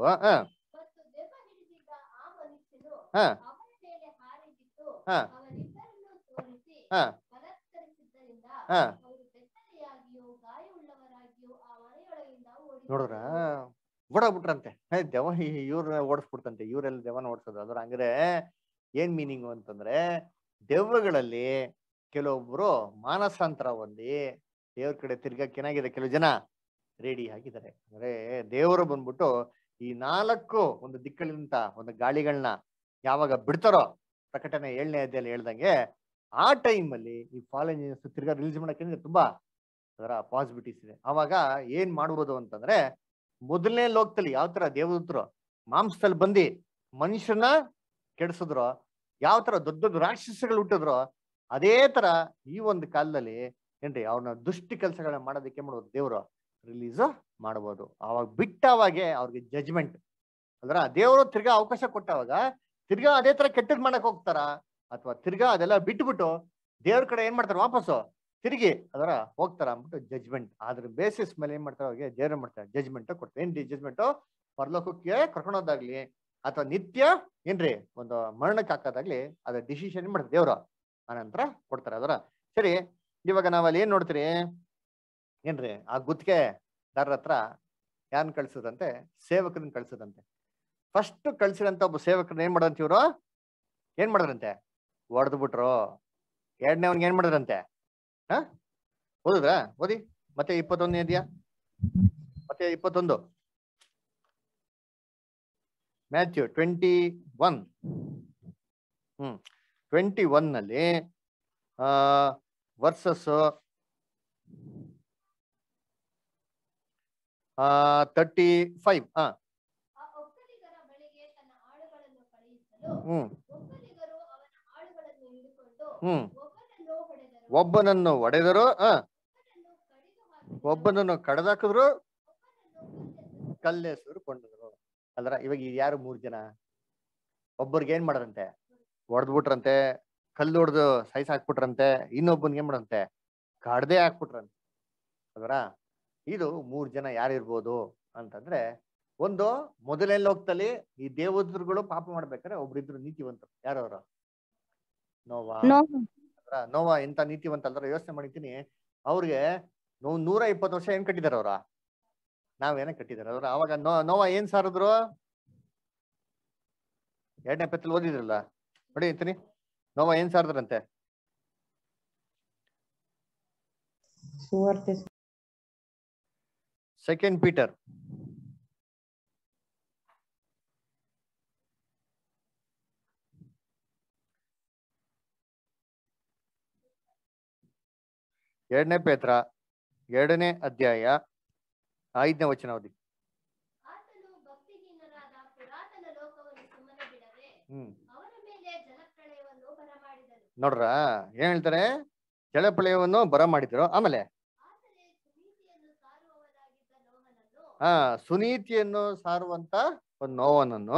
ನೋಡ್ರ ಓಡಾಗ್ಬಿಟ್ರಂತೆ. ದೆವ ಇವ್ರನ್ನ ಓಡಿಸ್ಬಿಡ್ತಂತೆ. ಇವರೆಲ್ಲ ದೆವನ ಓಡಿಸೋದು. ಅದ್ರ ಹಂಗ್ರೆ ಏನ್ ಮೀನಿಂಗು ಅಂತಂದ್ರೆ ದೆವ್ವಗಳಲ್ಲಿ ಕೆಲವೊಬ್ರು ಮಾನಸಾಂತರ ಹೊಂದಿ ದೇವ್ರ ಕಡೆ ತಿರ್ಗಕ್ಕೆ ಏನಾಗಿದೆ ಕೆಲವು ಜನ ರೆಡಿ ಆಗಿದ್ದಾರೆ. ಅಂದ್ರೆ ದೇವರು ಬಂದ್ಬಿಟ್ಟು ಈ 4 ಒಂದು ದಿಕ್ಕಲಿಂದ ಒಂದು ಗಾಳಿಗಳನ್ನ ಯಾವಾಗ ಬಿಡ್ತಾರೋ ಪ್ರಕಟಣೆ 7ನೇ ಅಧ್ಯಾಯದಲ್ಲಿ ಹೇಳ್ದಂಗೆ ಆ ಟೈಮಲ್ಲಿ ಈ ಫಾಲನ್ ತಿರ್ಗಾ ರಿಲೀಸ್ ಮಾಡಕ್ಕೆ ತುಂಬಾ ಅದರ ಪಾಸಿಬಿಲಿಟೀಸ್ ಇದೆ. ಅವಾಗ ಏನ್ ಮಾಡ್ಬೋದು ಅಂತಂದ್ರೆ ಮೊದಲನೇ ಲೋಕದಲ್ಲಿ ಯಾವ ತರ ದೇವದೂತರು ಮಾಂಸದಲ್ಲಿ ಬಂದು ಮನುಷ್ಯನ ಕೆಡಿಸಿದ್ರು, ಯಾವ ತರ ದೊಡ್ಡ ದೊಡ್ಡ ರಾಕ್ಷಸಗಳು ಹುಟ್ಟಿದ್ರು, ಅದೇ ತರ ಈ ಒಂದು ಕಾಲದಲ್ಲಿ ಏನ್ರಿ ಅವ್ರನ್ನ ದುಷ್ಟಿ ಕೆಲಸಗಳನ್ನ ಮಾಡೋದಕ್ಕೆ ಮಾಡ್ಬೋದು ದೇವ್ರು ರಿಲೀಸ್ ಮಾಡ್ಬೋದು. ಅವಾಗ ಬಿಟ್ಟವಾಗೆ ಅವ್ರಿಗೆ ಜಜ್ಮೆಂಟ್ ಅಂದ್ರ ದೇವರು ತಿರ್ಗಾ ಅವಕಾಶ ಕೊಟ್ಟವಾಗ ತಿರ್ಗಾ ಅದೇ ತರ ಕೆಟ್ಟದ್ ಮಾಡಕ್ ಹೋಗ್ತಾರ ಅಥವಾ ತಿರ್ಗಾ ಅದೆಲ್ಲ ಬಿಟ್ಬಿಟ್ಟು ದೇವ್ರ ಕಡೆ ಏನ್ ಮಾಡ್ತಾರೆ ವಾಪಸ್ಸು ತಿರುಗಿ ಅದರ ಹೋಗ್ತಾರ ಅಂದ್ಬಿಟ್ಟು ಜಜ್ಮೆಂಟ್ ಅದ್ರ ಬೇಸಿಸ್ ಮೇಲೆ ಏನ್ ಮಾಡ್ತಾರೆ ಅವ್ರಿಗೆ ದೇವ್ರ ಮಾಡ್ತಾರೆ ಜಜ್ಮೆಂಟ್ ಕೊಡ್ತಾರೆ. ಏನ್ರಿ ಜಜ್ಮೆಂಟ್? ಪರಲೋಕಕ್ಕೆ ಕರ್ಕೊಂಡೋದಾಗ್ಲಿ ಅಥವಾ ನಿತ್ಯ ಏನ್ರಿ ಒಂದು ಮರಣಕ್ಕೆ ಹಾಕೋದಾಗ್ಲಿ ಅದ್ರ ಡಿಸಿಷನ್ ಮಾಡ್ತಾರೆ ದೇವ್ರು ಆನಂತರ ಕೊಡ್ತಾರೆ. ಅದರ ಸರಿ. ಇವಾಗ ನಾವಲ್ಲಿ ಏನ್ ನೋಡ್ತೀರಿ ಏನ್ರಿ ಆ ಗುತ್ತಿಗೆದಾರರ ಹತ್ರ ಯಾರನ್ನ ಕಳ್ಸೋದಂತೆ? ಸೇವಕರನ್ನ ಕಳ್ಸೋದಂತೆ. ಫಸ್ಟ್ ಕಳ್ಸಿರಂತ ಒಬ್ಬ ಸೇವಕರನ್ನ ಏನ್ ಮಾಡಂತ ಇವ್ರು ಏನ್ ಮಾಡಿದ್ರಂತೆ ಹೊಡೆದು ಬಿಟ್ರು. ಎರಡನೇವನ್ಗೆ ಏನ್ ಮಾಡಿದ್ರಂತೆ ಹ ಓದಿದ್ರ ಓದಿ ಮತ್ತೆ 21 ಇದೆಯಾ ಮತ್ತೆ 21 ಮ್ಯಾಥ್ಯೂ 21 21 ನಲ್ಲಿ ವರ್ಸಸ್ 35 ಆ ಒಕ್ಕಲಿಗರ ಬಳಿಗೆ ತನ್ನ ಆಳುಗಳನ್ನು ಕಳುಹಿಸಲು ಒಕ್ಕಲಿಗರು ಅವನ ಆಳುಗಳನ್ನು ಹಿಡಿಕೊಂಡು ಒಬ್ಬನನ್ನು ಹೊಡೆದರು ಒಬ್ಬನನ್ನು ಕಡಿದು ಕಲ್ಲೆಸರು ಕೊಂಡರು. ಅಲ್ರ ಇವಾಗ ಯಾರು 3 ಜನ ಒಬ್ಬರಿಗೆ ಏನ್ ಮಾಡರಂತೆ ಹೊಡೆದ್ಬಿಟ್ರಂತೆ, ಕಲ್ಲು ಹೊಡೆದು ಸೈಸ್ ಹಾಕ್ಬಿಟ್ರಂತೆ, ಇನ್ನೊಬ್ಬನ್ಗೆ ಏನ್ ಮಾಡಂತೆ ಕಡ್ದೆ ಹಾಕ್ಬಿಟ್ರಂತೆ. ಅದರ ಇದು 3 ಜನ ಯಾರಿರ್ಬೋದು ಅಂತಂದ್ರೆ, ಒಂದು ಮೊದಲನೇ ಲೋಕದಲ್ಲಿ ಈ ದೇವದೂತರುಗಳು ಪಾಪ ಮಾಡ್ಬೇಕಾದ್ರೆ ಒಬ್ರಿದ್ರು ನೀತಿವಂತರು. ಯಾರವ್ರು? ನೋವಾ. ನೋವಾ ಎಂತ ನೀತಿವಂತ ಅಲ್ರ, ಯೋಚನೆ ಮಾಡಿದ್ದೀನಿ. ಅವ್ರಿಗೆ 120 ವರ್ಷ ಏನ್ ಕಟ್ಟಿದಾರ ಅವ್ರ, ನಾವೇನ ಕಟ್ಟಿದಾರ ಅವ್ರ. ಅವಾಗ ನೋವಾ ಏನ್ ಸಾರಿದ್ರು? 2ನೇ ಪೆತ್ತಲ್ಲಿ ಓದಿದ್ರಲ್ಲ ನೋಡಿ ಅಂತೀನಿ, ನೋವಾ ಏನ್ ಸಾರದ್ರಂತೆ? ಸೆಕೆಂಡ್ ಪೀಟರ್ 2ನೇ ಪೇತ್ರ 2ನೇ ಅಧ್ಯಾಯ 5ನೇ ವಚನ ಓದಿ. ಆತನು ಭಕ್ತಿಹೀನರಾದ ಪುರಾತನ ಲೋಕವನ್ನು ಸುಮ್ಮನೆ ಬಿಡದೆ ಅವರ ಮೇಲೆ ಜಲಪ್ರಳಯವನ್ನು ಬರಮಾಡಿದನು. ನೋಡ್ರ ಏನ್ ಹೇಳ್ತಾರೆ? ಜಲಪ್ರಳಯವನ್ನು ಬರಮಾಡಿದ್ರು. ಆಮೇಲೆ ಸುನೀತಿಯನ್ನು ಸಾರುವಂತ ಒಂದು ನೋವನನ್ನು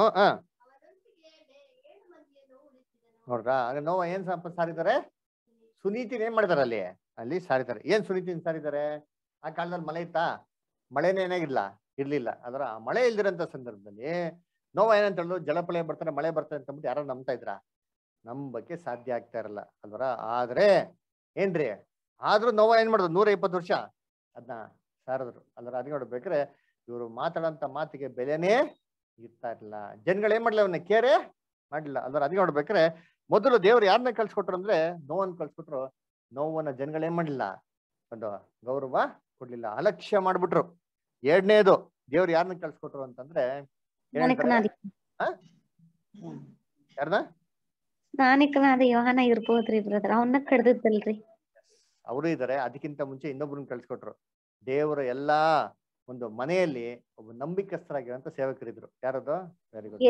ನೋಡ್ರ. ನೋವ ಏನ್ ಸಾರಿದ್ದಾರೆ? ಸುನೀತಿನ ಏನ್ ಮಾಡಿದಾರೆ ಅಲ್ಲಿ ಸಾರಿದ್ದಾರೆ. ಏನ್ ಸುನೀತಿನ ಸಾರಿದ್ದಾರೆ? ಆ ಕಾಲದಲ್ಲಿ ಮಳೆ ಇತ್ತಾ? ಮಳೆನೇ ಏನಾಗಿಲ್ಲ, ಇರ್ಲಿಲ್ಲ. ಅದರ ಮಳೆ ಇಲ್ದಿರಂತ ಸಂದರ್ಭದಲ್ಲಿ ನೋವ ಏನಂತ ಹೇಳಿದ್ರು, ಜಲಪ್ರಳಯ ಬರ್ತಾರೆ, ಮಳೆ ಬರ್ತಾರೆ ಅಂತ ಅಂದ್ಬಿಟ್ಟು ಯಾರು ನಂಬ್ತಾ ಇದ್ರ? ನಂಬಕ್ಕೆ ಸಾಧ್ಯ ಆಗ್ತಾ ಇರಲ್ಲ ಅಲ್ವರ. ಆದ್ರೆ ಏನ್ರಿ, ಆದ್ರೂ ನೋವ ಏನ್ ಮಾಡಿದ್ರು? 120 ವರ್ಷ ಅದನ್ನ ಸಾರಿದ್ರು ಅಲ್ವರ. ಅದ್ ನೋಡ್ಬೇಕ್ರೆ ಇವರು ಮಾತಾಡಂತ ಮಾತಿಗೆ ಬೆಲೆನೇ ಇರ್ತಾ ಇರ್ಲಿಲ್ಲ. ಜನಗಳು ಏನ್ ಮಾಡ್ಲಿಲ್ಲ, ಅವನ್ನ ಕೇರೆ ಮಾಡ್ಲಿಲ್ಲ ಅಲ್ವರ. ಅದ್ ನೋಡ್ಬೇಕ್ರೆ ಮೊದಲು ದೇವ್ರು ಯಾರನ್ನ ಕಳ್ಸಿಕೊಟ್ರು ಅಂದ್ರೆ ನೋವನ್ ಕಳ್ಸಿಕೊಟ್ರು. ನೋವನ್ನ ಜನಗಳು ಏನ್ ಮಾಡ್ಲಿಲ್ಲ, ಒಂದು ಗೌರವ ಕೊಡ್ಲಿಲ್ಲ, ಅಲಕ್ಷ್ಯ ಮಾಡ್ಬಿಟ್ರು. ಎರಡನೇದು ದೇವ್ರು ಯಾರನ್ನ ಕಳ್ಸಿಕೊಟ್ರು ಅಂತಂದ್ರೆ ಯಾರ್ದ? ಸ್ನಾನಿಕನಾದ ಯೋಹಾನ ಇರ್ಬೋದ್ರಿ ಬ್ರದರ್, ಅವನ್ನ ಕಡ್ದಲ್ರಿ. ಅವರು ಇದಾರೆ. ಅದಕ್ಕಿಂತ ಮುಂಚೆ ಇನ್ನೊಬ್ರನ್ನ ಕಳ್ಸಿಕೊಟ್ರು. ದೇವರ ಎಲ್ಲಾ ಒಂದು ಮನೆಯಲ್ಲಿ ಒಬ್ಬ ನಂಬಿಕಸ್ಥರಾಗಿರೋಂತ ಸೇವಕರಿದ್ರು. ಯಾರದು? ವೆರಿ ಗುಡ್,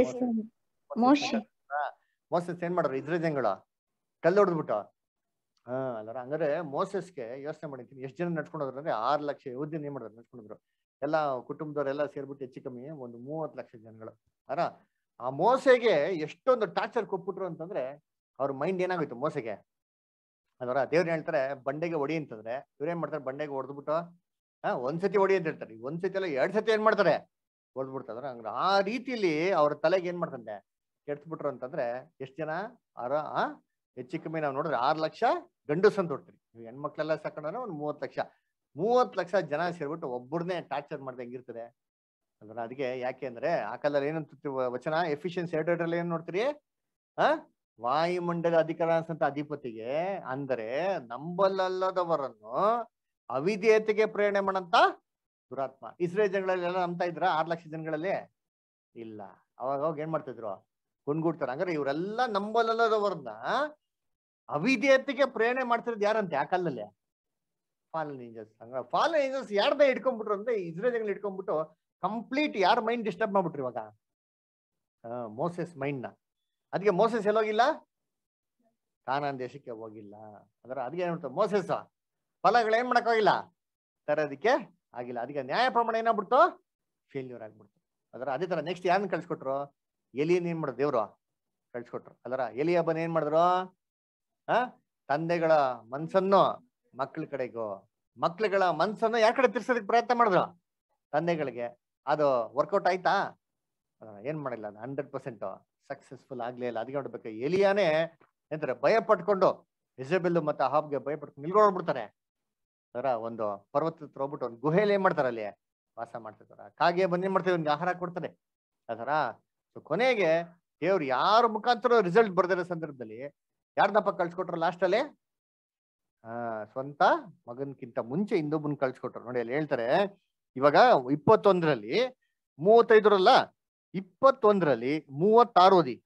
ಮೋಸಸ್ ಏನ್ ಮಾಡ್ರು? ಇಸ್ರೇಲ್ ಜನಗಳು ಕಲ್ಲು ಹೊಡೆದ್ಬಿಟ್ಟು ಅಲ್ಲರ. ಹಂಗಾರೆ ಮೋಸಸ್ಗೆ ಯೋಚನೆ ಮಾಡಿದ್ದೀನಿ, ಎಷ್ಟು ಜನ ನಡ್ಸ್ಕೊಂಡು ಹೋದ್ರು ಅಂದ್ರೆ 6 ಲಕ್ಷ ಯಹೂದ್ಯರು ಏನ್ ಮಾಡಿದ್ರು? ನಡ್ಸ್ಕೊಂಡಿದ್ರು. ಎಲ್ಲ ಕುಟುಂಬದವರೆಲ್ಲ ಸೇರ್ಬಿಟ್ಟು ಹೆಚ್ಚು ಕಮ್ಮಿ ಒಂದು 30 ಲಕ್ಷ ಜನಗಳು. ಅರ ಆ ಮೋಸೆಗೆ ಎಷ್ಟೊಂದು ಟಾರ್ಚರ್ ಕೊಟ್ಬಿಟ್ರು ಅಂತಂದ್ರೆ, ಅವ್ರ ಮೈಂಡ್ ಏನಾಗೋಯ್ತು ಮೋಸೆಗೆ ಅದರ. ದೇವ್ರು ಹೇಳ್ತಾರೆ ಬಂಡೆಗೆ ಹೊಡಿ ಅಂತಂದ್ರೆ, ಇವ್ರೇನ್ ಮಾಡ್ತಾರೆ? ಬಂಡೆಗೆ ಹೊಡೆದ್ಬಿಟ್ಟು ಒಂದ್ಸತಿ ಹೊಡಿ ಅಂತ ಹೇಳ್ತಾರೆ. ಒಂದ್ಸತಿ ಅಲ್ಲ 2 ಸತಿ ಏನ್ ಮಾಡ್ತಾರೆ? ಹೊಡೆದ್ಬಿಡ್ತಾರ. ಹಂಗ ಆ ರೀತಿಯಲ್ಲಿ ಅವ್ರ ತಲೆಗೆ ಏನ್ ಮಾಡ್ತಂತೆ ಕೆಡ್ಸ್ಬಿಟ್ರು ಅಂತಂದ್ರೆ, ಎಷ್ಟು ಜನ? ಹೆಚ್ಚು ಕಮ್ಮಿ ನಾವು ನೋಡಿದ್ರೆ 6 ಲಕ್ಷ ಗಂಡಸು ಅಂತ ಹೊಡ್ತೀರಿ. ನೀವು ಹೆಣ್ಮಕ್ಳೆಲ್ಲ ಸಾಕೊಂಡ್ರೆ ಒಂದು 30 ಲಕ್ಷ. 30 ಲಕ್ಷ ಜನ ಸೇರ್ಬಿಟ್ಟು ಒಬ್ಬರನ್ನೇ ಟಾರ್ಚರ್ ಮಾಡ್ದೆ ಹೆಂಗಿರ್ತದೆ ಅಂದ್ರೆ. ಅದಕ್ಕೆ ಯಾಕೆ ಅಂದ್ರೆ ಆ ಕಾಲದಲ್ಲಿ ಏನಂತ ವಚನ, ಎಫಿಷಿಯನ್ಸಿ 2:2 ಏನ್ ನೋಡ್ತೀರಿ? ವಾಯುಮಂಡಲ ಅಧಿಕಾರ ಅಂತ ಅಧಿಪತಿಗೆ ಅಂದರೆ ನಂಬಲಲ್ಲದವರನ್ನು ಅವಿಧೇಯತೆಗೆ ಪ್ರೇರಣೆ ಮಾಡಂತ ದುರಾತ್ಮ. ಇಸ್ರೇಲ್ ಜನಗಳಲ್ಲಿ ಎಲ್ಲ ನಂಬ್ತಾ ಇದ್ರ? 6 ಲಕ್ಷ ಜನಗಳಲ್ಲಿ ಇಲ್ಲ. ಅವಾಗ ಹೋಗಿ ಏನ್ ಮಾಡ್ತಿದ್ರು? ಕೊಂಡ್ಗುಡ್ತಾರೆ. ಹಂಗಾರೆ ಇವರೆಲ್ಲ ನಂಬಲಲ್ಲದವರನ್ನ ಅವಿಧೇಯತೆಗೆ ಪ್ರೇರಣೆ ಮಾಡ್ತಿರೋದು ಯಾರಂತೆ ಆ ಕಾಲದಲ್ಲಿ? Fallen angels. ಹಂಗ ಫಾಲನ್ ಏಂಜಲ್ಸ್ ಯಾರ್ದ ಇಟ್ಕೊಂಡ್ಬಿಟ್ರು ಅಂದ್ರೆ ಇಸ್ರೇಲ್ ಜನಗಳು ಇಟ್ಕೊಂಡ್ಬಿಟ್ಟು ಕಂಪ್ಲೀಟ್ ಯಾರ ಮೈಂಡ್ ಡಿಸ್ಟರ್ಬ್ ಮಾಡ್ಬಿಟ್ರು ಇವಾಗ? ಮೋಸೆಸ್ ಮೈಂಡ್ ನ. ಅದಕ್ಕೆ ಮೋಸೆಸ್ ಎಲ್ಲೋಗಿಲ್ಲ? ಕಾನಾನ್ ದೇಶಕ್ಕೆ ಹೋಗಿಲ್ಲ. ಅದರ ಅದಕ್ಕೆ ಏನ್ಬಿಡ್ತು? ಮೋಸೆಸ್ ಫಲಗಳು ಏನ್ ಮಾಡಕ್ ಹೋಗಿಲ್ಲ, ತರೋದಕ್ಕೆ ಆಗಿಲ್ಲ. ಅದಕ್ಕೆ ನ್ಯಾಯ ಪ್ರಮಾಣ ಏನಾಗ್ಬಿಡ್ತು? ಫೇಲ್ಯೂರ್ ಆಗ್ಬಿಡ್ತು. ಅದರ ಅದೇ ತರ ನೆಕ್ಸ್ಟ್ ಯಾರನ್ನ ಕಳ್ಸಿಕೊಟ್ರು? ಎಲಿಯನ್ ಏನ್ ಮಾಡಿದ್ರು? ದೇವ್ರು ಕಳ್ಸಿಕೊಟ್ರು. ಅದರ ಎಲಿಯಬ್ಬನ್ ಏನ್ ಮಾಡಿದ್ರು? ತಂದೆಗಳ ಮನ್ಸನ್ನು ಮಕ್ಳ ಕಡೆಗೂ, ಮಕ್ಳುಗಳ ಮನ್ಸನ್ನು ಯಾರ ಕಡೆ ತಿರ್ಸೋದಕ್ಕೆ ಪ್ರಯತ್ನ ಮಾಡಿದ್ರು? ತಂದೆಗಳಿಗೆ. ಅದು ವರ್ಕೌಟ್ ಆಯ್ತಾ? ಏನ್ ಮಾಡಿಲ್ಲ. 100% ಸಕ್ಸಸ್ಫುಲ್ ಆಗ್ಲೇ ಇಲ್ಲ. ಅದಕ್ಕೆ ನೋಡ್ಬೇಕು, ಎಲಿಯಾನೇ ಎಂತಾರೆ ಭಯ ಪಟ್ಕೊಂಡು ಇಸಬೆಲ್ ಮತ್ತೆ ಅಹಾಬ್ಗೆ ಭಯ ಪಟ್ಕೊಂಡು ನಿಲ್ಕೊಂಡ್ಬಿಡ್ತಾರೆ. ಅದರ ಒಂದು ಪರ್ವತ ಹತ್ರ ಹೋಗ್ಬಿಟ್ಟು ಒಂದು ಗುಹೆಯಲ್ಲಿ ಏನ್ ಮಾಡ್ತಾರೆ? ಅಲ್ಲಿ ವಾಸ ಮಾಡ್ತಿರ್ತಾರ. ಕಾಗೆ ಬಂದು ಏನ್ ಮಾಡ್ತಾರೆ? ಒಂದು ಆಹಾರ ಕೊಡ್ತಾರೆ. ಅದರ ಸೊ ಕೊನೆಗೆ ದೇವ್ರು ಯಾರ ಮುಖಾಂತರ ರಿಸಲ್ಟ್ ಬರ್ದಿರೋ ಸಂದರ್ಭದಲ್ಲಿ ಯಾರನ್ನಪ್ಪ ಕಳ್ಸಿಕೊಟ್ರು ಲಾಸ್ಟ್ ಅಲ್ಲಿ ಸ್ವಂತ ಮಗನ್ಕಿಂತ ಮುಂಚೆ ಇನ್ನೊಬ್ಬನ್ ಕಳ್ಸಿಕೊಟ್ರು. ನೋಡಿ ಅಲ್ಲಿ ಹೇಳ್ತಾರೆ ಇವಾಗ 21ರಲ್ಲಿ 35ರಲ್ಲ 21ರಲ್ಲಿ 36 ಓದಿ.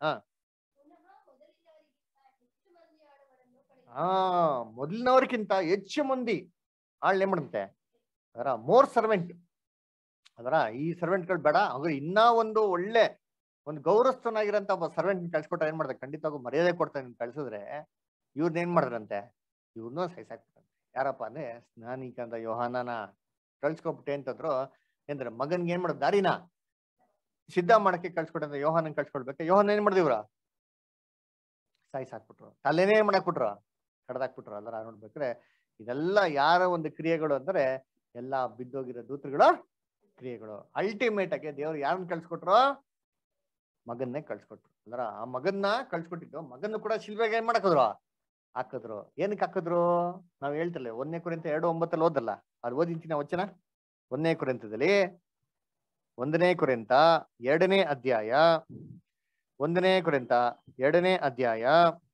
ಮೊದಲಿನವ್ರಿಗಿಂತ ಹೆಚ್ಚು ಮಂದಿ ಆಳ್ನೆ ಮಾಡಂತೆ ಅದರ ಮೋರ್ ಸರ್ವೆಂಟ್ ಅದರ ಈ ಸರ್ವೆಂಟ್ಗಳು ಬೇಡ ಅವ್ರು ಇನ್ನ ಒಂದು ಒಳ್ಳೆ ಒಂದು ಗೌರವಸ್ಥನಾಗಿರಂತ ಒಬ್ಬ ಸರ್ವೆಂಟ್ ಕಳ್ಸಿಕೊಟ್ರೆ ಏನ್ ಮಾಡ್ತಾರೆ, ಖಂಡಿತವಾಗೂ ಮರ್ಯಾದೆ ಕೊಡ್ತಾನೆ ಕಳ್ಸಿದ್ರೆ ಇವ್ರನ್ನ ಏನ್ ಮಾಡಿದ್ರಂತೆ, ಇವ್ರನ್ನೂ ಸಹಿಸಾಕ್ಬಿಟ್ಟಂತೆ. ಯಾರಪ್ಪ ಅಂದ್ರೆ ಸ್ನಾನಿಕಂದ ಯೋಹಾನನ ಕಳ್ಸ್ಕೊಬಿಟ್ಟೆ ಅಂತಂದ್ರು. ಏನ್ರ ಮಗನ್ಗೆ ಏನ್ ಮಾಡೋದು, ದಾರಿನ ಸಿದ್ಧ ಮಾಡಕ್ಕೆ ಕಳ್ಸ್ಕೊಟ್ಟಂತ ಯೋಹಾನನ್ ಕಳ್ಸ್ಕೊಡ್ಬೇಕು. ಯೋಹಾನ ಏನ್ ಮಾಡಿದಿವ್ರ ಸಾಯಿಸಾಕ್ಬಿಟ್ರು, ತಲೆನೇ ಮಾಡಾಕ್ಬಿಟ್ರು, ಕಡ್ದಾಕ್ಬಿಟ್ರು. ಅಲ್ಲರ ನೋಡ್ಬೇಕ್ರೆ ಇದೆಲ್ಲ ಯಾರ ಒಂದು ಕ್ರಿಯೆಗಳು ಅಂದ್ರೆ ಎಲ್ಲಾ ಬಿದ್ದೋಗಿರೋ ದೂತರುಗಳ ಕ್ರಿಯೆಗಳು. ಅಲ್ಟಿಮೇಟ್ ಆಗಿ ದೇವ್ರು ಯಾರನ್ನ ಕಳ್ಸ್ಕೊಟ್ರು, ಮಗನ್ನೇ ಕಳ್ಸ್ಕೊಟ್ರು. ಅಲ್ಲರ ಆ ಮಗನ್ನ ಕಳ್ಸ್ಕೊಟ್ಟಿದ್ದು, ಮಗನ್ನು ಕೂಡ ಶಿಲ್ವೆಗೆ ಏನ್ ಮಾಡಾಕಿದ್ರು, ಹಾಕಿದ್ರು. ಏನಕ್ಕೆ ಹಾಕಿದ್ರು ನಾವ್ ಹೇಳ್ತಿರ್ಲಿ, 1ನೇ ಕೊರಿಂಥ 2:9 ಓದಲ್ಲ, ಅದು ಓದಿಂತೀನಿ ವಚನ. 1ನೇ ಕೊರಿಂಥದಲ್ಲಿ 1ನೇ ಕೊರಿಂಥ 2ನೇ ಅಧ್ಯಾಯ 1ನೇ ಕೊರಿಂಥ 2ನೇ ಅಧ್ಯಾಯ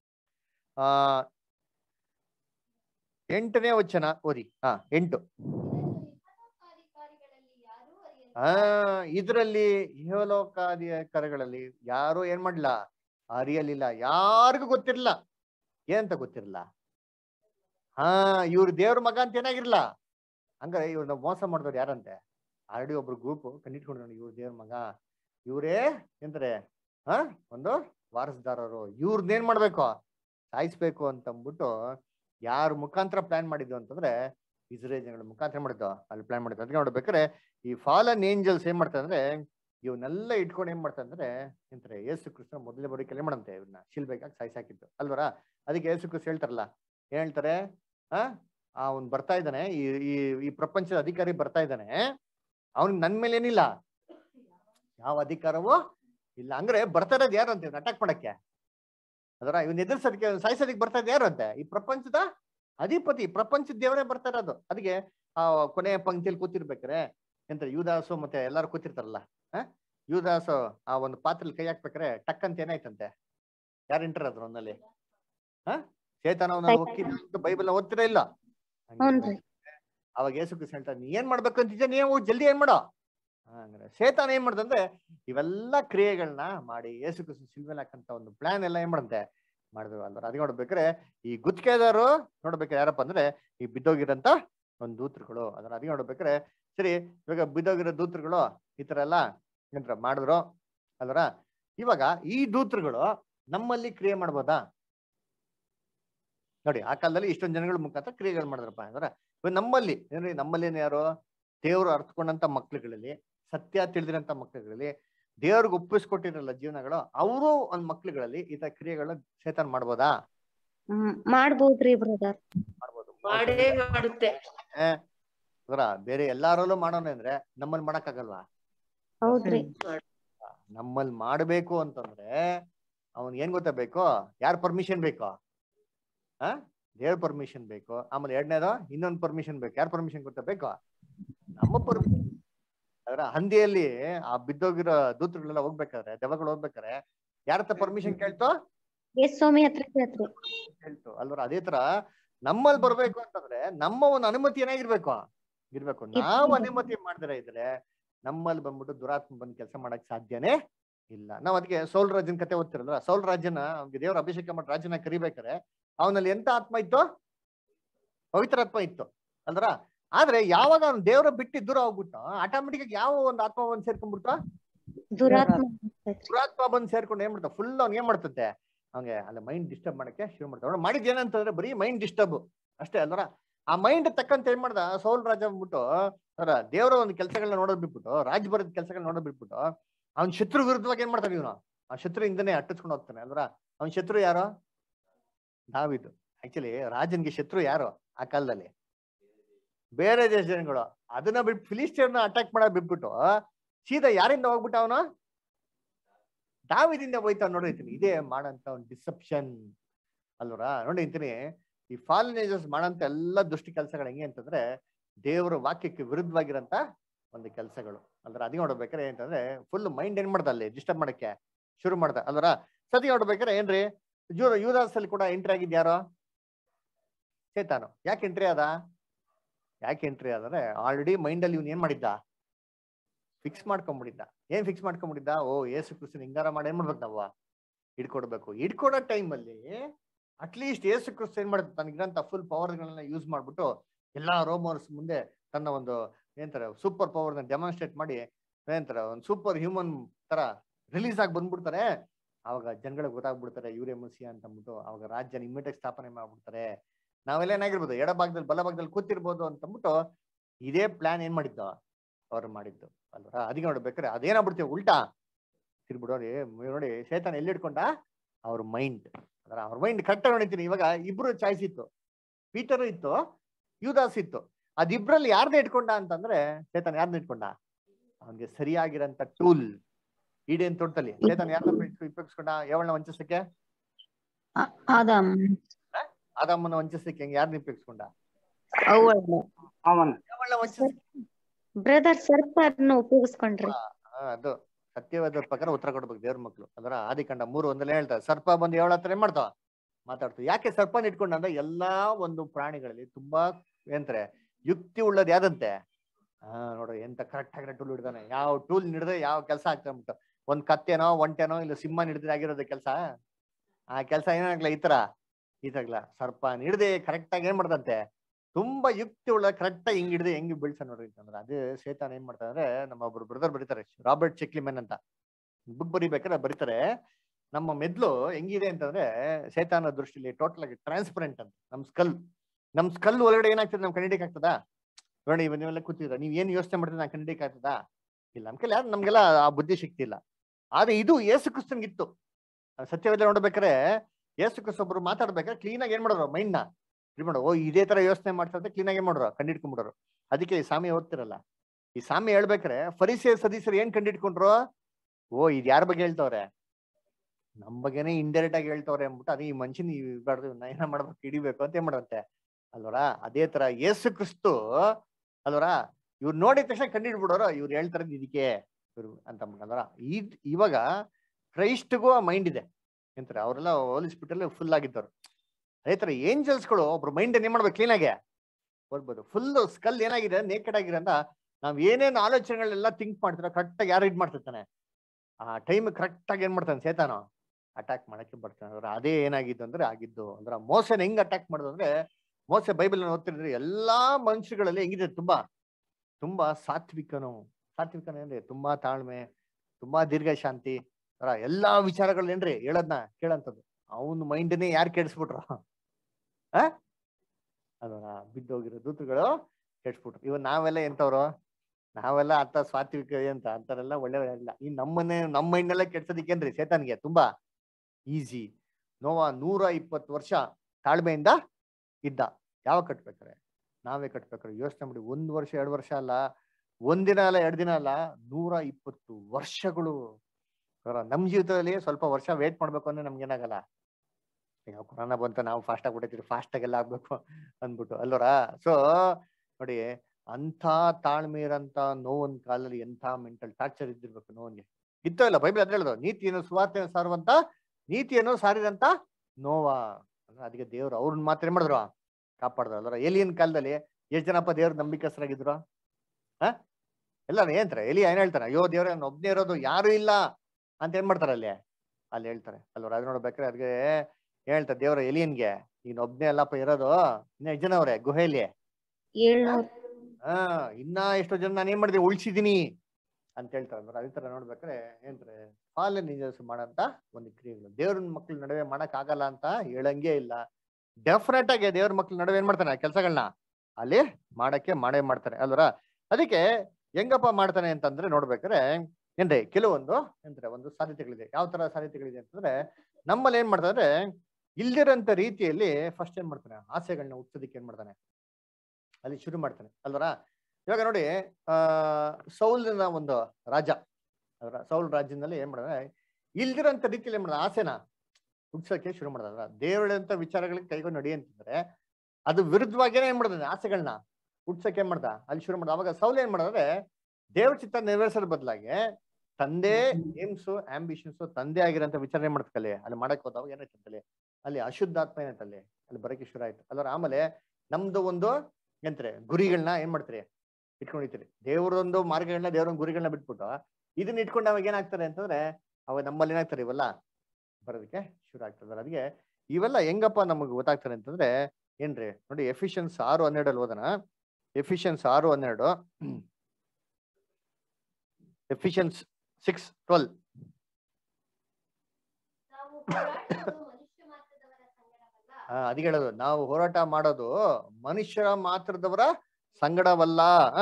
8ನೇ ವಚನ ಓದಿ. 8. ಇದರಲ್ಲಿ ಇಹಲೋಕಾಧಿಕಾರಗಳಲ್ಲಿ ಯಾರು ಏನ್ ಮಾಡ್ಲಿಲ್ಲ, ಅರಿಯಲಿಲ್ಲ, ಯಾರಿಗೂ ಗೊತ್ತಿರ್ಲಿಲ್ಲ. ಏನಂತ ಗೊತ್ತಿರಲ್ಲ, ಇವ್ರು ದೇವ್ರ ಮಗ ಅಂತ ಏನಾಗಿರ್ಲ. ಹಂಗಾರೆ ಇವ್ರನ್ನ ಮೋಸ ಮಾಡಿದವ್ರು ಯಾರಂತೆ, ಆಲ್ರೆಡಿ ಒಬ್ರು ಗ್ರೂಪ್ ಕಂಡಿಟ್ಕೊಂಡು ಇವ್ರು ದೇವ್ರ ಮಗ, ಇವರೇ ಎಂತಾರೆ ಒಂದು ವಾರಸ್ದಾರರು, ಇವ್ರನ್ನೇನ್ ಮಾಡ್ಬೇಕು, ಸಾಯಿಸ್ಬೇಕು ಅಂತಂದ್ಬಿಟ್ಟು ಯಾರ ಮುಖಾಂತರ ಪ್ಲಾನ್ ಮಾಡಿದ್ದು ಅಂತಂದ್ರೆ ಇಸ್ರೇಲ್ ಜನಗಳ ಮುಖಾಂತರ ಮಾಡಿದ್ದು, ಅಲ್ಲಿ ಪ್ಲಾನ್ ಮಾಡಿದ್ದು. ಅದಕ್ಕೆ ನೋಡ್ಬೇಕಾದ್ರೆ ಈ ಫಾಲನ್ ಏಂಜಲ್ಸ್ ಏನ್ ಮಾಡ್ತಾರೆ ಅಂದ್ರೆ ಇವನ್ನೆಲ್ಲ ಇಟ್ಕೊಂಡು ಏನ್ ಮಾಡ್ತಾರೆ ಅಂದ್ರೆ ಎಂತಾರೆ ಯೇಸು ಕ್ರಿಸ್ತ ಮೊದಲೇ ಬರೀ ಕೆಲ ಮಾಡಂತೆ ಇವ್ರನ್ನ ಶಿಲ್ಬೇಕಾಗಿ ಸಾಯಿಸಾಕಿದ್ದು ಅಲ್ವರ. ಅದಕ್ಕೆ ಯೇಸು ಕ್ರಿಸ್ತ ಹೇಳ್ತಾರಲ್ಲ, ಏನ್ ಹೇಳ್ತಾರೆ, ಅವ್ನ್ ಬರ್ತಾ ಇದ್ದಾನೆ, ಈ ಪ್ರಪಂಚದ ಅಧಿಕಾರಿ ಬರ್ತಾ ಇದ್ದಾನೆ, ಅವ್ನಿಗೆ ನನ್ ಮೇಲೆ ಏನಿಲ್ಲ, ಯಾವ ಅಧಿಕಾರವೂ ಇಲ್ಲ. ಅಂದ್ರೆ ಬರ್ತಾ ಇರೋದು ಯಾರು ಅಂತ ಅಟ್ಯಾಕ್ ಮಾಡಕ್ಕೆ, ಅದರ ಇವನ್ ಎದುರ್ಸೋದಕ್ಕೆ ಸಾಯಿಸೋದಕ್ಕೆ ಬರ್ತಾ ಇದ್ ಯಾರು ಅಂತೆ, ಈ ಪ್ರಪಂಚದ ಅಧಿಪತಿ, ಪ್ರಪಂಚದ ದೇವರೇ ಬರ್ತಾ ಇರೋದು. ಅದಕ್ಕೆ ಆ ಕೊನೆಯ ಪಂಕ್ತಿಯಲ್ಲಿ ಕೂತಿರ್ಬೇಕಾರೆ ಎಂತ ಯೂದಾಸು ಮತ್ತೆ ಎಲ್ಲಾರು ಕೂತಿರ್ತಾರಲ್ಲ, ಯೂದಾಸು ಆ ಒಂದು ಪಾತ್ರೆಲಿ ಕೈ ಹಾಕ್ಬೇಕಾರೆ ಟಕ್ ಅಂತ ಏನಾಯ್ತಂತೆ, ಯಾರು ಇಂಟರ್ ಅದ್ರ ಒಂದಲ್ಲಿ ಚೇತನವನ್ನ ಹೋಗಿ ಬೈಬಲ್ ಓದ್ತಿರ ಇಲ್ಲ. ಅವಾಗ ಯೇಸು ಕ್ರಿಸ್ತ ಹೇಳ್ತಾರೆ, ನೀ ಏನ್ ಮಾಡ್ಬೇಕು ಅಂತಿದ್ಯಾ, ನೀವು ಜಲ್ದಿ ಏನ್ ಮಾಡೋ. ಹಂಗಾರೆ ಶೇತಾನ ಏನ್ ಮಾಡ್ದಂದ್ರೆ ಇವೆಲ್ಲ ಕ್ರಿಯೆಗಳನ್ನ ಮಾಡಿ ಯೇಸು ಕ್ರಿಸ್ತ ಶಿಲ್ವೆಲ್ ಹಾಕಂತ ಒಂದು ಪ್ಲಾನ್ ಎಲ್ಲ ಏನ್ ಮಾಡಂತೆ ಮಾಡಿದ್ರು ಅಲ್ವ. ಅದ್ ನೋಡ್ಬೇಕಾರೆ ಈ ಗುತ್ತಿಗೆದಾರು ನೋಡ್ಬೇಕಾರೆ ಯಾರಪ್ಪ ಅಂದ್ರೆ ಈ ಬಿದ್ದೋಗಿರಂತ ಒಂದು ದೂತರುಗಳು. ಅದನ್ನ ಅದ್ ನೋಡ್ಬೇಕಾರೆ ಸರಿ, ಇವಾಗ ಬಿದ್ದೋಗಿರೋ ದೂತರುಗಳು ಈ ತರ ಎಲ್ಲ ಏನ್ರ ಮಾಡಿದ್ರು ಅಲ್ವರ. ಇವಾಗ ಈ ದೂತರುಗಳು ನಮ್ಮಲ್ಲಿ ಕ್ರಿಯೆ ಮಾಡ್ಬೋದಾ ನೋಡಿ. ಆ ಕಾಲದಲ್ಲಿ ಇಷ್ಟೊಂದು ಜನಗಳ ಮುಖಾಂತರ ಕ್ರಿಯೆಗಳು ಮಾಡಿದ್ರಪ್ಪ ಅಂದ್ರೆ ನಮ್ಮಲ್ಲಿ ಏನ್ರಿ, ನಮ್ಮಲ್ಲಿ ಯಾರು ದೇವ್ರು ಅರ್ಥಕೊಂಡಂತ ಮಕ್ಳುಗಳಲ್ಲಿ, ಸತ್ಯ ತಿಳಿದಿರಂತ ಮಕ್ಳುಗಳಲ್ಲಿ, ದೇವ್ರಿಗೆ ಒಪ್ಪಿಸ್ಕೊಟ್ಟಿರಲ್ಲ ಜೀವನಗಳು, ಅವರು ಒಂದ್ ಮಕ್ಳುಗಳಲ್ಲಿ ಈ ತರ ಕ್ರಿಯೆಗಳನ್ನ ಶೇತಾನ್ ಮಾಡ್ಬೋದಾ? ಮಾಡ್ಬೋದ್ರಿ ಬ್ರದರ್, ಮಾಡ್ಬೋದು. ಮಾಡುತ್ತೆ. ಬೇರೆ ಎಲ್ಲಾರಲ್ಲೂ ಮಾಡೋಣ ಅಂದ್ರೆ ನಮ್ಮಲ್ಲಿ ಮಾಡಕ್ಕಾಗಲ್ವಾ? ಹೌದ್ರಿ. ನಮ್ಮಲ್ಲಿ ಮಾಡ್ಬೇಕು ಅಂತಂದ್ರೆ ಅವನ್ ಏನ್ ಗೊತ್ತಬೇಕು, ಯಾರ್ ಪರ್ಮಿಷನ್ ಬೇಕು, ದೇವ್ರ ಪರ್ಮಿಷನ್ ಬೇಕು. ಆಮೇಲೆ ಎರಡನೇದು ಇನ್ನೊಂದು ಪರ್ಮಿಷನ್ ಬೇಕು. ಯಾರ್ ಪರ್ಮಿಷನ್ ಗೊತ್ತಬೇಕು? ನಮ್ಮ ಪರ್ಮಿಷನ್. ಅದರ ಹಂದಿಯಲ್ಲಿ ಆ ಬಿದ್ದೋಗಿರೋ ದೂತರುಗಳೆಲ್ಲ ಹೋಗ್ಬೇಕಾದ್ರೆ, ದೆವ್ವಗಳು ಹೋಗ್ಬೇಕಾದ್ರೆ ಯಾರತ್ರ ಪರ್ಮಿಷನ್ ಕೇಳ್ತು? ಸ್ವಾಮಿ ಹತ್ರ ಹೇಳ್ತು ಅಲ್ವರ. ಅದೇ ತರ ನಮ್ಮಲ್ಲಿ ಬರ್ಬೇಕು ಅಂತಂದ್ರೆ ನಮ್ಮ ಒಂದು ಅನುಮತಿ ಏನಾಗಿರ್ಬೇಕು, ಇರ್ಬೇಕು. ನಾವು ಅನುಮತಿ ಮಾಡಿದ್ರೆ ಇದ್ರೆ ನಮ್ಮಲ್ಲಿ ಬಂದ್ಬಿಟ್ಟು ದುರಾತ್ಮ ಬಂದು ಕೆಲಸ ಮಾಡಕ್ ಸಾಧ್ಯನೇ ಇಲ್ಲ. ನಾವ್ ಅದಕ್ಕೆ ಸೌಲ್ ರಾಜನ್ ಕತೆ ಓದ್ತಿರಲ್ಲ, ಸೌಲ್ ರಾಜನ ಅವ್ನಿಗೆ ದೇವ್ರ ಅಭಿಷೇಕ ಮಾಡಿ ರಾಜನ ಕರಿಬೇಕಾರೆ ಅವನಲ್ಲಿ ಎಂತ ಆತ್ಮ ಇತ್ತು? ಪವಿತ್ರ ಆತ್ಮ ಇತ್ತು ಅಲ್ರ. ಆದ್ರೆ ಯಾವಾಗ ಅವ್ನು ದೇವ್ರ ಬಿಟ್ಟು ದೂರ ಹೋಗ್ಬಿಟ್ಟು ಆಟೋಮೆಟಿಕ್ ಆಗಿ ಯಾವ ಒಂದು ಆತ್ಮ ಬಂದು ಸೇರ್ಕೊಂಡ್ಬಿಟ್ಟು ದುರಾತ್ಮ ಬಂದು ಸೇರ್ಕೊಂಡು ಏನ್ ಮಾಡ್ತಾವ, ಫುಲ್ ಅವ್ನ್ ಏನ್ ಮಾಡ್ತಂತೆ, ಅವ್ಗೆ ಅಲ್ಲ ಮೈಂಡ್ ಡಿಸ್ಟರ್ಬ್ ಮಾಡಕ್ಕೆ ಶುರು ಮಾಡ್ತಾವ. ಮಾಡಿದ್ ಏನಂತಂದ್ರೆ ಬರೀ ಮೈಂಡ್ ಡಿಸ್ಟರ್ಬ್ ಅಷ್ಟೇ ಅಲ್ವರ. ಆ ಮೈಂಡ್ ತಕ್ಕಂತ ಏನ್ ಮಾಡ್ದ ಸೌಲ್ ರಾಜ ಅಂದ್ಬಿಟ್ಟು ಅವರ ದೇವರ ಒಂದು ಕೆಲಸಗಳನ್ನ ನೋಡೋದ್ ಬಿಟ್ಬಿಟ್ಟು, ರಾಜ್ಯಭರದ ಕೆಲಸಗಳನ್ನ ನೋಡೋದ್ ಬಿಟ್ಬಿಟ್ಟು ಅವ್ನ ಶತ್ರು ವಿರುದ್ಧವಾಗಿ ಏನ್ ಮಾಡ್ತಾನೆ ಇವನು, ಆ ಶತ್ರು ಇಂದನೇ ಅಟ್ಟಿಸ್ಕೊಂಡು ಹೋಗ್ತಾನೆ ಅಲ್ವರ. ಅವ್ನ ಶತ್ರು ಯಾರು? ದಾವೀದು. ಆಕ್ಚುಲಿ ರಾಜನ್ಗೆ ಶತ್ರು ಯಾರು ಆ ಕಾಲದಲ್ಲಿ? ಬೇರೆ ದೇಶ ಜನಗಳು. ಅದನ್ನ ಬಿಟ್ಟು ಫಿಲಿಸ್ಟಿಯರ್ನ ಅಟ್ಯಾಕ್ ಮಾಡೋದ್ ಬಿಟ್ಬಿಟ್ಟು ಸೀದಾ ಯಾರಿಂದ ಹೋಗ್ಬಿಟ್ಟ ಅವನು? ದಾವೀದಿಂದ ಹೋಯ್ತಾವ. ನೋಡಿರ್ತೀನಿ ಇದೇ ಮಾಡಂತ ಒಂದು ಡಿಸೆಪ್ಷನ್ ಅಲ್ವರ. ನೋಡಿರ್ತೀನಿ ಈ ಫಾಲಿನೇಜರ್ಸ್ ಮಾಡಂತ ಎಲ್ಲ ದುಷ್ಟಿ ಕೆಲಸಗಳು ಹೆಂಗೆ ಅಂತಂದ್ರೆ ದೇವರ ವಾಕ್ಯಕ್ಕೆ ವಿರುದ್ಧವಾಗಿರಂತ ಒಂದು ಕೆಲಸಗಳು ಅಲ್ರ. ಅದಕ್ಕೆ ನೋಡ್ಬೇಕಾರೆ ಏನಂತಂದ್ರೆ ಫುಲ್ ಮೈಂಡ್ ಏನ್ ಮಾಡ್ದ ಅಲ್ಲಿ ಡಿಸ್ಟರ್ಬ್ ಮಾಡಕ್ಕೆ ಶುರು ಮಾಡ್ದ ಅಲ್ವರ. ಸತಿ ನೋಡ್ಬೇಕಾರೆ ಏನ್ರಿ ಯೂದಾಸ್ ಅಲ್ಲಿ ಕೂಡ ಎಂಟ್ರಿ ಆಗಿದ್ ಯಾರೋ ಸೇತಾನು. ಯಾಕೆ ಎಂಟ್ರಿ ಆದ್ರೆ ಆಲ್ರೆಡಿ ಮೈಂಡ್ ಅಲ್ಲಿ ಇವ್ನು ಏನ್ ಮಾಡಿದ್ದ, ಫಿಕ್ಸ್ ಮಾಡ್ಕೊಂಡ್ಬಿಟ್ಟಿದ್ದ. ಏನ್ ಫಿಕ್ಸ್ ಮಾಡ್ಕೊಂಡ್ಬಿಟ್ಟಿದ್ದ, ಓ ಯೇಸು ಕ್ರಿಸ್ತನ ಹಿಂಗಾರ ಮಾಡಿ ಏನ್ ಮಾಡ್ಬೇಕು ನಾವು ಹಿಡ್ಕೊಡ್ಬೇಕು. ಹಿಡ್ಕೊಡೋ ಟೈಮಲ್ಲಿ ಅಟ್ಲೀಸ್ಟ್ ಯೇಸು ಕ್ರಿಸ್ತ ಏನ್ ಮಾಡುತ್ತೆ, ತನಗಿರಂತ ಫುಲ್ ಪವರ್ಗಳನ್ನ ಯೂಸ್ ಮಾಡ್ಬಿಟ್ಟು ಎಲ್ಲಾ ರೋಮರ್ಸ್ ಮುಂದೆ ತನ್ನ ಒಂದು ಏನಂತಾರೆ ಸೂಪರ್ ಪವರ್ನ ಡೆಮಾನ್ಸ್ಟ್ರೇಟ್ ಮಾಡಿ ಏನಂತಾರೆ ಒಂದು ಸೂಪರ್ ಹ್ಯೂಮನ್ ತರ ರಿಲೀಸ್ ಆಗಿ ಬಂದ್ಬಿಡ್ತಾರೆ. ಅವಾಗ ಜನಗಳಿಗೆ ಗೊತ್ತಾಗ್ಬಿಡ್ತಾರೆ ಇವರೇ ಮಸಿಯ ಅಂತ ಅಂದ್ಬಿಟ್ಟು ಅವಾಗ ರಾಜ್ಯನ ಇಮ್ಮಿಡಿಯೇಟ್ ಸ್ಥಾಪನೆ ಮಾಡ್ಬಿಡ್ತಾರೆ. ನಾವೆಲ್ಲ ಏನಾಗಿರ್ಬೋದು, ಎಡಭಾಗದಲ್ಲಿ ಬಲಭಾಗದಲ್ಲಿ ಕೂತಿರ್ಬೋದು ಅಂತ ಅಂದ್ಬಿಟ್ಟು ಇದೇ ಪ್ಲಾನ್ ಏನ್ ಮಾಡಿದ್ದು ಅವ್ರು ಮಾಡಿದ್ದು ಅಲ್ವಾ. ಅದಕ್ಕೆ ನೋಡ್ಬೇಕಾರೆ ಅದೇನಾಗ್ಬಿಡ್ತೀವಿ ಉಲ್ಟಾ ತಿರ್ಬಿಡೋರಿ. ನೋಡಿ ಶೇತಾನ ಎಲ್ಲಿ ಇಟ್ಕೊಂಡ, ಅವ್ರ ಮೈಂಡ್ ಅದ್ರ ಅವ್ರ ಮೈಂಡ್ ಕರೆಕ್ಟ್ ನೋಡಿತೀನಿ. ಇವಾಗ ಇಬ್ರು ಚಾಯ್ಸ್ ಇತ್ತು, ಪೀಟರ್ ಇತ್ತು, ಯೂದಾಸ್ ಇತ್ತು. ಅದಿಬ್ರಲ್ಲಿ ಯಾರ್ನ ಇಟ್ಕೊಂಡ ಅಂತಂದ್ರೆ ಶೇತಾನ ಯಾರನ್ನ ಇಟ್ಕೊಂಡ, ಅವನ್ಗೆ ಸರಿಯಾಗಿರಂತ ಟೂಲ್ ಈಡೇನ್ ತೋಟದಲ್ಲಿ ಶೇತಾನ ಯಾರನ್ನ ಉಪಯೋಗಿಸ್ಕೊಂಡ, ಯಾವಳನ್ನ ವಂಚಿಸಕ್ಕೆ, ಆದಾಮನ ವಂಚಿಸಕ್ಕೆ. ಹೆಂಗ್ ಯಾರನ್ನ ಉಪಯೋಗಿಸ್ಕೊಂಡ, ಯಾವಳನ್ನ ವಂಚಿಸಕ್ಕೆ ಬ್ರದರ್ ಸರ್ಪನ್ನು ಉಪಯೋಗಿಸ್ಕೊಂಡ್ರಿ. ಅದು ಸತ್ಯವಾದ ಪ್ರಕಾರ ಉತ್ತರ ಕೊಡ್ಬೇಕು ದೇವ್ರ ಮಕ್ಳು. ಅದರ ಆದಿಕಾಂಡ 3:1 ಹೇಳ್ತಾರೆ, ಸರ್ಪ ಬಂದು ಯಾವಳ ಹತ್ರ ಏನ್ ಮಾಡ್ತಾವ ಮಾತಾಡ್ತು. ಯಾಕೆ ಸರ್ಪನ ಇಟ್ಕೊಂಡ ಅಂದ್ರೆ ಎಲ್ಲಾ ಒಂದು ಪ್ರಾಣಿಗಳಲ್ಲಿ ತುಂಬಾ ಏನಂತಾರೆ ಯುಕ್ತಿ ಉಳ್ಳದ್ ಯಾವ್ದಂತೆ. ನೋಡ್ರಿ ಎಂತ ಕರೆಕ್ಟ್ ಆಗಿರೋ ಟೂಲ್ ಹಿಡ್ದಾನೆ. ಯಾವ ಟೂಲ್ ಹಿಡಿದ್ರೆ ಯಾವ ಕೆಲಸ ಆಗ್ತಾ ಉಂಟು. ಒಂದ್ ಕತ್ತೇನೋ ಒಂಟೇನೋ ಇಲ್ಲ ಸಿಂಹನ ಹಿಡಿದ್ರೆ ಆಗಿರೋದು ಕೆಲಸ. ಆ ಕೆಲಸ ಏನಾಗ್ಲ ಈ ತರ ಸರ್ಪ ಹಿಡ್ದೆ ಕರೆಕ್ಟ್ ಆಗಿ ಏನ್ ಮಾಡ್ದಂತೆ, ತುಂಬಾ ಯುಕ್ತಿ ಉಳ್ಳ ಕರೆಕ್ಟ್ ಆಗಿ ಹಿಂಗ್ ಹಿಡಿದು ಹೆಂಗ್ ಬೀಳ್ಸ ನೋಡ್ರಿ ಅಂತಂದ್ರೆ. ಅದೇ ಶೇತಾನ್ ಏನ್ ಮಾಡ್ತಾರೆ ಅಂದ್ರೆ, ನಮ್ಮ ಒಬ್ರು ಬ್ರದರ್ ಬರೀತಾರೆ, ರಾಬರ್ಟ್ ಚೆಕ್ಲಿಮೆನ್ ಅಂತ ಬುಕ್ ಬರಿಬೇಕಾದ್ರೆ ಬರೀತಾರೆ, ನಮ್ಮ ಮೆದ್ಲು ಹೆಂಗಿದೆ ಅಂತಂದ್ರೆ ಶೇತಾನ ದೃಷ್ಟಿಲಿ ಟೋಟಲ್ ಆಗಿ ಟ್ರಾನ್ಸ್ಪರೆಂಟ್ ಅಂತ. ನಮ್ ಸ್ಕಲ್ ಒಳಗಡೆ ಏನಾಗ್ತದೆ ನಮ್ ಕನ್ನಡಿಗೆ ಆಗ್ತದಾ ನೋಡಿ. ನೀವೆಲ್ಲ ಕೂತಿದ್ರ, ನೀವ್ ಏನ್ ಯೋಚನೆ ಮಾಡ್ತೀವಿ ನಾ ಕನ್ನಡಿಗೆ ಆಗ್ತದಾ ಇಲ್ಲ. ನಮ್ಗೆಲ್ಲ ಆ ಬುದ್ಧಿ ಶಕ್ತಿ ಇಲ್ಲ. ಆದ್ರೆ ಇದು ಯೇಸು ಕ್ರಿಸ್ತನ್ಗಿತ್ತು. ಸತ್ಯವೇದ ನೋಡ್ಬೇಕಾರೆ ಯೇಸು ಕ್ರಿಸ್ತ ಒಬ್ರು ಮಾತಾಡ್ಬೇಕಾದ್ರೆ ಕ್ಲೀನ್ ಆಗಿ ಏನ್ ಮಾಡೋರು ಮೈಂಡ್ ನ ಮಾಡೋರು. ಓ ಇದೇ ತರ ಯೋಚನೆ ಮಾಡ್ತಾರೆ ಕ್ಲೀನ್ ಆಗಿ ಏನ್ ಮಾಡೋರು ಕಂಡಿಡ್ಕೊಂಡ್ಬಿಡೋರು. ಅದಕ್ಕೆ ಈ ಸಾಮಿ ಓದ್ತಿರಲ್ಲ, ಈ ಸಾಮಿ ಹೇಳ್ಬೇಕಾರೆ ಫರಿಸೇ ಸದಸ್ಯರು ಏನ್ ಕಂಡಿಡ್ಕೊಂಡ್ರು, ಓ ಇದ್ ಯಾರ ಬಗ್ಗೆ ಹೇಳ್ತವ್ರೆ, ನಮ್ ಬಗ್ಗೆನೇ ಇಂಡೈರೆಕ್ಟ್ ಆಗಿ ಹೇಳ್ತವ್ರೆ ಅಂದ್ಬಿಟ್ಟು ಅದೇ ಈ ಮನುಷ್ಯನ್ ಇವ್ಬಾರ್ದು ನಯನ ಮಾಡ್ಬೇಕು ಹಿಡಿಬೇಕು ಅಂತ ಏನ್ ಮಾಡಂತೆ ಅಲ್ವರ. ಅದೇ ತರ ಯೇಸು ಕ್ರಿಸ್ತು ಅಲ್ವರ ಇವ್ರು ನೋಡಿದ ತಕ್ಷಣ ಕಂಡಿಡ್ಬಿಡೋರು, ಇವ್ರು ಹೇಳ್ತಾರೆ ಇದಕ್ಕೆ ಇವ್ರು ಅಂತ ಅಲ್ವರ. ಇವಾಗ ಕ್ರೈಸ್ಟ್ಗೂ ಆ ಮೈಂಡ್ ಇದೆ ಎಂತಾರೆ, ಅವರೆಲ್ಲ ಹೋಲಿ ಸ್ಪಿರಿಟ್ ಫುಲ್ ಆಗಿದ್ದವ್ರು. ಅದೇ ತರ ಏಂಜಲ್ಸ್ಗಳು ಒಬ್ರು ಮೈಂಡ್ ಏನ್ ಮಾಡ್ಬೇಕು ಕ್ಲೀನ್ ಆಗಿ ಓದ್ಬೋದು. ಫುಲ್ ಸ್ಕಲ್ ಏನಾಗಿದೆ ನೇಕೆಡ್ ಆಗಿದೆ ಅಂತ ನಾವ್ ಏನೇನು ಆಲೋಚನೆಗಳೆಲ್ಲ ಥಿಂಕ್ ಮಾಡ್ತೀರ ಕರೆಕ್ಟ್ ಆಗಿ ಯಾರು ಇದ್ ಮಾಡ್ತಿರ್ತಾನೆ ಆ ಟೈಮ್ ಕರೆಕ್ಟ್ ಆಗಿ ಏನ್ ಮಾಡ್ತಾನೆ ಸೇತಾನೋ ಅಟ್ಯಾಕ್ ಮಾಡಕ್ಕೆ ಬರ್ತಾನೆ. ಅಂದ್ರೆ ಅದೇ ಏನಾಗಿದ್ದು ಅಂದ್ರೆ ಆಗಿದ್ದು. ಅಂದ್ರೆ ಮೋಸನ ಹೆಂಗ್ ಅಟ್ಯಾಕ್ ಮಾಡೋದು ಅಂದ್ರೆ, ಮೋಸ ಬೈಬಲ್ ಓದ್ತಿದ್ರೆ ಎಲ್ಲಾ ಮನುಷ್ಯಗಳಲ್ಲಿ ಹೆಂಗಿದೆ, ತುಂಬಾ ಸಾತ್ವಿಕನು ಅಂದ್ರೆ ತುಂಬಾ ತಾಳ್ಮೆ, ತುಂಬಾ ದೀರ್ಘ ಶಾಂತಿ, ಎಲ್ಲಾ ವಿಚಾರಗಳೇನ್ರಿ ಹೇಳದ್ನ ಕೇಳಂತದ್ದು. ಅವನ್ ಮೈಂಡ್ನೇ ಯಾರು ಕೆಡಿಸ್ಬಿಟ್ರು ಅದರ ಬಿದ್ದೋಗಿರೋ ದೂತಗಳು ಕೆಡ್ಸ್ಬಿಟ್ರು. ಇವ್ ನಾವೆಲ್ಲ ಎಂತವ್ರು, ನಾವೆಲ್ಲ ಅರ್ಥ ಸಾತ್ವಿಕ ಅಂತ ಅಂತಾರೆಲ್ಲ ಒಳ್ಳೆಯವರೆಲ್ಲ. ಈ ನಮ್ಮ ಮೈಂಡ್ನೆಲ್ಲ ಕೆಡ್ಸೋದಿಕ್ಕೇನ್ರಿ ಸೇತಾನ್ಗೆ ತುಂಬಾ ಈಸಿ. ನೋವ 120 ವರ್ಷ ತಾಳ್ಮೆಯಿಂದ ಇದ್ದ. ಯಾವ ಕಟ್ಬೇಕಾರೆ ನಾವೇ ಕಟ್ಬೇಕಾರೆ ಯೋಚನೆ ಮಾಡಿ. 1 ವರ್ಷ 2 ವರ್ಷ ಅಲ್ಲ, ಒಂದಿನ ಅಲ್ಲ 2 ದಿನ ಅಲ್ಲ, 120 ವರ್ಷಗಳು. ನಮ್ ಜೀವಿತದಲ್ಲಿ ಸ್ವಲ್ಪ ವರ್ಷ ವೇಟ್ ಮಾಡ್ಬೇಕು ಅಂದ್ರೆ ನಮ್ಗೆ ಏನಾಗಲ್ಲ. ಈಗ ಕೊರೋನಾ ಬಂತ ನಾವು ಫಾಸ್ಟ್ ಆಗ್ಬಿಟ್ಟಿರ್ತೀವಿ, ಫಾಸ್ಟ್ ಆಗೆಲ್ಲ ಆಗ್ಬೇಕು ಅಂದ್ಬಿಟ್ಟು ಅಲ್ವರ. ಸೊ ನೋಡಿ ಅಂತ ತಾಳ್ಮೆ ಇರಂತ ನೋವನ್ ಕಾಲದಲ್ಲಿ ಎಂಥ ಮೆಂಟಲ್ ಟಾರ್ಚರ್ ಇದ್ದಿರ್ಬೇಕು ನೋವನ್ಗೆ. ಇತ್ತೋ ಇಲ್ಲ ಬೈಬಲ್ ಅದ್ ಹೇಳೋದು, ನೀತಿಯನ್ನು ಸುವಾರ್ತೆಯನ್ನು ಸಾರುವಂತ ನೀತಿಯನ್ನು ಸಾರಿದಂತ ನೋವಾ. ಅದಕ್ಕೆ ದೇವ್ರು ಅವ್ರನ್ನ ಮಾತ್ರ ಏನ್ ಮಾಡಿದ್ರು ಕಾಪಾಡ್ದ್ರು ಅಲ್ವರ. ಎಲಿಯನ್ ಕಾಲದಲ್ಲಿ ಎಷ್ಟ್ ಜನಪ್ಪ ದೇವ್ರ ನಂಬಿಕಸ್ಥರಾಗಿದ್ರು ಎಲ್ಲ ಏನ್ತಾರೆ. ಎಲಿ ಏನ್ ಹೇಳ್ತಾರೆ, ಅಯ್ಯೋ ದೇವ್ರ ಒಬ್ನೇ ಇರೋದು ಯಾರು ಇಲ್ಲ ಅಂತ ಏನ್ ಮಾಡ್ತಾರೆ ಅಲ್ಲಿ ಹೇಳ್ತಾರೆ ಅಲ್ವರ. ಅದ್ ನೋಡ್ಬೇಕಾದ್ರೆ ಅದ್ಗೆ ಹೇಳ್ತಾರೆ ದೇವ್ರ ಎಲಿಯನ್ಗೆ, ನೀನ್ ಒಬ್ನೇ ಅಲ್ಲಪ್ಪ ಇರೋದು, ಇನ್ನ ಎಷ್ಟು ಜನ ಅವ್ರೆ ಗುಹೆಯಲ್ಲಿ, 700. ಇನ್ನ ಎಷ್ಟೋ ಜನ ನಾನು ಏನ್ ಮಾಡಿದೆ ಉಳ್ಸಿದೀನಿ ಅಂತ ಹೇಳ್ತಾರೆ. ಅಂದ್ರೆ ಅದೇ ತರ ನೋಡ್ಬೇಕಾದ್ರೆ ಏನ್ತಾರೆ ಫಾಲನ್ ಏಂಜಲ್ಸ್ ಮಾಡಂತ ಒಂದು ಕ್ರಿಯೆಗಳು ದೇವ್ರ ಮಕ್ಳ ನಡುವೆ ಮಾಡಕ್ ಆಗಲ್ಲ ಅಂತ ಹೇಳಂಗೇ ಇಲ್ಲ. ಡೆಫಿನೆಟ್ ಆಗಿ ದೇವ್ರ ಮಕ್ಳ ನಡುವೆ ಏನ್ ಮಾಡ್ತಾನೆ ಕೆಲ್ಸಗಳನ್ನ ಅಲ್ಲಿ ಮಾಡೇ ಮಾಡ್ತಾರೆ ಅಲ್ವರ. ಅದಕ್ಕೆ ಹೆಂಗಪ್ಪ ಮಾಡ್ತಾನೆ ಅಂತಂದ್ರೆ ನೋಡ್ಬೇಕಾದ್ರೆ ಏನ್ರಿ ಕೆಲವೊಂದು ಎಂತಾರೆ ಒಂದು ಸಾಧ್ಯತೆಗಳಿದೆ. ಯಾವ ತರ ಸಾಧ್ಯತೆಗಳಿದೆ ಅಂತಂದ್ರೆ, ನಮ್ಮಲ್ಲಿ ಏನ್ ಮಾಡ್ತಾರೆ ಇಲ್ದಿರಂತ ರೀತಿಯಲ್ಲಿ ಫಸ್ಟ್ ಏನ್ ಮಾಡ್ತಾನೆ ಆಸೆಗಳನ್ನ ಹುಟ್ಟೋದಿಕ್ಕೆ ಏನ್ ಮಾಡ್ತಾನೆ ಅಲ್ಲಿ ಶುರು ಮಾಡ್ತಾನೆ ಅಲ್ವರ. ಇವಾಗ ನೋಡಿ ಸೌಲ್ನ ಒಂದು ರಾಜ ಅದರ ಸೌಲ್ ರಾಜ್ಯದಲ್ಲಿ ಏನ್ ಮಾಡಿದ್ರೆ ಇಲ್ದಿರಂತ ರೀತಿಯಲ್ಲಿ ಏನ್ ಮಾಡಿದ ಆಸೆನ ಹುಡ್ಸೋಕೆ ಶುರು ಮಾಡಿದ್ರ. ದೇವರಂತ ವಿಚಾರಗಳಿಗೆ ಕೈಗೊಂಡು ನಡಿ ಅಂತಂದ್ರೆ ಅದು ವಿರುದ್ಧವಾಗೇನೆ ಏನ್ ಮಾಡ್ತಾನೆ ಆಸೆಗಳನ್ನ ಹುಡ್ಸಕ್ಕೆ ಏನ್ ಮಾಡ್ದ ಅಲ್ಲಿ ಶುರು ಮಾಡ್ದ. ಅವಾಗ ಸೌಲ್ ಏನ್ ಮಾಡಿದ್ರೆ ದೇವ್ರ ಚಿತ್ತ ನೆರವೇರಿಸೋದ್ರ ಬದಲಾಗಿ ತಂದೆ ಏಮ್ಸು ಆಂಬಿಷನ್ಸ್ ತಂದೆ ಆಗಿರೋಂಥ ವಿಚಾರಣೆ ಮಾಡ್ತಕ್ಕಲ್ಲಿ ಅಲ್ಲಿ ಮಾಡಕ್ ಹೋದವಾಗ ಏನಾಯ್ತಂತಲ್ಲಿ ಅಲ್ಲಿ ಅಶುದ್ಧಾತ್ಮ ಏನಂತಲ್ಲಿ ಅಲ್ಲಿ ಬರಕ್ಕೆ ಶುರು ಆಯ್ತು ಅಲ್ವರ. ಆಮೇಲೆ ನಮ್ದು ಒಂದು ಎಂತ್ರೆ ಗುರಿಗಳನ್ನ ಏನ್ ಮಾಡ್ತೀರಿ ಇಟ್ಕೊಂಡಿರ್ತೀರಿ, ದೇವ್ರೊಂದು ಮಾರ್ಗಗಳನ್ನ ದೇವ್ರೊಂದು ಗುರಿಗಳನ್ನ ಬಿಟ್ಬಿಟ್ಟು ಇದನ್ನ ಇಟ್ಕೊಂಡು ಅವಾಗ ಏನಾಗ್ತಾರೆ ಅಂತಂದ್ರೆ ಅವಾಗ ನಮ್ಮಲ್ಲಿ ಏನಾಗ್ತಾರೆ ಇವೆಲ್ಲ ಬರೋದಕ್ಕೆ ಶುರು ಆಗ್ತದೆ. ಅದಕ್ಕೆ ಇವೆಲ್ಲ ಹೆಂಗಪ್ಪ ನಮಗೆ ಗೊತ್ತಾಗ್ತಾರೆ ಅಂತಂದ್ರೆ ಏನ್ರಿ ನೋಡಿ, ಎಫಿಷಿಯನ್ಸ್ 6:12 ಓದೋಣ. Ephesians 6:12, Ephesians 6:12. ನಾವು ಹೋರಾಡುವುದು ಮನುಷ್ಯ ಮಾತ್ರದವರ ಸಂಗಡವಲ್ಲ. ಅದಕ್ಕೆ ಹೇಳೋದು ನಾವು ಹೋರಾಟ ಮಾಡೋದು ಮನುಷ್ಯರ ಮಾತ್ರದವರ ಸಂಗಡವಲ್ಲ.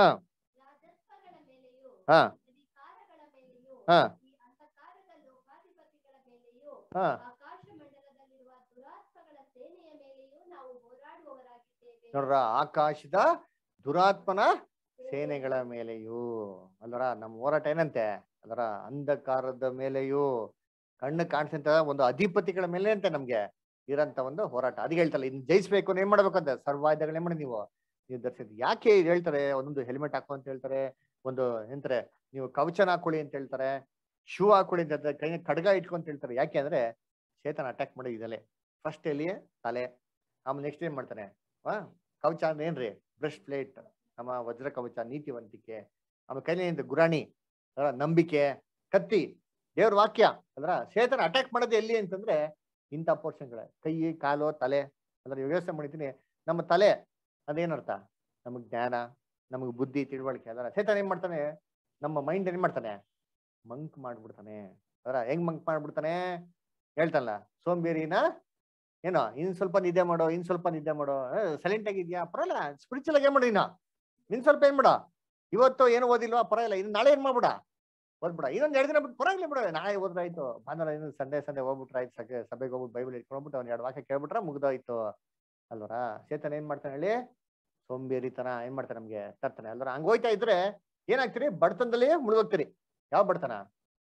ರಾಜತ್ವಗಳ ಮೇಲೆಯೂ ಹಾ ಅಧಿಕಾರಗಳ ಮೇಲೆಯೂ ಹಾ ಈ ಅಂಧಕಾರದ ಲೋಕಾಧಿಪತಿಗಳ ಮೇಲೆಯೂ ಹಾ ಆಕಾಶ ಮಂಡಲದಲ್ಲಿರುವ ದುರಾತ್ಮಗಳ ಸೇನೆಯ ಮೇಲೆಯೂ ನಾವು ಹೋರಾಡುವವರಾಗಿದ್ದೇವೆ. ನೋಡ್ರ, ಆಕಾಶದ ದುರಾತ್ಮನ ಸೇನೆಗಳ ಮೇಲೆಯೂ ಅಲ್ವರ ನಮ್ಮ ಹೋರಾಟ ಏನಂತೆ ಅದರ ಅಂಧಕಾರದ ಮೇಲೆಯೂ ಕಣ್ಣು ಕಾಣಿಸಂತ ಒಂದು ಅಧಿಪತಿಗಳ ಮೇಲೆ ಅಂತೆ ನಮ್ಗೆ ಇರಂತ ಒಂದು ಹೋರಾಟ. ಅದಕ್ಕೆ ಹೇಳ್ತಲ್ಲ ಇನ್ನು ಜಯಿಸ್ಬೇಕು ಅಂದ್ರೆ ಏನ್ ಮಾಡ್ಬೇಕಂತ ಸರ್ವಾಯುಧಗಳನ್ನ ಏನ್ ಮಾಡಿ ನೀವು ಧರಿಸಿದ್. ಯಾಕೆ ಇದು ಹೇಳ್ತಾರೆ? ಒಂದೊಂದು ಹೆಲ್ಮೆಟ್ ಹಾಕೋ ಅಂತ ಹೇಳ್ತಾರೆ, ಒಂದು ಎಂತಾರೆ ನೀವು ಕವಚನ ಹಾಕೊಳ್ಳಿ ಅಂತ ಹೇಳ್ತಾರೆ, ಶೂ ಹಾಕೊಳ್ಳಿ ಅಂತ ಹೇಳ್ತಾರೆ, ಕೈ ಖಡ್ಗ ಇಟ್ಕೊ ಅಂತ ಹೇಳ್ತಾರೆ. ಯಾಕೆ ಅಂದ್ರೆ ಚೇತನ ಅಟ್ಯಾಕ್ ಮಾಡಿ ಇದಲ್ಲೇ ಫಸ್ಟ್ ಎಲ್ಲಿ ತಲೆ, ಆಮೇಲೆ ನೆಕ್ಸ್ಟ್ ಏನ್ ಮಾಡ್ತಾನೆ ಕವಚ ಅಂದ್ರೆ ಏನ್ರಿ ಬ್ರೆಸ್ಟ್ ಪ್ಲೇಟ್, ನಮ್ಮ ವಜ್ರ ಕವಚ ನೀತಿವಂತಿಕೆ, ಆಮೇಲೆ ಕೈಲಿ ಗುರಾಣಿ ನಂಬಿಕೆ, ಕತ್ತಿ ದೇವ್ರ ವಾಕ್ಯ ಅಲ್ರ. ಚೇತನ ಅಟ್ಯಾಕ್ ಮಾಡೋದು ಎಲ್ಲಿ ಅಂತಂದ್ರೆ ಇಂಥ ಪೋರ್ಷನ್ಗಳ ಕೈ ಕಾಲು ತಲೆ ಅಂದ್ರೆ ಯೋಚನೆ ಮಾಡಿದ್ದೀನಿ. ನಮ್ಮ ತಲೆ ಅದೇನರ್ಥ ನಮಗ್ ಜ್ಞಾನ, ನಮಗ್ ಬುದ್ಧಿ ತಿಳುವಳಿಕೆ ಅದರ. ಚೇತನ ಏನ್ ಮಾಡ್ತಾನೆ ನಮ್ಮ ಮೈಂಡ್ ಏನ್ ಮಾಡ್ತಾನೆ ಮಂಕ್ ಮಾಡ್ಬಿಡ್ತಾನೆ ಅದರ. ಹೆಂಗ್ ಮಂಕ್ ಮಾಡ್ಬಿಡ್ತಾನೆ ಹೇಳ್ತಾನಲ್ಲ, ಸೋಂಬೇರಿನ ಏನೋ ಇನ್ ಸ್ವಲ್ಪ ನಿದ್ದೆ ಮಾಡೋ, ಇನ್ ಸ್ವಲ್ಪ ನಿದ್ದೆ ಮಾಡೋ, ಸೈಲೆಂಟ್ ಆಗಿದ್ಯಾ ಪರವಾಗಿಲ್ಲ, ಸ್ಪಿರಿಚುವಲ್ ಆಗಿ ಏನ್ ಮಾಡಿ ಇನ್ ಸ್ವಲ್ಪ ಏನ್ ಮಾಡ, ಇವತ್ತು ಏನು ಓದಿಲ್ವಾ ಪರವಾಗಿಲ್ಲ, ಇನ್ನು ನಾಳೆ ಏನ್ ಮಾಡ್ಬಿಡ ಓದ್ಬಿಡ, ಇನ್ನೊಂದ್ 2 ದಿನ ಬಿಟ್ಟು ಪರವಾಗಿಲ್ಲ ಬಿಡ, ನಾಳೆ ಓದ್ರಾಯ್ತು, ಭಾನುವಾರ ಇನ್ನೊಂದು ಸಂಡೆ ಹೋಗ್ಬಿಟ್ರೆ ಆಯ್ತು, ಸಭೆಗೆ ಹೋಗ್ಬಿಟ್ಟು ಬೈಬಲ್ ಇಟ್ಕೊಂಡ್ಬಿಟ್ಟು ಅವ್ನು 2 ವಾಕ್ಯ ಕೇಳ್ಬಿಟ್ರೆ ಮುಗ್ದೋಯ್ತು ಅಲ್ವರ. ಚೇತನ ಏನ್ ಮಾಡ್ತಾನೆ ಹೇಳಿ ಸೋಂಬೇರಿತನ ಏನ್ ಮಾಡ್ತಾನೆ ನಮ್ಗೆ ತರ್ತಾನೆ ಅಲ್ವರ. ಹಂಗ ಹೋಯ್ತಾ ಇದ್ರೆ ಏನಾಗ್ತೀರಿ ಬಡತನದಲ್ಲಿ ಮುಳುಗೋಗ್ತೀರಿ. ಯಾವ ಬಡತನ?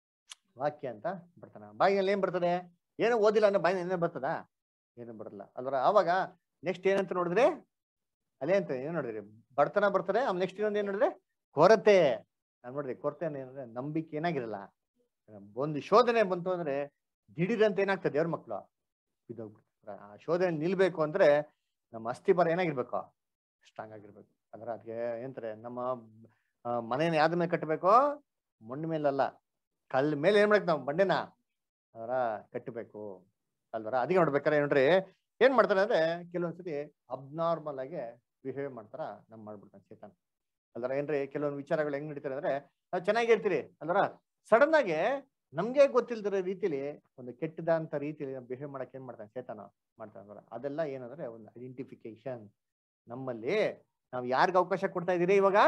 ವಾಕ್ಯ ಅಂತ ಬಡತನ. ಬಾಯಿನಲ್ಲಿ ಏನ್ ಬರ್ತದೆ? ಏನು ಓದಿಲ್ಲ ಅನ್ನೋ ಬಾಯಿನ ಏನೇ ಬರ್ತದ? ಏನು ಬರಲ್ಲ ಅಲ್ವರ. ಆವಾಗ ನೆಕ್ಸ್ಟ್ ಏನಂತ ನೋಡಿದ್ರೆ ಅದೇ ಅಂತ ಏನ್ ನೋಡಿದ್ರಿ ಬಡತನ ಬರ್ತದೆ. ಆಮೇಲೆ ನೆಕ್ಸ್ಟ್ ಇನ್ನೊಂದು ಏನ್ ನೋಡಿದ್ರೆ ಕೊರತೆ. ನಾನ್ ನೋಡ್ರಿ ಕೊರತೆ ಏನಂದ್ರೆ ನಂಬಿಕೆ ಏನಾಗಿರಲ್ಲ. ಒಂದು ಶೋಧನೆ ಬಂತು ಅಂದ್ರೆ ದಿಢೀರಂತ ಏನಾಗ್ತದೆ ದೇವ್ರ ಮಕ್ಳು ಬಿದ್ದೋಗ್ಬಿಡ್ತಾರೆ. ಆ ಶೋಧನೆ ನಿಲ್ಬೇಕು ಅಂದ್ರೆ ನಮ್ಮ ಅಸ್ಥಿಬರ ಏನಾಗಿರ್ಬೇಕು ಸ್ಟ್ರಾಂಗ್ ಆಗಿರ್ಬೇಕು ಅದ್ರ. ಅದಕ್ಕೆ ಏನಂತಾರೆ ನಮ್ಮ ಮನೇನ ಯಾವ್ದ ಮೇಲೆ ಕಟ್ಟಬೇಕು? ಮಣ್ಣು ಮೇಲಲ್ಲ, ಕಲ್ ಮೇಲೆ ಏನ್ ಮಾಡಕ್ ನಾವು ಬಂಡೆನ ಅದರ ಕಟ್ಟಬೇಕು ಅಲ್ವರ. ಅದಕ್ಕೆ ನೋಡ್ಬೇಕಾರೆ ನೋಡ್ರಿ ಏನ್ ಮಾಡ್ತಾರೆ ಅಂದ್ರೆ ಕೆಲವೊಂದ್ಸತಿ ಅಬ್ನಾರ್ಮಲ್ ಆಗಿ ಬಿಹೇವ್ ಮಾಡ್ತಾರ ನಮ್ ಮಾಡ್ಬಿಡ್ತಾನೆ ಚೇತನ್ ಅಲ್ವರ. ಏನ್ರಿ ಕೆಲವೊಂದು ವಿಚಾರಗಳು ಹೆಂಗ್ ನಡೀತಾರೆ ಅಂದ್ರೆ ನಾವು ಚೆನ್ನಾಗಿರ್ತೀರಿ ಅಲ್ವರ, ಸಡನ್ ಆಗಿ ನಮ್ಗೆ ಗೊತ್ತಿಲ್ದಿರೋ ರೀತಿಲಿ ಒಂದು ಕೆಟ್ಟದಂತ ರೀತಿಲಿ ಬಿಹೇವ್ ಮಾಡಕ್ ಏನ್ ಮಾಡ್ತಾನೆ ಚೇತನ ಮಾಡ್ತಾನೆ. ಅದೆಲ್ಲ ಏನಂದ್ರೆ ಒಂದು ಐಡೆಂಟಿಫಿಕೇಶನ್. ನಮ್ಮಲ್ಲಿ ನಾವ್ ಯಾರಿಗ ಅವಕಾಶ ಕೊಡ್ತಾ ಇದೀರಿ ಇವಾಗ?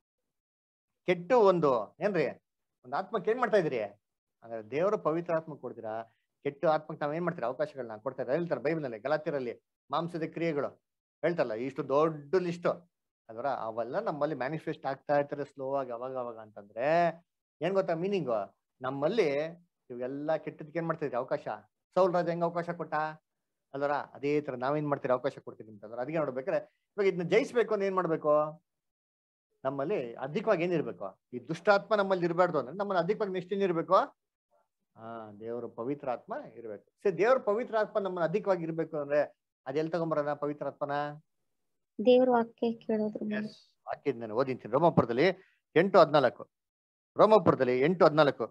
ಕೆಟ್ಟ ಒಂದು ಏನ್ರಿ ಒಂದು ಆತ್ಮಕ್ಕೆ ಏನ್ ಮಾಡ್ತಾ ಇದ್ರಿ? ಅಂದ್ರೆ ದೇವರ ಪವಿತ್ರ ಆತ್ಮ ಕೊಡ್ತೀರಾ, ಕೆಟ್ಟ ಆತ್ಮಕ್ಕೆ ನಾವ್ ಏನ್ ಮಾಡ್ತೀರಾ ಅವಕಾಶಗಳನ್ನ ಕೊಡ್ತಾ ಇದ್ದಾರೆ. ಹೇಳ್ತಾರೆ ಬೈಬಲ್ನಲ್ಲಿ ಗಲಾತ್ಯರಲ್ಲಿ ಮಾಂಸದ ಕ್ರಿಯೆಗಳು ಹೇಳ್ತಾರಲ್ಲ, ಇಷ್ಟು ದೊಡ್ಡ ಲಿಸ್ಟ್ ಅದರ. ಅವೆಲ್ಲ ನಮ್ಮಲ್ಲಿ ಮ್ಯಾನಿಫೆಸ್ಟ್ ಆಗ್ತಾ ಇರ್ತಾರೆ ಸ್ಲೋ ಆಗಿ ಅವಾಗ ಅವಾಗ. ಅಂತಂದ್ರೆ ಏನ್ ಗೊತ್ತಾ ಮೀನಿಂಗು? ನಮ್ಮಲ್ಲಿ ಇವೆಲ್ಲ ಕೆಟ್ಟದಕ್ಕೆ ಏನ್ ಮಾಡ್ತಾ ಇದ್ರಿ ಅವಕಾಶ? ಸೌಲ್ ರಾಜ ಹೆಂಗ್ ಅವಕಾಶ ಕೊಟ್ಟ ಅಲ್ವರ, ಅದೇ ತರ ನಾವೇನ್ ಮಾಡ್ತೀರಿ ಅವಕಾಶ ಕೊಡ್ತೀವಿ ಅಂತಂದ್ರೆ. ಅದಕ್ಕೆ ನೋಡ್ಬೇಕಾದ್ರೆ ಇವಾಗ ಇದನ್ನ ಜಯಿಸ್ಬೇಕು ಅಂದ್ರೆ ಏನ್ ಮಾಡ್ಬೇಕು? ನಮ್ಮಲ್ಲಿ ಅಧಿಕವಾಗಿ ಏನಿರ್ಬೇಕು? ಈ ದುಷ್ಟಾತ್ಮ ನಮ್ಮಲ್ಲಿ ಇರಬಾರ್ದು ಅಂದ್ರೆ ನಮ್ಮಲ್ಲಿ ಅಧಿಕವಾಗಿ ನೆಕ್ಸ್ಟ್ ಏನಿರ್ಬೇಕು? ದೇವರ ಪವಿತ್ರ ಆತ್ಮ ಇರ್ಬೇಕು. ಸರಿ, ದೇವರ ಪವಿತ್ರ ಆತ್ಮ ನಮ್ಮನ್ನ ಅಧಿಕವಾಗಿ ಇರ್ಬೇಕು ಅಂದ್ರೆ ಅದೆಲ್ ತಗೊಂಬರೋಣ ಪವಿತ್ರ ಆತ್ಮನ? ದೇವ್ರ ವಾಕ್ಯ ಕೇಳೋದ್ರ ಮೇಲೆ. ವಾಕ್ಯದ ನಾನು ಓದಿಂತೀನಿ. ರೋಮಾಪುರದಲ್ಲಿ 8:14. ರೋಮಾಪುರದಲ್ಲಿ 8:14.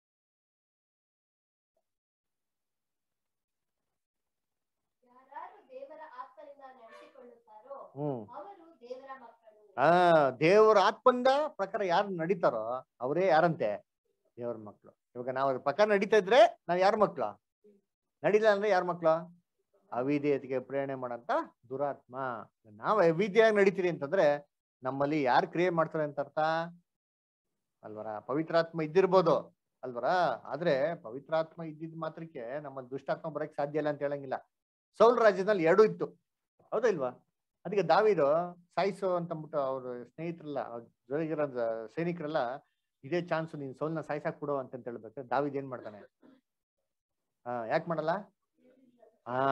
ಯಾರು ದೇವರ ಆತ್ಮನಿಂದ ನಡೆಸಿಕೊಳ್ಳುತ್ತಾರೋ ಅವರು ದೇವರ ಮಕ್ಕಳು. ದೇವರ ಆತ್ಮಂದ ಪ್ರಕಾರ ಯಾರು ನಡೀತಾರೋ ಅವರೇ ಯಾರಂತೆ? ದೇವರ ಮಕ್ಕಳು. ಇವಾಗ ನಾವು ಅದ್ರ ಪ್ರಕಾರ ನಡೀತಾ ಇದ್ರೆ ನಾವ್ ಯಾರ ಮಕ್ಳು? ನಡೀಲ್ಲ ಅಂದ್ರೆ ಯಾರ ಮಕ್ಳು? ಅವಿಧೇಯತೆಗೆ ಪ್ರೇರಣೆ ಮಾಡಂತ ದುರಾತ್ಮ. ನಾವು ಅವಿಧೇಯಾಗಿ ನಡೀತೀರಿ ಅಂತಂದ್ರೆ ನಮ್ಮಲ್ಲಿ ಯಾರು ಕ್ರಿಯೆ ಮಾಡ್ತಾರೆ ಅಂತ ಅರ್ಥ ಅಲ್ವರ. ಪವಿತ್ರಾತ್ಮ ಇದ್ದಿರ್ಬೋದು ಅಲ್ವರ, ಆದ್ರೆ ಪವಿತ್ರಾತ್ಮ ಇದ್ದಿದ್ ಮಾತ್ರಕ್ಕೆ ನಮ್ಮಲ್ಲಿ ದುಷ್ಟಾತ್ಮ ಬರಕ್ ಸಾಧ್ಯ ಇಲ್ಲ ಅಂತ ಹೇಳಂಗಿಲ್ಲ. ಸೌಲ್ ರಾಜ್ಯದಲ್ಲಿ 2 ಇತ್ತು, ಹೌದಾ ಇಲ್ವಾ? ಅದಕ್ಕೆ ದಾವೀದು ಸಾಯಿಸು ಅಂತಂದ್ಬಿಟ್ಟು ಅವ್ರ ಸ್ನೇಹಿತರೆಲ್ಲ ಜೊತೆಗಿರೋ ಸೈನಿಕರೆಲ್ಲ ಇದೇ ಚಾನ್ಸ್ ನೀನ್ ಸೌಲ್ನ ಸಾಯ್ಸಾಕ್ ಕೊಡು ಅಂತ ಹೇಳ್ಬೇಕು. ದಾವೀದ್ ಏನ್ ಮಾಡ್ತಾನೆ? ಯಾಕೆ ಮಾಡಲ್ಲ?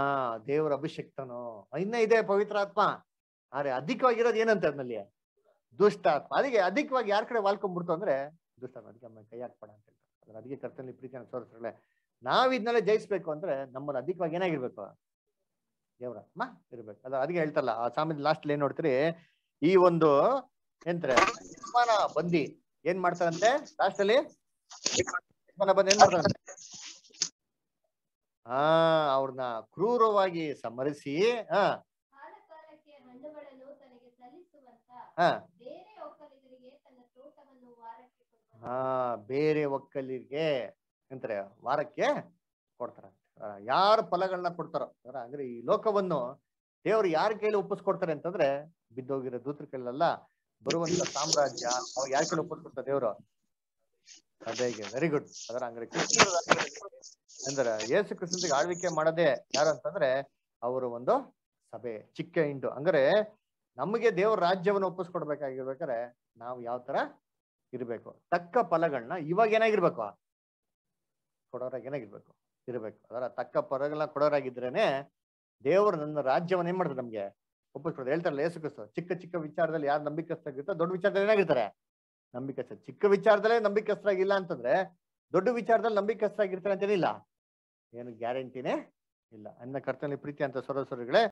ದೇವರ ಅಭಿಷೇಕ್ತನು ಇನ್ನ ಇದೆ ಪವಿತ್ರ ಆತ್ಮ. ಆದ್ರೆ ಅಧಿಕವಾಗಿರೋದು ಏನಂತ ಅದ್ನಲ್ಲಿ ದುಷ್ಟಾತ್ಮ. ಅದಕ್ಕೆ ಅಧಿಕವಾಗಿ ಯಾರ ಕಡೆ ವಾಲ್ಕೊಂಡ್ಬಿಡ್ತು ಅಂದ್ರೆ ದುಷ್ಟಾತ್ಮ. ಅದಕ್ಕೆ ನಮ್ಮ ಕೈ ಹಾಕ್ಬೇಡ ಅಂತ ಹೇಳ್ತಾರೆ. ಅದಕ್ಕೆ ಕರ್ತನಲ್ಲಿ ಪ್ರೀತಿ ಸೋದರಗಳೇ, ನಾವ್ ಇದನ್ನೆಲ್ಲ ಜಯಿಸ್ಬೇಕು ಅಂದ್ರೆ ನಮ್ಮಲ್ಲಿ ಅಧಿಕವಾಗಿ ಏನಾಗಿರ್ಬೇಕು, ದೇವರಾತ್ಮ ಇರ್ಬೇಕು. ಅದಕ್ಕೆ ಹೇಳ್ತಾರಲ್ಲ ಆ ಸಾಮಾನ್ಯ ಲಾಸ್ಟ್ ಏನ್ ನೋಡ್ತೀರಿ, ಈ ಒಂದು ಎಂತಾರೆ ಯಜಮಾನ ಬಂದಿ ಏನ್ ಮಾಡ್ತಾರಂತೆ ಲಾಸ್ಟ್ ಅಲ್ಲಿ, ಯಜಮಾನ ಬಂದಿ ಏನ್ ಮಾಡ್ತಾರಂತೆ, ಅವ್ರನ್ನ ಕ್ರೂರವಾಗಿ ಸಮರಿಸಿ ಕಾಲಕಾಲಕ್ಕೆ ಹಣ್ಣುಗಳನ್ನು ತನಗೆ ಸಲ್ಲಿಸುವಂತ ಬೇರೆ ಒಕ್ಕಲಿಗರಿಗೆ ತನ್ನ ತೋಟವನ್ನು ವಾರಕ್ಕೆ ಕೊಡುವನು. ಬೇರೆ ಒಕ್ಕಲಿಗೆ ಅಂತಾರೆ ವಾರಕ್ಕೆ ಕೊಡ್ತಾರ. ಯಾರು ಫಲಗಳನ್ನ ಕೊಡ್ತಾರೋ ಅಂದ್ರೆ ಈ ಲೋಕವನ್ನು ದೇವ್ರು ಯಾರ ಕೈಲಿ ಒಪ್ಪಿಸ್ಕೊಡ್ತಾರೆ ಅಂತಂದ್ರೆ ಬಿದ್ದೋಗಿರೋ ದೂತರ ಕೈಲಲ್ಲ, ಬರುವಂತ ಸಾಮ್ರಾಜ್ಯ ಅವಾಗ ಯಾರ ಕೈಲಿ ಒಪ್ಪಿಸ್ಕೊಡ್ತಾರೆ ದೇವ್ರು, ಸಭೆಗೆ. Very good. ಅದರ ಅಂದ್ರೆ ಅಂದ್ರೆ ಯೇಸು ಕ್ರಿಸ್ತನಿಗೆ ಆಳ್ವಿಕೆ ಮಾಡೋದೇ ಯಾರು ಅಂತಂದ್ರೆ ಅವರು ಒಂದು ಸಭೆ, ಚಿಕ್ಕ ಹಿಂಡು. ಅಂದ್ರೆ ನಮಗೆ ದೇವ್ರ ರಾಜ್ಯವನ್ನು ಒಪ್ಪಿಸ್ಕೊಡ್ಬೇಕಾಗಿರ್ಬೇಕಾದ್ರೆ ನಾವು ಯಾವ ತರ ಇರ್ಬೇಕು, ತಕ್ಕ ಫಲಗಳನ್ನ ಇವಾಗ ಏನಾಗಿರ್ಬೇಕು, ಕೊಡೋರಾಗ ಏನಾಗಿರ್ಬೇಕು ಇರ್ಬೇಕು. ಅದರ ತಕ್ಕ ಫಲಗಳನ್ನ ಕೊಡೋರಾಗಿದ್ರೇನೆ ದೇವರು ನನ್ನ ರಾಜ್ಯವನ್ನ ಏನ್ ಮಾಡ್ತಾರೆ ನಮ್ಗೆ ಒಪ್ಪಿಸ್ಕೊಡ್ತಾರೆ. ಹೇಳ್ತಾರಲ್ಲ ಯೇಸು ಕ್ರಿಸ್ತ, ಚಿಕ್ಕ ಚಿಕ್ಕ ವಿಚಾರದಲ್ಲಿ ಯಾರು ನಂಬಿಕಸ್ಥರಾಗಿರ್ತಾರೆ ದೊಡ್ಡ ವಿಚಾರದಲ್ಲಿ ಏನಾಗಿರ್ತಾರೆ ನಂಬಿಕಸ್ಥ. ಚಿಕ್ಕ ವಿಚಾರದಲ್ಲೇ ನಂಬಿಕಸ್ಥರಾಗಿಲ್ಲ ಅಂತಂದ್ರೆ ದೊಡ್ಡ ವಿಚಾರದಲ್ಲಿ ನಂಬಿಕಸ್ಥರಾಗಿರ್ತಾರೆ ಅಂತೇನಿಲ್ಲ, ಏನು ಗ್ಯಾರಂಟಿನೇ ಇಲ್ಲ. ಅನ್ನ ಕರ್ತನಲ್ಲಿ ಪ್ರೀತಿ ಅಂತ ಸರೋಸರಿಗಳೇ